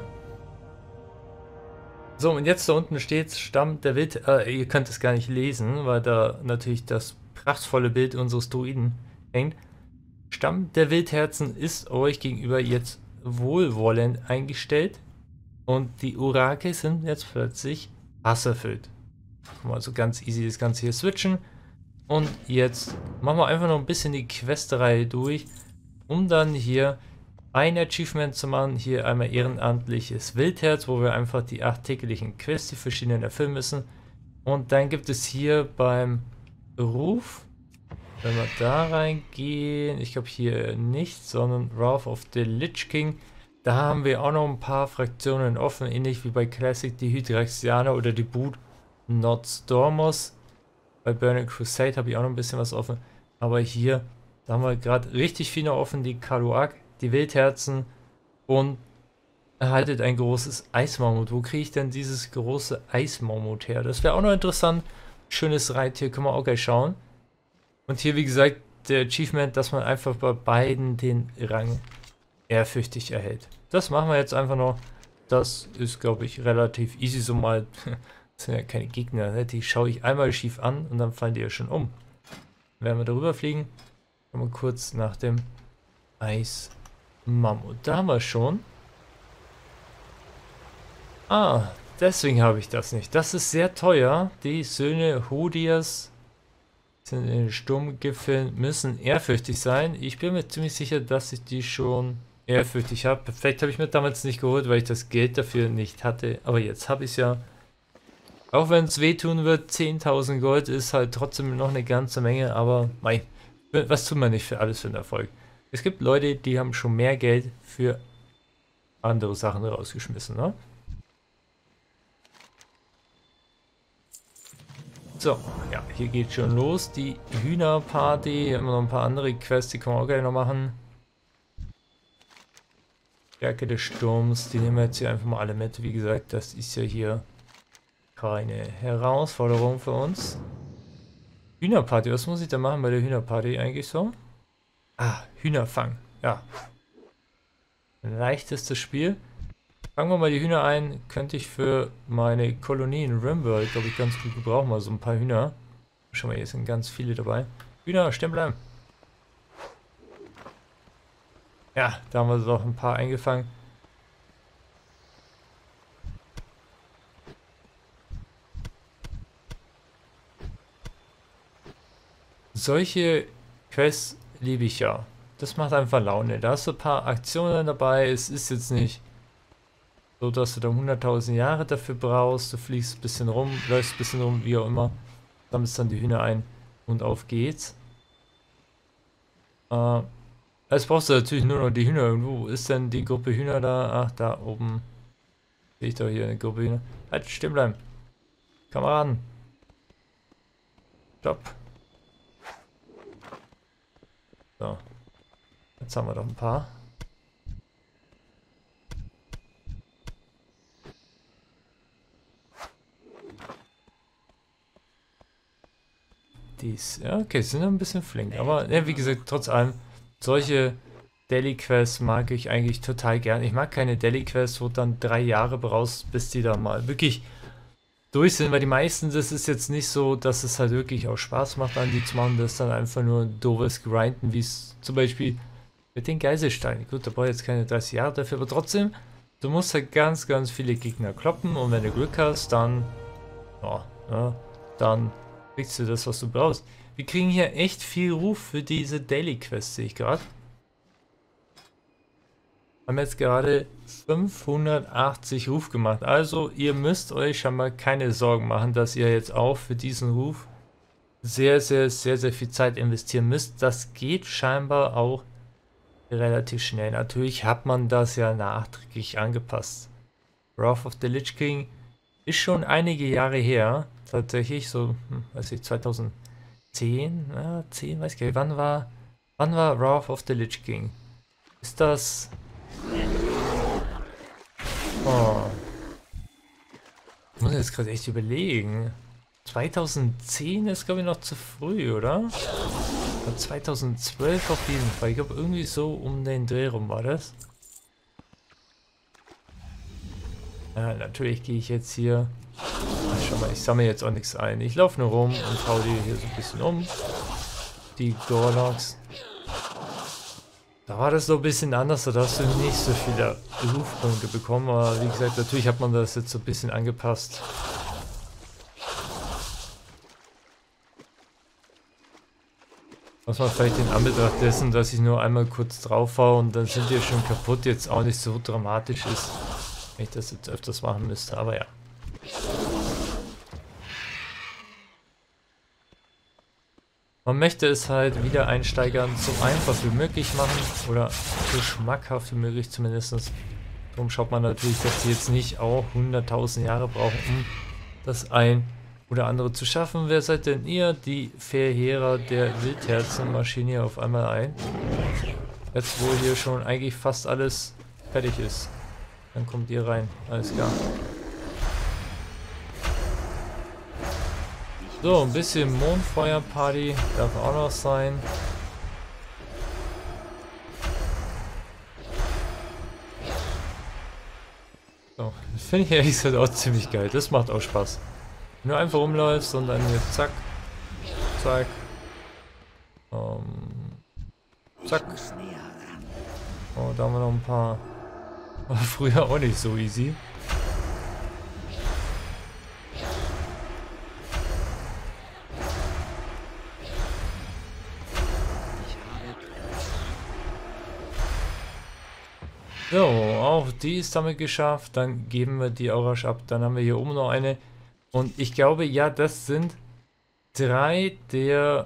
Speaker 1: So, und jetzt da unten steht Stamm der Wild... Äh, ihr könnt es gar nicht lesen, weil da natürlich das prachtvolle Bild unseres Druiden hängt. Stamm der Wildherzen ist euch gegenüber jetzt wohlwollend eingestellt und die Orakel sind jetzt plötzlich hasserfüllt. Kann man also ganz easy das Ganze hier switchen. Und jetzt machen wir einfach noch ein bisschen die Questreihe durch, um dann hier ein Achievement zu machen. Hier einmal ehrenamtliches Wildherz, wo wir einfach die acht täglichen Quests, die verschiedenen, erfüllen müssen. Und dann gibt es hier beim Ruf, wenn wir da reingehen, ich glaube hier nicht, sondern Wrath of the Lich King, da haben wir auch noch ein paar Fraktionen offen, ähnlich wie bei Classic die Hydraxianer oder die Boot Nordstormers. Bei Burning Crusade habe ich auch noch ein bisschen was offen, aber hier, da haben wir gerade richtig viel noch offen, die Kaluak, die Wildherzen und erhaltet ein großes Eismammut. Wo kriege ich denn dieses große Eismammut her? Das wäre auch noch interessant. Schönes Reittier, können wir auch gleich schauen. Und hier, wie gesagt, der Achievement, dass man einfach bei beiden den Rang ehrfürchtig erhält. Das machen wir jetzt einfach noch. Das ist, glaube ich, relativ easy so mal. Das sind ja keine Gegner, ne? Die schaue ich einmal schief an und dann fallen die ja schon um. Wenn wir darüber fliegen, kommen wir kurz nach dem Eismammut. Da haben wir schon. Ah, deswegen habe ich das nicht. Das ist sehr teuer. Die Söhne Hodias sind in den Sturmgipfeln, müssen ehrfürchtig sein. Ich bin mir ziemlich sicher, dass ich die schon ehrfürchtig habe. Perfekt, habe ich mir damals nicht geholt, weil ich das Geld dafür nicht hatte. Aber jetzt habe ich es ja. Auch wenn es wehtun wird, zehntausend Gold ist halt trotzdem noch eine ganze Menge. Aber mei, was tut man nicht für alles für den Erfolg? Es gibt Leute, die haben schon mehr Geld für andere Sachen rausgeschmissen, ne? So, ja, hier geht schon los. Die Hühnerparty, hier haben wir noch ein paar andere Quests, die können wir auch gleich noch machen. Stärke des Sturms, die nehmen wir jetzt hier einfach mal alle mit. Wie gesagt, das ist ja hier keine Herausforderung für uns. Hühnerparty, was muss ich da machen bei der Hühnerparty eigentlich so? Ah, Hühnerfang, ja. Ein leichtestes Spiel. Fangen wir mal die Hühner ein. Könnte ich für meine Kolonie in Rimworld, glaube ich, ganz gut gebrauchen. Mal so ein paar Hühner. Schau mal, hier sind ganz viele dabei. Hühner, stehen bleiben. Ja, da haben wir doch ein paar eingefangen. Solche Quests liebe ich ja. Das macht einfach Laune. Da hast du ein paar Aktionen dabei. Es ist jetzt nicht so, dass du da hunderttausend Jahre dafür brauchst. Du fliegst ein bisschen rum, läufst ein bisschen rum, wie auch immer. Sammelst dann die Hühner ein und auf geht's. Äh, jetzt brauchst du natürlich nur noch die Hühner irgendwo. Wo ist denn die Gruppe Hühner da? Ach, da oben. Sehe ich doch hier eine Gruppe Hühner. Halt, stehen bleiben. Kameraden. Stopp. So. Jetzt haben wir doch ein paar. Dies. Ja, okay, sind ein bisschen flink. Aber ja, wie gesagt, trotz allem, solche Daily Quests mag ich eigentlich total gern. Ich mag keine Daily Quests, wo dann drei Jahre brauchst, bis die da mal wirklich durch sind, weil die meisten, das ist jetzt nicht so, dass es halt wirklich auch Spaß macht, an die zu machen. Das ist dann einfach nur ein doofes Grinden, wie es zum Beispiel mit den Geiselsteinen. Gut, da brauche ich jetzt keine dreißig Jahre dafür, aber trotzdem, du musst halt ganz, ganz viele Gegner kloppen und wenn du Glück hast, dann, ja, ja, dann kriegst du das, was du brauchst. Wir kriegen hier echt viel Ruf für diese Daily Quest, sehe ich gerade. Haben jetzt gerade fünfhundertachtzig Ruf gemacht. Also ihr müsst euch schon mal keine Sorgen machen, dass ihr jetzt auch für diesen Ruf sehr, sehr, sehr, sehr viel Zeit investieren müsst. Das geht scheinbar auch relativ schnell. Natürlich hat man das ja nachträglich angepasst. Wrath of the Lich King ist schon einige Jahre her. Tatsächlich so, hm, weiß ich, zweitausendzehn, ja, zehn, weiß ich gar nicht. Wann war, wann war Wrath of the Lich King? Ist das... Oh. Ich muss jetzt gerade echt überlegen. zweitausendzehn ist, glaube ich, noch zu früh, oder? Oder zweitausendzwölf auf jeden Fall. Ich glaube, irgendwie so um den Dreh rum war das. Ja, natürlich gehe ich jetzt hier... Ach, schau mal, ich sammle jetzt auch nichts ein. Ich laufe nur rum und hau die hier so ein bisschen um. Die Gorloks. Da war das so ein bisschen anders, da hast du nicht so viele Rufpunkte bekommen, aber wie gesagt, natürlich hat man das jetzt so ein bisschen angepasst. Was man vielleicht in Anbetracht dessen, dass ich nur einmal kurz drauf haue und dann sind die schon kaputt, jetzt auch nicht so dramatisch ist, wenn ich das jetzt öfters machen müsste, aber ja. Man möchte es halt Wiedereinsteigern so einfach wie möglich machen oder so schmackhaft wie möglich zumindest. Darum schaut man natürlich, dass sie jetzt nicht auch hunderttausend Jahre brauchen, um das ein oder andere zu schaffen. Wer seid denn ihr? Die Verheerer der Wildherzen marschieren hier auf einmal ein. Jetzt wo hier schon eigentlich fast alles fertig ist. Dann kommt ihr rein. Alles klar. So, ein bisschen Mondfeuerparty darf auch noch sein. So, das finde ich ehrlich gesagt auch ziemlich geil. Das macht auch Spaß. Wenn du einfach rumläufst und dann hier zack, zack, ähm, zack. Oh, da haben wir noch ein paar. War früher auch nicht so easy. So, auch die ist damit geschafft. Dann geben wir die auch rasch ab. Dann haben wir hier oben noch eine. Und ich glaube, ja, das sind drei der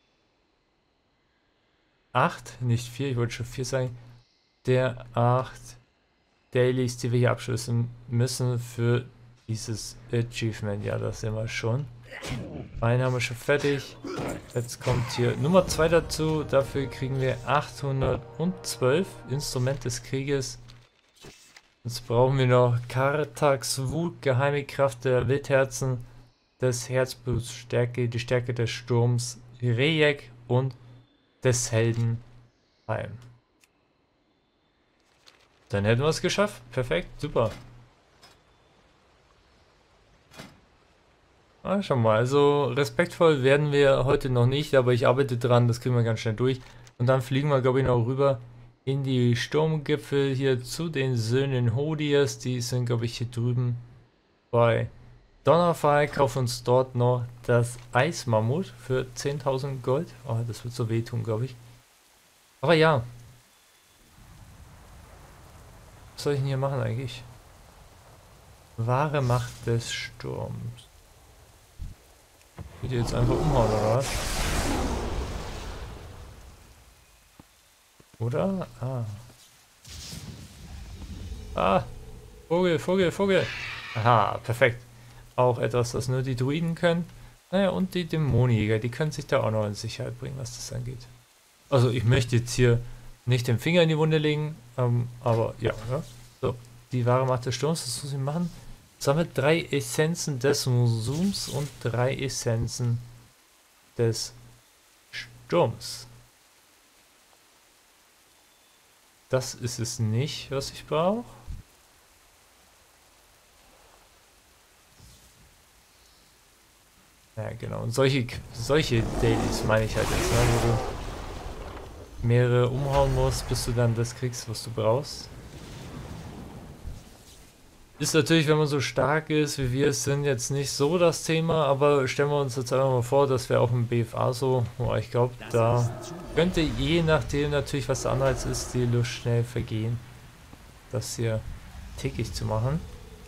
Speaker 1: acht, nicht vier, ich wollte schon vier sagen, der acht Dailies, die wir hier abschließen müssen für dieses Achievement. Ja, das sehen wir schon. Einen haben wir schon fertig. Jetzt kommt hier Nummer zwei dazu. Dafür kriegen wir achthundertzwölf Instrument des Krieges. Jetzt brauchen wir noch Kartax Wut, geheime Kraft der Wildherzen, des Herzbluts, Stärke, die Stärke des Sturms, Rejek und des Helden Heim. Dann hätten wir es geschafft. Perfekt, super. Ah, schau mal, also respektvoll werden wir heute noch nicht, aber ich arbeite dran, das kriegen wir ganz schnell durch. Und dann fliegen wir, glaube ich, noch rüber in die Sturmgipfel hier zu den Söhnen Hodiers. Die sind, glaube ich, hier drüben bei Donnerfall. Kaufen uns dort noch das Eismammut für zehntausend Gold. Oh, das wird so wehtun, glaube ich. Aber ja. Was soll ich denn hier machen eigentlich? Wahre Macht des Sturms. Will die jetzt einfach umhauen, oder was? Oder? Ah. Ah! Vogel, Vogel, Vogel! Aha, perfekt. Auch etwas, das nur die Druiden können. Naja, und die Dämonenjäger, die können sich da auch noch in Sicherheit bringen, was das angeht. Also, ich möchte jetzt hier nicht den Finger in die Wunde legen, ähm, aber ja, ja. So, die wahre Macht des Sturms, das muss ich machen. Sammelt drei Essenzen des Musums und drei Essenzen des Sturms. Das ist es nicht, was ich brauche. Ja, genau. Und solche, solche Dailies meine ich halt jetzt, ne? Wo du mehrere umhauen musst, bis du dann das kriegst, was du brauchst. Ist natürlich, wenn man so stark ist, wie wir es sind, jetzt nicht so das Thema, aber stellen wir uns jetzt einfach mal vor, das wäre auch im B F A so. Oh, ich glaube, da könnte je nachdem natürlich, was der Anreiz ist, die Lust schnell vergehen, das hier täglich zu machen.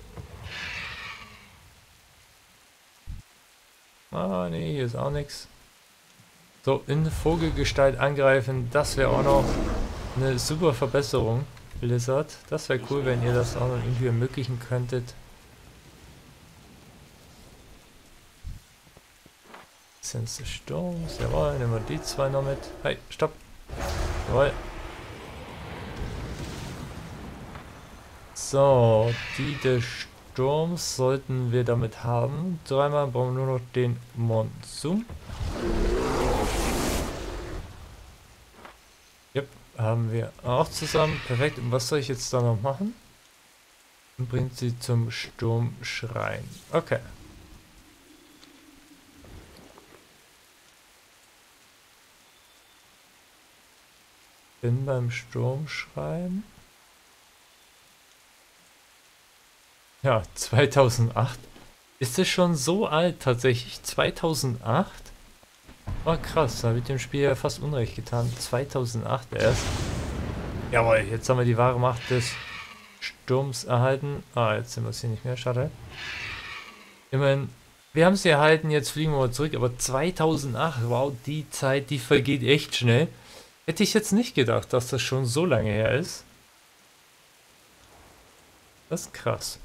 Speaker 1: Ah, nee, hier ist auch nichts. So, in Vogelgestalt angreifen, das wäre auch noch eine super Verbesserung. Blizzard, das wäre cool, wenn ihr das auch noch irgendwie ermöglichen könntet. Essenz des Sturms, jawohl, nehmen wir die zwei noch mit. Hey, stopp! Jawohl. So, die des Sturms sollten wir damit haben. Dreimal brauchen wir nur noch den Monsun. Yep. Haben wir auch zusammen. Perfekt. Und was soll ich jetzt da noch machen? Und bringt sie zum Sturmschrein. Okay. Bin beim Sturmschrein. Ja, zweitausendacht. Ist es schon so alt tatsächlich? zweitausendacht? Oh krass, da habe ich dem Spiel ja fast Unrecht getan. zweitausendacht erst. Jawohl, jetzt haben wir die wahre Macht des Sturms erhalten. Ah, jetzt sind wir es hier nicht mehr, schade. Immerhin, wir haben sie erhalten, jetzt fliegen wir mal zurück. Aber zweitausendacht, wow, die Zeit, die vergeht echt schnell. Hätte ich jetzt nicht gedacht, dass das schon so lange her ist. Das ist krass.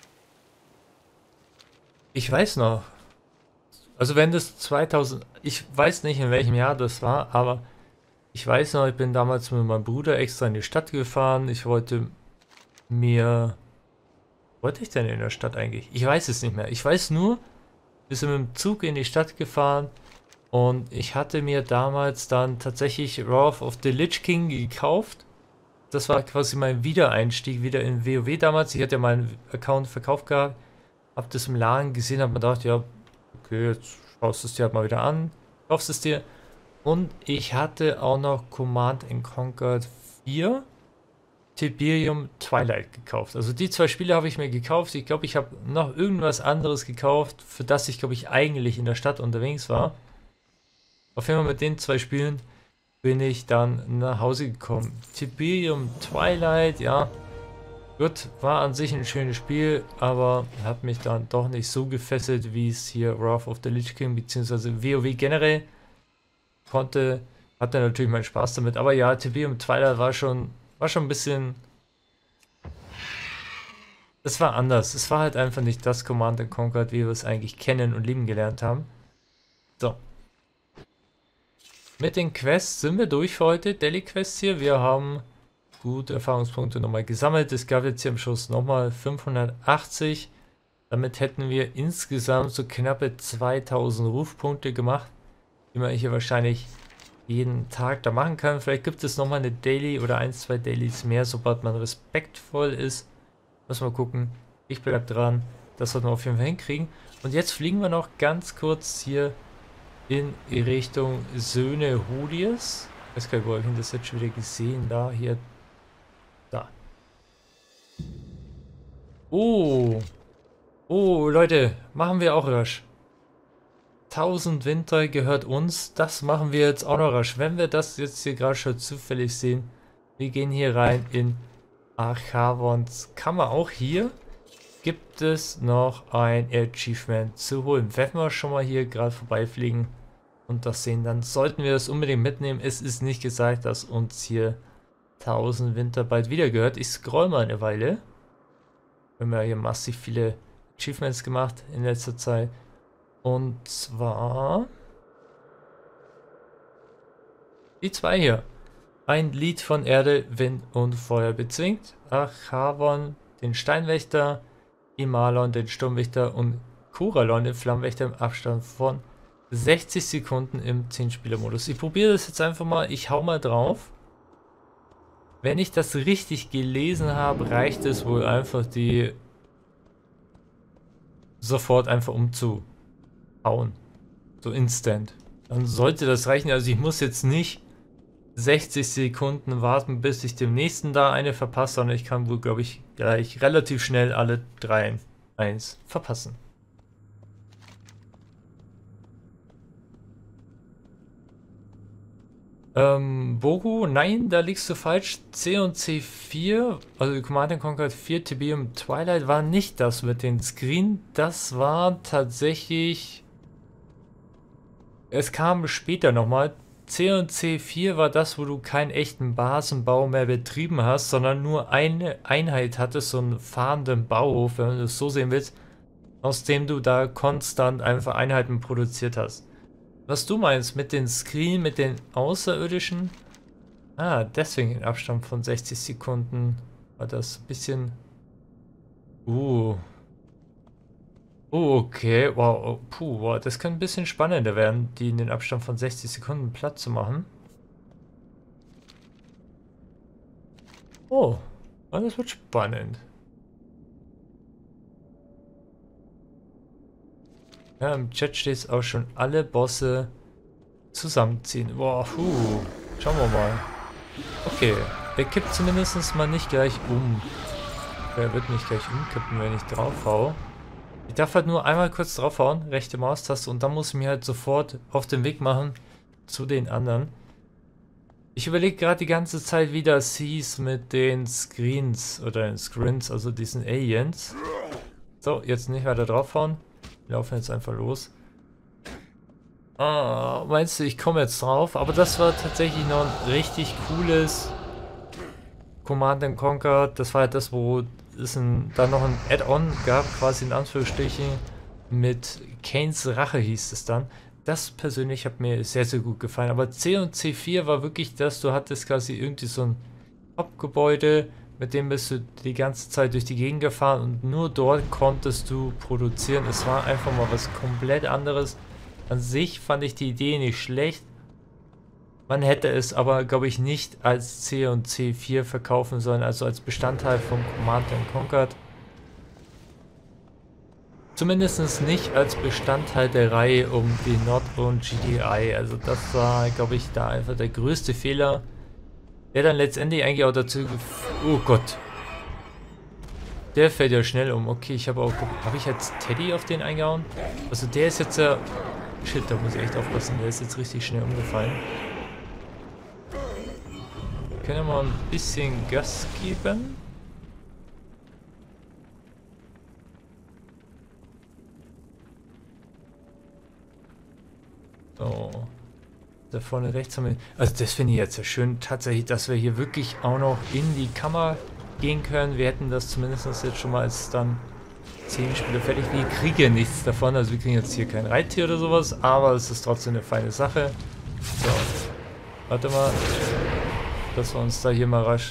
Speaker 1: Ich weiß noch. Also wenn das zweitausend, ich weiß nicht in welchem Jahr das war, aber ich weiß noch, ich bin damals mit meinem Bruder extra in die Stadt gefahren. Ich wollte mir, wollte ich denn in der Stadt eigentlich? Ich weiß es nicht mehr. Ich weiß nur, wir sind mit dem Zug in die Stadt gefahren und ich hatte mir damals dann tatsächlich Wrath of the Lich King gekauft. Das war quasi mein Wiedereinstieg wieder in WoW damals. Ich hatte ja meinen Account verkauft gehabt, hab das im Laden gesehen, hab mir gedacht, ja, okay, jetzt schaust du es dir halt mal wieder an, kaufst es dir. Und ich hatte auch noch Command and Conquer vier Tiberium Twilight gekauft. Also die zwei Spiele habe ich mir gekauft. Ich glaube, ich habe noch irgendwas anderes gekauft, für das ich, glaube ich, eigentlich in der Stadt unterwegs war. Auf jeden Fall mit den zwei Spielen bin ich dann nach Hause gekommen. Tiberium Twilight, ja. Gut, war an sich ein schönes Spiel, aber hat mich dann doch nicht so gefesselt, wie es hier Wrath of the Lich King bzw. WoW generell konnte. Hatte natürlich meinen Spaß damit, aber ja, Tiberium Twilight war schon, war schon ein bisschen... Es war anders. Es war halt einfach nicht das Command and Conquer, wie wir es eigentlich kennen und lieben gelernt haben. So. Mit den Quests sind wir durch für heute. Daily Quests hier. Wir haben gute Erfahrungspunkte nochmal gesammelt. Es gab jetzt hier am Schluss nochmal fünfhundertachtzig. Damit hätten wir insgesamt so knappe zweitausend Rufpunkte gemacht, die man hier wahrscheinlich jeden Tag da machen kann. Vielleicht gibt es nochmal eine Daily oder ein, zwei Dailies mehr, sobald man respektvoll ist. Muss mal gucken. Ich bleib dran. Das sollten wir auf jeden Fall hinkriegen. Und jetzt fliegen wir noch ganz kurz hier in Richtung Söhne Holiers. Ich weiß gar nicht, wo habe ich das jetzt schon wieder gesehen? Da, hier. Da. Oh. Oh, Leute. Machen wir auch rasch. tausend Winter gehört uns. Das machen wir jetzt auch noch rasch. Wenn wir das jetzt hier gerade schon zufällig sehen. Wir gehen hier rein in Archavons Kammer. Auch hier gibt es noch ein Achievement zu holen. Wenn wir schon mal hier gerade vorbeifliegen und das sehen, dann sollten wir das unbedingt mitnehmen. Es ist nicht gesagt, dass uns hier tausend Winter bald wieder gehört. Ich scroll mal eine Weile. Wir haben ja hier massiv viele Achievements gemacht in letzter Zeit. Und zwar die zwei hier. Ein Lied von Erde, Wind und Feuer bezwingt. Archavon, den Steinwächter, Imalon, den Sturmwächter und Kuralon, den Flammenwächter im Abstand von sechzig Sekunden im zehn Spieler Modus. Ich probiere das jetzt einfach mal. Ich hau mal drauf. Wenn ich das richtig gelesen habe, reicht es wohl einfach, die sofort einfach umzuhauen. So instant. Dann sollte das reichen. Also ich muss jetzt nicht sechzig Sekunden warten, bis ich dem nächsten da eine verpasse, sondern ich kann wohl, glaube ich, gleich relativ schnell alle drei eins verpassen. Ähm, Bogu, nein, da liegst du falsch. C und C vier, also Command and Conquer vier Tiberium Twilight war nicht das mit den Screen. Das war tatsächlich... Es kam später nochmal. C und C vier war das, wo du keinen echten Basenbau mehr betrieben hast, sondern nur eine Einheit hattest, so einen fahrenden Bauhof, wenn du es so sehen willst, aus dem du da konstant einfach Einheiten produziert hast. Was du meinst mit den Screen, mit den Außerirdischen? Ah, deswegen ein Abstand von sechzig Sekunden war das ein bisschen... Uh... Oh, okay. Wow. Oh, puh, wow. Das kann ein bisschen spannender werden, die in den Abstand von sechzig Sekunden platt zu machen. Oh, das wird spannend. Ja, im Chat steht es auch schon, alle Bosse zusammenziehen. Boah, puh. Schauen wir mal. Okay, er kippt zumindest mal nicht gleich um. Er wird nicht gleich umkippen, wenn ich drauf hau. Ich darf halt nur einmal kurz draufhauen, rechte Maustaste, und dann muss ich mir halt sofort auf den Weg machen zu den anderen. Ich überlege gerade die ganze Zeit, wie das hieß mit den Screens oder den Screens, also diesen Aliens. So, jetzt nicht weiter draufhauen. Wir laufen jetzt einfach los. Ah, meinst du, ich komme jetzt drauf? Aber das war tatsächlich noch ein richtig cooles Command and Conquer. Das war halt das, wo es ein, dann noch ein Add-on gab, quasi in Anführungsstrichen, mit Kains Rache hieß es dann. Das persönlich hat mir sehr, sehr gut gefallen. Aber C und C vier war wirklich das, du hattest quasi irgendwie so ein Hauptgebäude, mit dem bist du die ganze Zeit durch die Gegend gefahren und nur dort konntest du produzieren. Es war einfach mal was komplett anderes. An sich fand ich die Idee nicht schlecht. Man hätte es aber, glaube ich, nicht als C und C vier verkaufen sollen, also als Bestandteil von Command and Conquer. Zumindest nicht als Bestandteil der Reihe um die Nord und G D I. Also das war, glaube ich, da einfach der größte Fehler, der dann letztendlich eigentlich auch dazu geführt... Oh Gott. Der fällt ja schnell um. Okay, ich habe auch... Habe ich jetzt Teddy auf den eingehauen? Also der ist jetzt ja... Shit, da muss ich echt aufpassen. Der ist jetzt richtig schnell umgefallen. Können wir mal ein bisschen Gas geben? So. Da vorne rechts haben wir... Also das finde ich jetzt ja schön, tatsächlich, dass wir hier wirklich auch noch in die Kammer gehen können. Wir hätten das zumindest jetzt schon mal als dann zehn Spiele fertig. Wir kriegen nichts davon, also wir kriegen jetzt hier kein Reittier oder sowas, aber es ist trotzdem eine feine Sache. So. Warte mal. Dass wir uns da hier mal rasch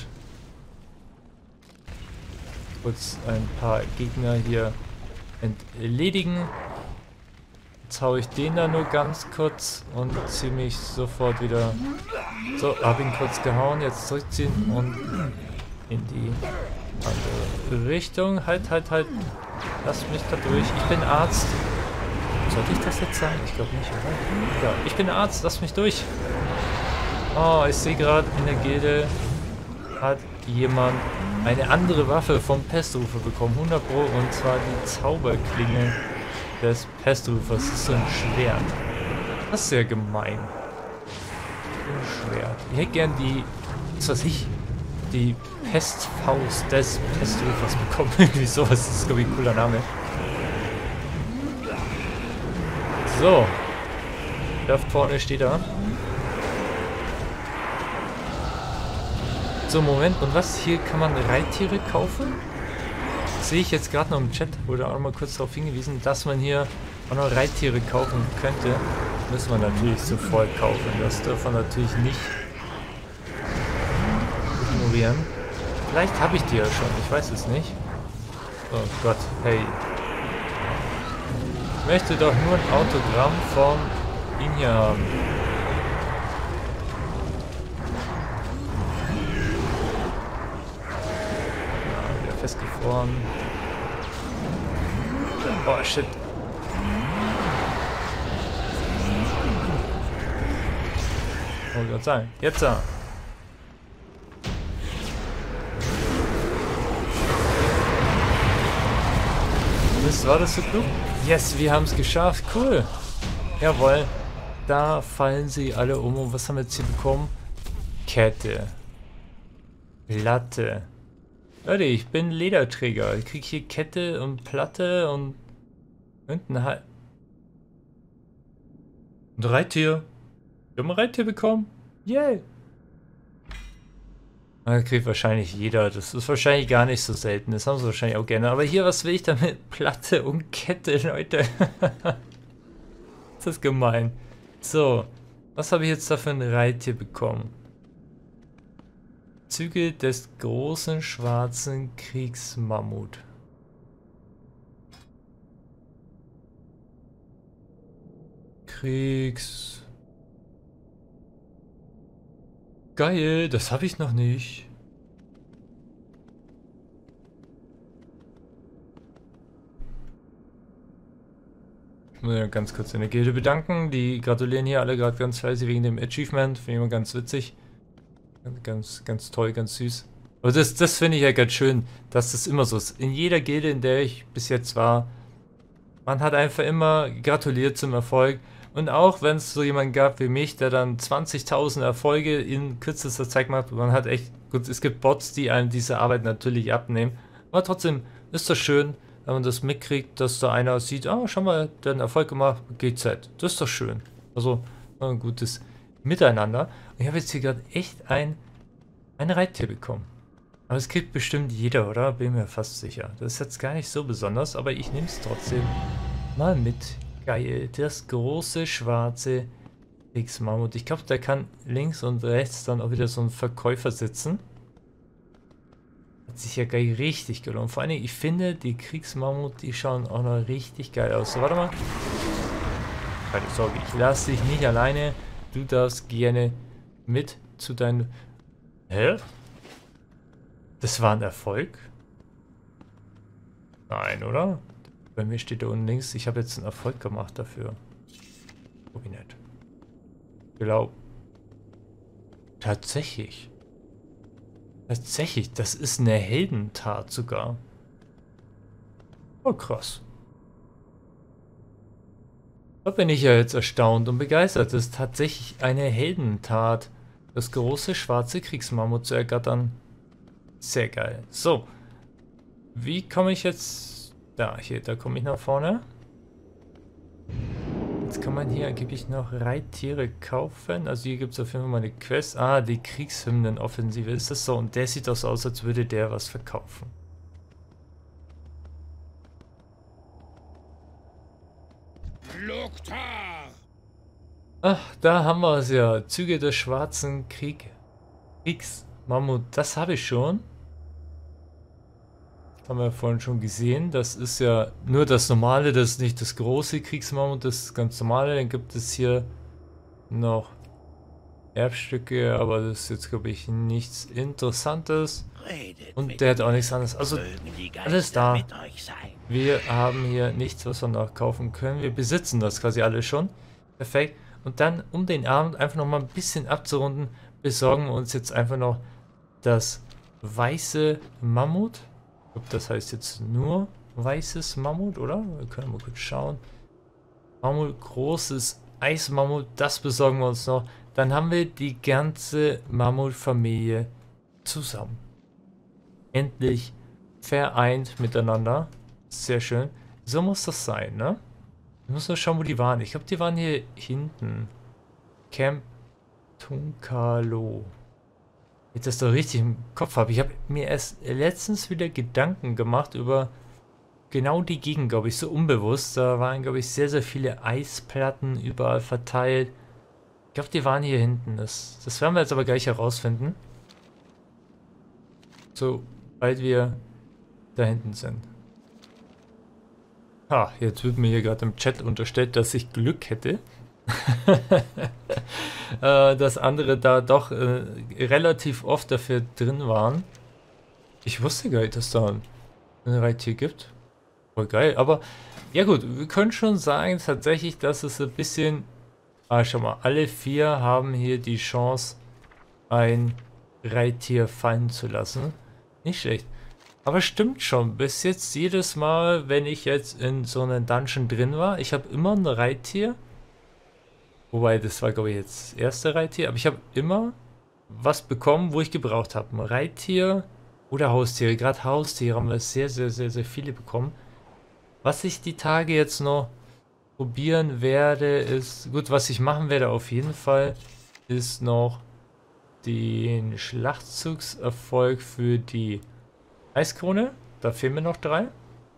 Speaker 1: kurz ein paar Gegner hier entledigen. Jetzt haue ich den da nur ganz kurz und ziehe mich sofort wieder. So, habe ihn kurz gehauen, jetzt zurückziehen und in die andere Richtung. Halt, halt, halt. Lass mich da durch. Ich bin Arzt. Sollte ich das jetzt sagen? Ich glaube nicht, oder? Ja, ich bin Arzt, lass mich durch. Oh, ich sehe gerade, in der Gilde hat jemand eine andere Waffe vom Pestrufer bekommen. hundert Pro, und zwar die Zauberklinge des Pestrufers. Das ist so ein Schwert. Das ist sehr gemein. Ein Schwert. Ich hätte gern die, was weiß ich, die Pestfaust des Pestrufers bekommen. Irgendwie sowas. Das ist, glaube ich, ein cooler Name. So. Da vorne steht er. So, Moment, und was? Hier kann man Reittiere kaufen? Das sehe ich jetzt gerade noch im Chat, wurde auch mal kurz darauf hingewiesen, dass man hier auch noch Reittiere kaufen könnte. Müssen wir natürlich sofort kaufen. Das darf man natürlich nicht ignorieren. Vielleicht habe ich die ja schon, ich weiß es nicht. Oh Gott, hey. Ich möchte doch nur ein Autogramm vom ihn hier haben. Ja, wieder festgefroren. Oh, shit. Wollte gerade sagen. Jetzt da. Mist, war das so klug? Yes, wir haben es geschafft. Cool. Jawohl. Da fallen sie alle um. Und was haben wir jetzt hier bekommen? Kette. Platte. Leute, ich bin Lederträger. Ich krieg hier Kette und Platte und hinten halt. Und Reittier. Wir haben ein Reittier bekommen. Yay. Das kriegt wahrscheinlich jeder. Das ist wahrscheinlich gar nicht so selten. Das haben sie wahrscheinlich auch gerne. Aber hier, was will ich damit? Platte und Kette, Leute. Das ist gemein. So. Was habe ich jetzt da für ein Reittier bekommen? Züge des großen schwarzen Kriegsmammut. Kriegs... Geil, das habe ich noch nicht. Ich muss ja ganz kurz in der Gilde bedanken. Die gratulieren hier alle gerade ganz fleißig wegen dem Achievement. Finde ich immer ganz witzig. Ganz, ganz toll, ganz süß. Aber das, das finde ich ja ganz schön, dass das immer so ist. In jeder Gilde, in der ich bis jetzt war, man hat einfach immer gratuliert zum Erfolg. Und auch wenn es so jemanden gab wie mich, der dann zwanzigtausend Erfolge in kürzester Zeit macht, man hat echt, gut, es gibt Bots, die einem diese Arbeit natürlich abnehmen. Aber trotzdem ist das schön, wenn man das mitkriegt, dass da einer sieht, ah, schau mal, der hat einen Erfolg gemacht, G Z. Das ist doch schön. Also ein gutes Miteinander. Und ich habe jetzt hier gerade echt ein, ein Reittier bekommen. Aber es kriegt bestimmt jeder, oder? Bin mir fast sicher. Das ist jetzt gar nicht so besonders, aber ich nehme es trotzdem mal mit. Geil, das große schwarze Kriegsmammut. Ich glaube, da kann links und rechts dann auch wieder so ein Verkäufer sitzen. Hat sich ja geil richtig gelohnt. Vor allem, ich finde, die Kriegsmammut, die schauen auch noch richtig geil aus. So, warte mal. Keine Sorge, ich lasse dich nicht alleine. Du darfst gerne mit zu deinem... Hä? Das war ein Erfolg? Nein, oder? Bei mir steht da unten links, ich habe jetzt einen Erfolg gemacht dafür. Oh, wie nett. Glaub. Tatsächlich. Tatsächlich, das ist eine Heldentat sogar. Oh, krass. Da bin ich ja jetzt erstaunt und begeistert. Das ist tatsächlich eine Heldentat, das große schwarze Kriegsmammut zu ergattern. Sehr geil. So. Wie komme ich jetzt... Da, hier, da komme ich nach vorne. Jetzt kann man hier angeblich noch Reittiere kaufen. Also hier gibt es auf jeden Fall mal eine Quest. Ah, die Kriegshymnenoffensive ist das so. Und der sieht doch so aus, als würde der was verkaufen. Ach, da haben wir es ja. Züge des schwarzen Krieg. Kriegsmammut. Das habe ich schon. Haben wir vorhin schon gesehen. Das ist ja nur das normale, das ist nicht das große Kriegsmammut, das ist ganz normale. Dann gibt es hier noch Erbstücke, aber das ist jetzt, glaube ich, nichts Interessantes. Und der hat auch nichts anderes. Also alles da. Wir haben hier nichts, was wir noch kaufen können. Wir besitzen das quasi alles schon. Perfekt. Und dann, um den Abend einfach noch mal ein bisschen abzurunden, besorgen wir uns jetzt einfach noch das weiße Mammut. Das heißt jetzt nur weißes Mammut, oder? Wir können mal kurz schauen. Mammut, großes Eismammut, das besorgen wir uns noch. Dann haben wir die ganze Mammutfamilie zusammen. Endlich vereint miteinander. Sehr schön. So muss das sein, ne? Ich muss nur schauen, wo die waren. Ich glaube, die waren hier hinten. Camp Tunkalo. Ich das doch richtig im Kopf habe. Ich habe mir erst letztens wieder Gedanken gemacht über genau die Gegend, glaube ich, so unbewusst. Da waren, glaube ich, sehr, sehr viele Eisplatten überall verteilt. Ich glaube, die waren hier hinten. Das, das werden wir jetzt aber gleich herausfinden. Sobald wir da hinten sind. Ha, jetzt wird mir hier gerade im Chat unterstellt, dass ich Glück hätte. äh, dass andere da doch äh, relativ oft dafür drin waren. Ich wusste gar nicht, dass da ein Reittier gibt. Voll geil, aber ja gut, wir können schon sagen tatsächlich, dass es ein bisschen... Ah, schau mal, alle vier haben hier die Chance, ein Reittier fallen zu lassen. Nicht schlecht. Aber stimmt schon, bis jetzt jedes Mal, wenn ich jetzt in so einem Dungeon drin war, ich habe immer ein Reittier. Wobei, das war glaube ich jetzt das erste Reittier, aber ich habe immer was bekommen, wo ich gebraucht habe. Ein Reittier oder Haustiere. Gerade Haustiere haben wir sehr, sehr, sehr, sehr viele bekommen. Was ich die Tage jetzt noch probieren werde, ist, gut, was ich machen werde auf jeden Fall, ist noch den Schlachtzugserfolg für die Eiskrone. Da fehlen mir noch drei.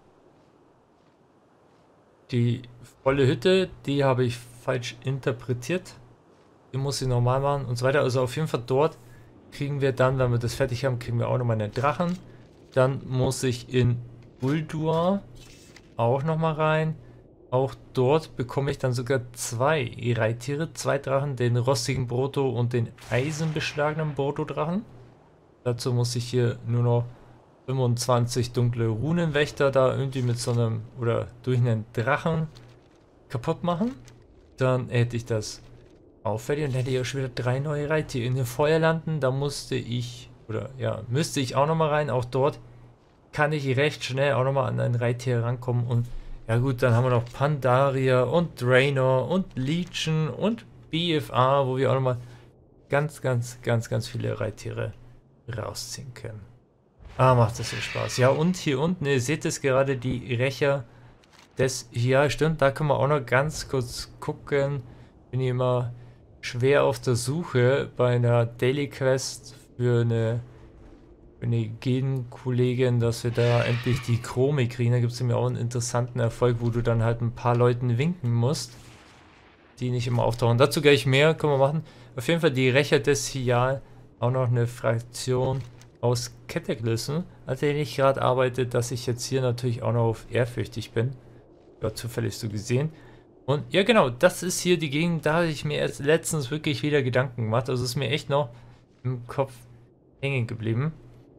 Speaker 1: Die volle Hütte, die habe ich falsch interpretiert. Die muss ich normal machen und so weiter. Also auf jeden Fall dort kriegen wir dann, wenn wir das fertig haben, kriegen wir auch nochmal einen Drachen. Dann muss ich in Uldur auch nochmal rein. Auch dort bekomme ich dann sogar zwei Reittiere, zwei Drachen, den rostigen Broto und den eisenbeschlagenen Broto-Drachen. Dazu muss ich hier nur noch fünfundzwanzig dunkle Runenwächter da irgendwie mit so einem, oder durch einen Drachen kaputt machen. Dann hätte ich das auffällig und hätte ich auch schon wieder drei neue Reittiere. In den Feuerlanden, da musste ich, oder ja, müsste ich auch nochmal rein. Auch dort kann ich recht schnell auch nochmal an ein Reittier rankommen und ja gut, dann haben wir noch Pandaria und Draenor und Legion und B F A, wo wir auch nochmal ganz, ganz, ganz, ganz viele Reittiere rausziehen können. Ah, macht das so Spaß. Ja, und hier unten, ihr seht es gerade, die Rächer des... Ja, stimmt, da können wir auch noch ganz kurz gucken. Bin ich immer schwer auf der Suche bei einer Daily Quest für eine... eine Genkollegin, dass wir da endlich die Chrome kriegen. Da gibt es nämlich auch einen interessanten Erfolg, wo du dann halt ein paar Leuten winken musst, die nicht immer auftauchen. Dazu gleich mehr, können wir machen. Auf jeden Fall die Rächer des Hial, auch noch eine Fraktion aus Cataclysm, an der ich gerade arbeite, dass ich jetzt hier natürlich auch noch auf ehrfürchtig bin. Ja, zufällig so gesehen. Und ja genau, das ist hier die Gegend, da habe ich mir erst letztens wirklich wieder Gedanken gemacht. Also ist mir echt noch im Kopf hängen geblieben.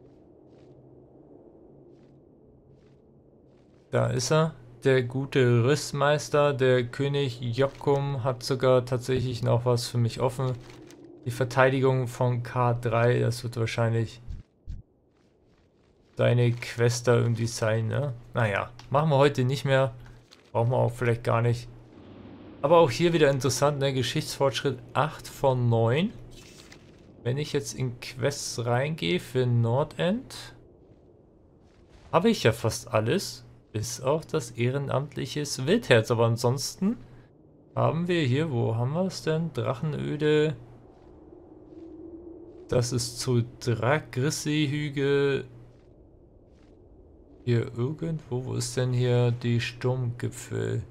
Speaker 1: Da ist er, der gute Rüstmeister, der König Jokkum hat sogar tatsächlich noch was für mich offen. Die Verteidigung von K drei, das wird wahrscheinlich deine Quest da irgendwie sein, ne? Naja, machen wir heute nicht mehr, brauchen wir auch vielleicht gar nicht. Aber auch hier wieder interessant, ne? Geschichtsfortschritt acht von neun. Wenn ich jetzt in Quests reingehe für Nordend, habe ich ja fast alles. Bis auf das ehrenamtliches Wildherz. Aber ansonsten haben wir hier, wo haben wir es denn? Drachenöde. Das ist zu Drak-Grissi-Hügel. Hier irgendwo, wo ist denn hier die Sturmgipfel?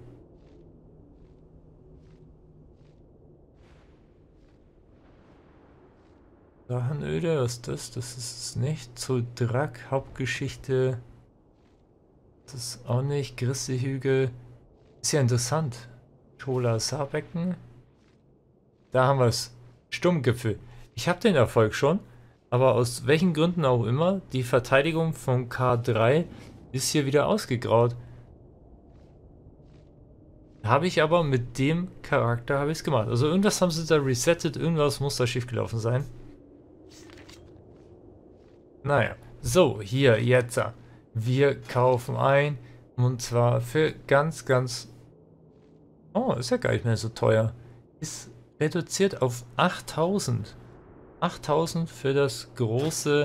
Speaker 1: Drachenöde, was ist das? Das ist es nicht. Zu Drak, Hauptgeschichte. Das ist auch nicht. Grissi-Hügel. Ist ja interessant. Schola Saarbecken. Da haben wir es. Sturmgipfel. Ich habe den Erfolg schon. Aber aus welchen Gründen auch immer, die Verteidigung von K drei ist hier wieder ausgegraut. Habe ich aber mit dem Charakter habe ich es gemacht. Also irgendwas haben sie da resettet. Irgendwas muss da schiefgelaufen sein. Naja. So, hier, jetzt. Wir kaufen ein, und zwar für ganz, ganz... Oh, ist ja gar nicht mehr so teuer. Ist reduziert auf achttausend. achttausend für das große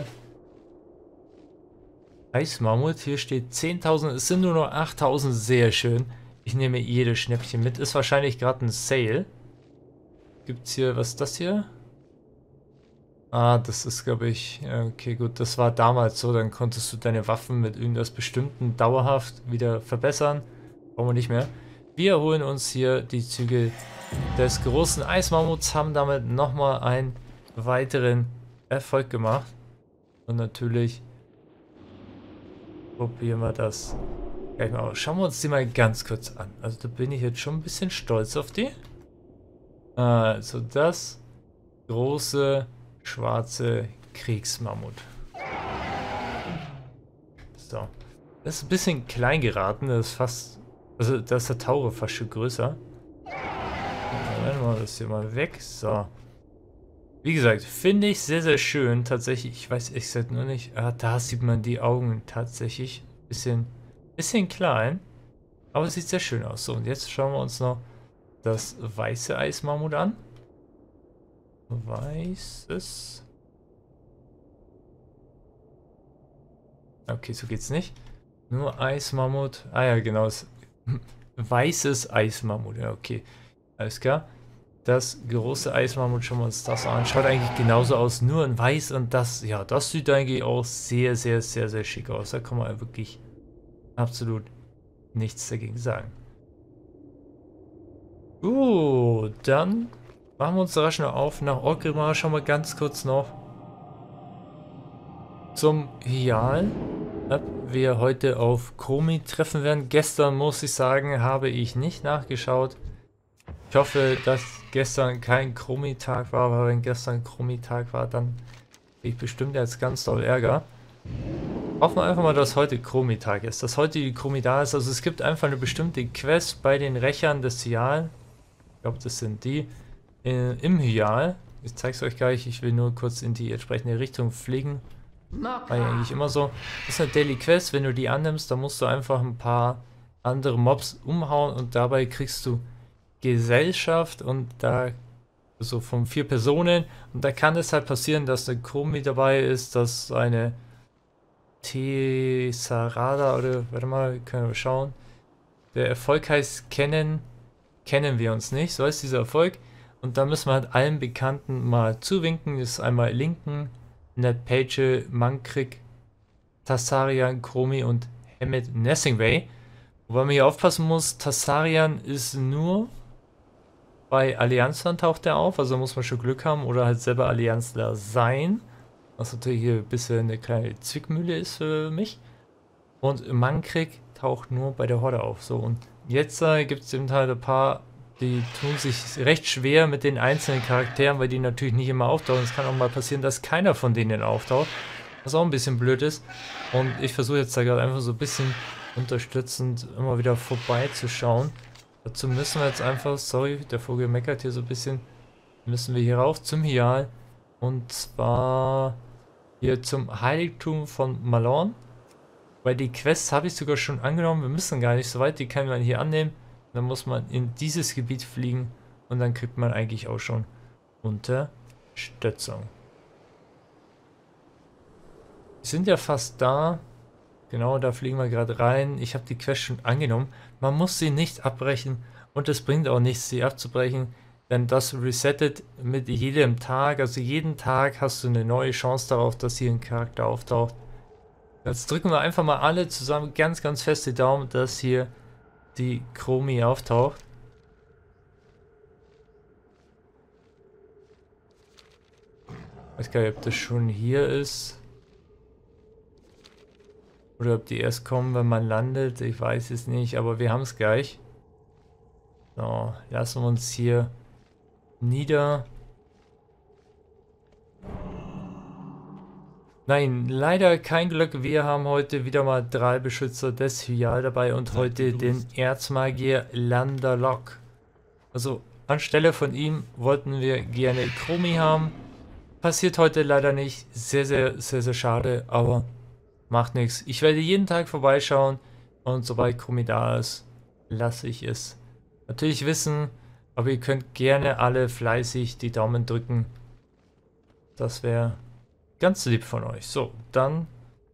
Speaker 1: Eismammut. Hier steht zehntausend, es sind nur noch achttausend, sehr schön. Ich nehme jedes Schnäppchen mit. Ist wahrscheinlich gerade ein Sale. Gibt es hier, was ist das hier? Ah, das ist, glaube ich, okay, gut, das war damals so, dann konntest du deine Waffen mit irgendwas Bestimmten dauerhaft wieder verbessern. Brauchen wir nicht mehr. Wir holen uns hier die Zügel des großen Eismammuts, haben damit nochmal einen weiteren Erfolg gemacht. Und natürlich probieren wir das gleich mal aus. Schauen wir uns die mal ganz kurz an. Also da bin ich jetzt schon ein bisschen stolz auf die. Also das große schwarze Kriegsmammut. So. Das ist ein bisschen klein geraten. Das ist fast... Also da ist der Taure fast schon größer. Dann machen wir das hier mal weg. So. Wie gesagt, finde ich sehr, sehr schön. Tatsächlich, ich weiß ehrlich gesagt nur nicht. Ah, da sieht man die Augen tatsächlich. Bisschen, bisschen klein. Aber es sieht sehr schön aus. So, und jetzt schauen wir uns noch das weiße Eismammut an. Weißes. Okay, so geht's nicht. Nur Eismammut. Ah ja, genau. Weißes Eismammut. Ja, okay. Alles klar. Das große Eismammut, schauen wir uns das an. Schaut eigentlich genauso aus, nur in weiß und das, ja, das sieht eigentlich auch sehr, sehr, sehr, sehr schick aus. Da kann man wirklich absolut nichts dagegen sagen. Gut, dann machen wir uns rasch noch auf. Nach Orgrimmar schauen wir ganz kurz noch zum Hyal. Ob wir heute auf Chromie treffen werden. Gestern, muss ich sagen, habe ich nicht nachgeschaut. Ich hoffe, dass gestern kein Chromie-Tag war, weil wenn gestern Chromie-Tag war, dann kriege ich bestimmt jetzt ganz doll Ärger. Hoffen wir einfach mal, dass heute Chromie-Tag ist, dass heute die Chromie da ist. Also es gibt einfach eine bestimmte Quest bei den Rächern des Hyal. Ich glaube, das sind die. Äh, Im Hyal. Ich zeige es euch gleich, ich will nur kurz in die entsprechende Richtung fliegen. War ja eigentlich immer so. Das ist eine Daily Quest, wenn du die annimmst, dann musst du einfach ein paar andere Mobs umhauen und dabei kriegst du Gesellschaft und da so von vier Personen und da kann es halt passieren, dass eine Chromie dabei ist, dass eine Tessarada oder warte mal, können wir schauen. Der Erfolg heißt kennen, kennen wir uns nicht, so heißt dieser Erfolg und da müssen wir halt allen Bekannten mal zuwinken. Das ist einmal Linken, Ned Page, Mankrik, Tassarian, Chromie und Hemet Nessingway. Wobei man hier aufpassen muss, Tassarian ist nur bei Allianzlern taucht er auf, also muss man schon Glück haben oder halt selber Allianzler sein. Was natürlich hier ein bisschen eine kleine Zwickmühle ist für mich. Und Mankrik taucht nur bei der Horde auf. So, und jetzt äh, gibt es eben halt ein paar, die tun sich recht schwer mit den einzelnen Charakteren, weil die natürlich nicht immer auftauchen. Es kann auch mal passieren, dass keiner von denen auftaucht, was auch ein bisschen blöd ist. Und ich versuche jetzt da gerade einfach so ein bisschen unterstützend immer wieder vorbeizuschauen. Dazu müssen wir jetzt einfach, sorry, der Vogel meckert hier so ein bisschen, müssen wir hier rauf zum Hyal und zwar hier zum Heiligtum von Malorn, weil die Quests habe ich sogar schon angenommen, wir müssen gar nicht so weit, die kann man hier annehmen, dann muss man in dieses Gebiet fliegen und dann kriegt man eigentlich auch schon Unterstützung. Wir sind ja fast da. Genau, da fliegen wir gerade rein. Ich habe die Quest schon angenommen. Man muss sie nicht abbrechen und es bringt auch nichts, sie abzubrechen, denn das resettet mit jedem Tag. Also jeden Tag hast du eine neue Chance darauf, dass hier ein Charakter auftaucht. Jetzt drücken wir einfach mal alle zusammen ganz, ganz fest die Daumen, dass hier die Chromie auftaucht. Ich weiß gar nicht, ob das schon hier ist. Oder ob die erst kommen, wenn man landet. Ich weiß es nicht, aber wir haben es gleich. So, lassen wir uns hier nieder. Nein, leider kein Glück. Wir haben heute wieder mal drei Beschützer des Hyal dabei und heute den Erzmagier Landalok. Also anstelle von ihm wollten wir gerne Chromie haben. Passiert heute leider nicht. Sehr, sehr, sehr, sehr schade, aber macht nichts. Ich werde jeden Tag vorbeischauen und sobald Chromie da ist, lasse ich es natürlich wissen. Aber ihr könnt gerne alle fleißig die Daumen drücken. Das wäre ganz lieb von euch. So, dann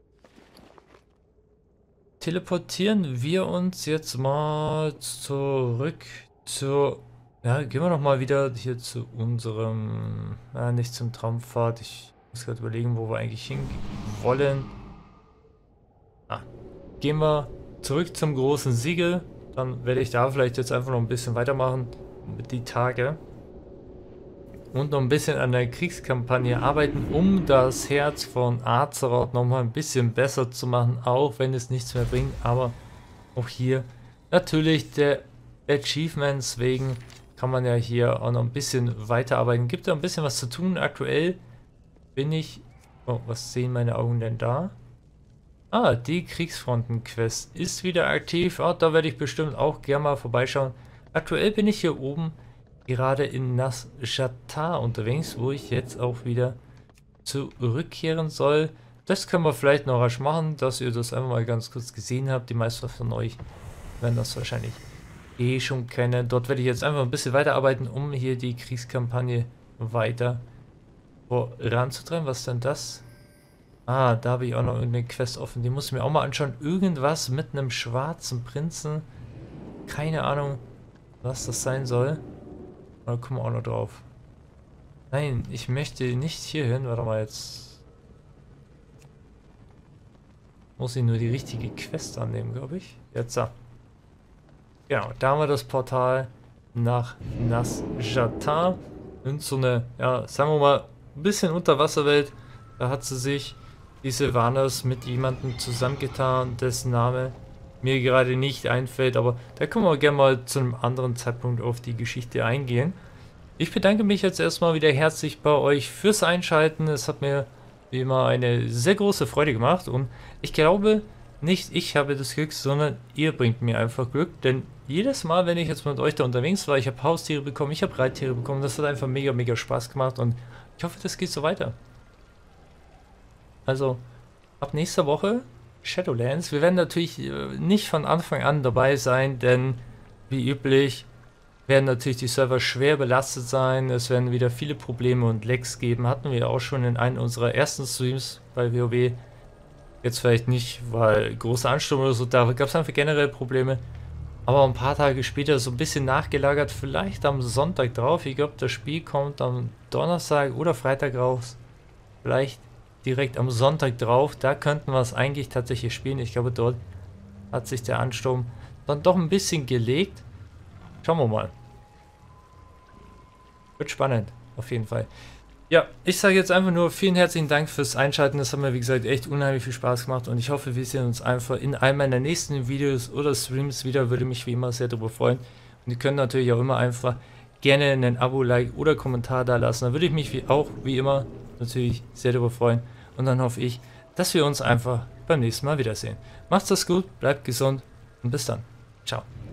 Speaker 1: teleportieren wir uns jetzt mal zurück zur... Ja, gehen wir noch mal wieder hier zu unserem... Ja, nicht zum Traumpfad. Ich muss gerade überlegen, wo wir eigentlich hin wollen. Ah, gehen wir zurück zum großen Siegel. Dann werde ich da vielleicht jetzt einfach noch ein bisschen weitermachen mit die Tage. Und noch ein bisschen an der Kriegskampagne arbeiten, um das Herz von Azeroth noch mal ein bisschen besser zu machen, auch wenn es nichts mehr bringt. Aber auch hier natürlich der Achievements wegen kann man ja hier auch noch ein bisschen weiterarbeiten. Gibt da ein bisschen was zu tun. Aktuell bin ich... Oh, was sehen meine Augen denn da? Ah, die Kriegsfronten-Quest ist wieder aktiv. Oh, da werde ich bestimmt auch gerne mal vorbeischauen. Aktuell bin ich hier oben gerade in Nas-Shatar unterwegs, wo ich jetzt auch wieder zurückkehren soll. Das können wir vielleicht noch rasch machen, dass ihr das einfach mal ganz kurz gesehen habt. Die meisten von euch werden das wahrscheinlich eh schon kennen. Dort werde ich jetzt einfach ein bisschen weiterarbeiten, um hier die Kriegskampagne weiter voranzutreiben. Was ist denn das? Ah, da habe ich auch noch irgendeine Quest offen. Die muss ich mir auch mal anschauen. Irgendwas mit einem schwarzen Prinzen. Keine Ahnung, was das sein soll. Da kommen wir auch noch drauf. Nein, ich möchte nicht hier hin. Warte mal, jetzt muss ich nur die richtige Quest annehmen, glaube ich. Jetzt da. Genau, da haben wir das Portal nach Nas-Shatar. Und so eine, ja, sagen wir mal, ein bisschen Unterwasserwelt. Da hat sie sich, die Sylvanas, mit jemandem zusammengetan, dessen Name mir gerade nicht einfällt, aber da können wir gerne mal zu einem anderen Zeitpunkt auf die Geschichte eingehen. Ich bedanke mich jetzt erstmal wieder herzlich bei euch fürs Einschalten. Es hat mir wie immer eine sehr große Freude gemacht und ich glaube, nicht ich habe das Glück, sondern ihr bringt mir einfach Glück, denn jedes Mal, wenn ich jetzt mit euch da unterwegs war, ich habe Haustiere bekommen, ich habe Reittiere bekommen, das hat einfach mega, mega Spaß gemacht und ich hoffe, das geht so weiter. Also, ab nächster Woche Shadowlands. Wir werden natürlich nicht von Anfang an dabei sein, denn wie üblich werden natürlich die Server schwer belastet sein. Es werden wieder viele Probleme und Lags geben. Hatten wir auch schon in einem unserer ersten Streams bei WoW. Jetzt vielleicht nicht, weil große Ansturm oder so, da gab es einfach generell Probleme. Aber ein paar Tage später so ein bisschen nachgelagert, vielleicht am Sonntag drauf. Ich glaube, das Spiel kommt am Donnerstag oder Freitag raus. Vielleicht direkt am Sonntag drauf, da könnten wir es eigentlich tatsächlich spielen. Ich glaube, dort hat sich der Ansturm dann doch ein bisschen gelegt. Schauen wir mal. Wird spannend, auf jeden Fall. Ja, ich sage jetzt einfach nur vielen herzlichen Dank fürs Einschalten. Das hat mir, wie gesagt, echt unheimlich viel Spaß gemacht und ich hoffe, wir sehen uns einfach in einem meiner nächsten Videos oder Streams wieder. Würde mich wie immer sehr darüber freuen. Und ihr könnt natürlich auch immer einfach gerne einen Abo, Like oder Kommentar da lassen. Da würde ich mich wie auch wie immer natürlich sehr darüber freuen. Und dann hoffe ich, dass wir uns einfach beim nächsten Mal wiedersehen. Macht's das gut, bleibt gesund und bis dann. Ciao.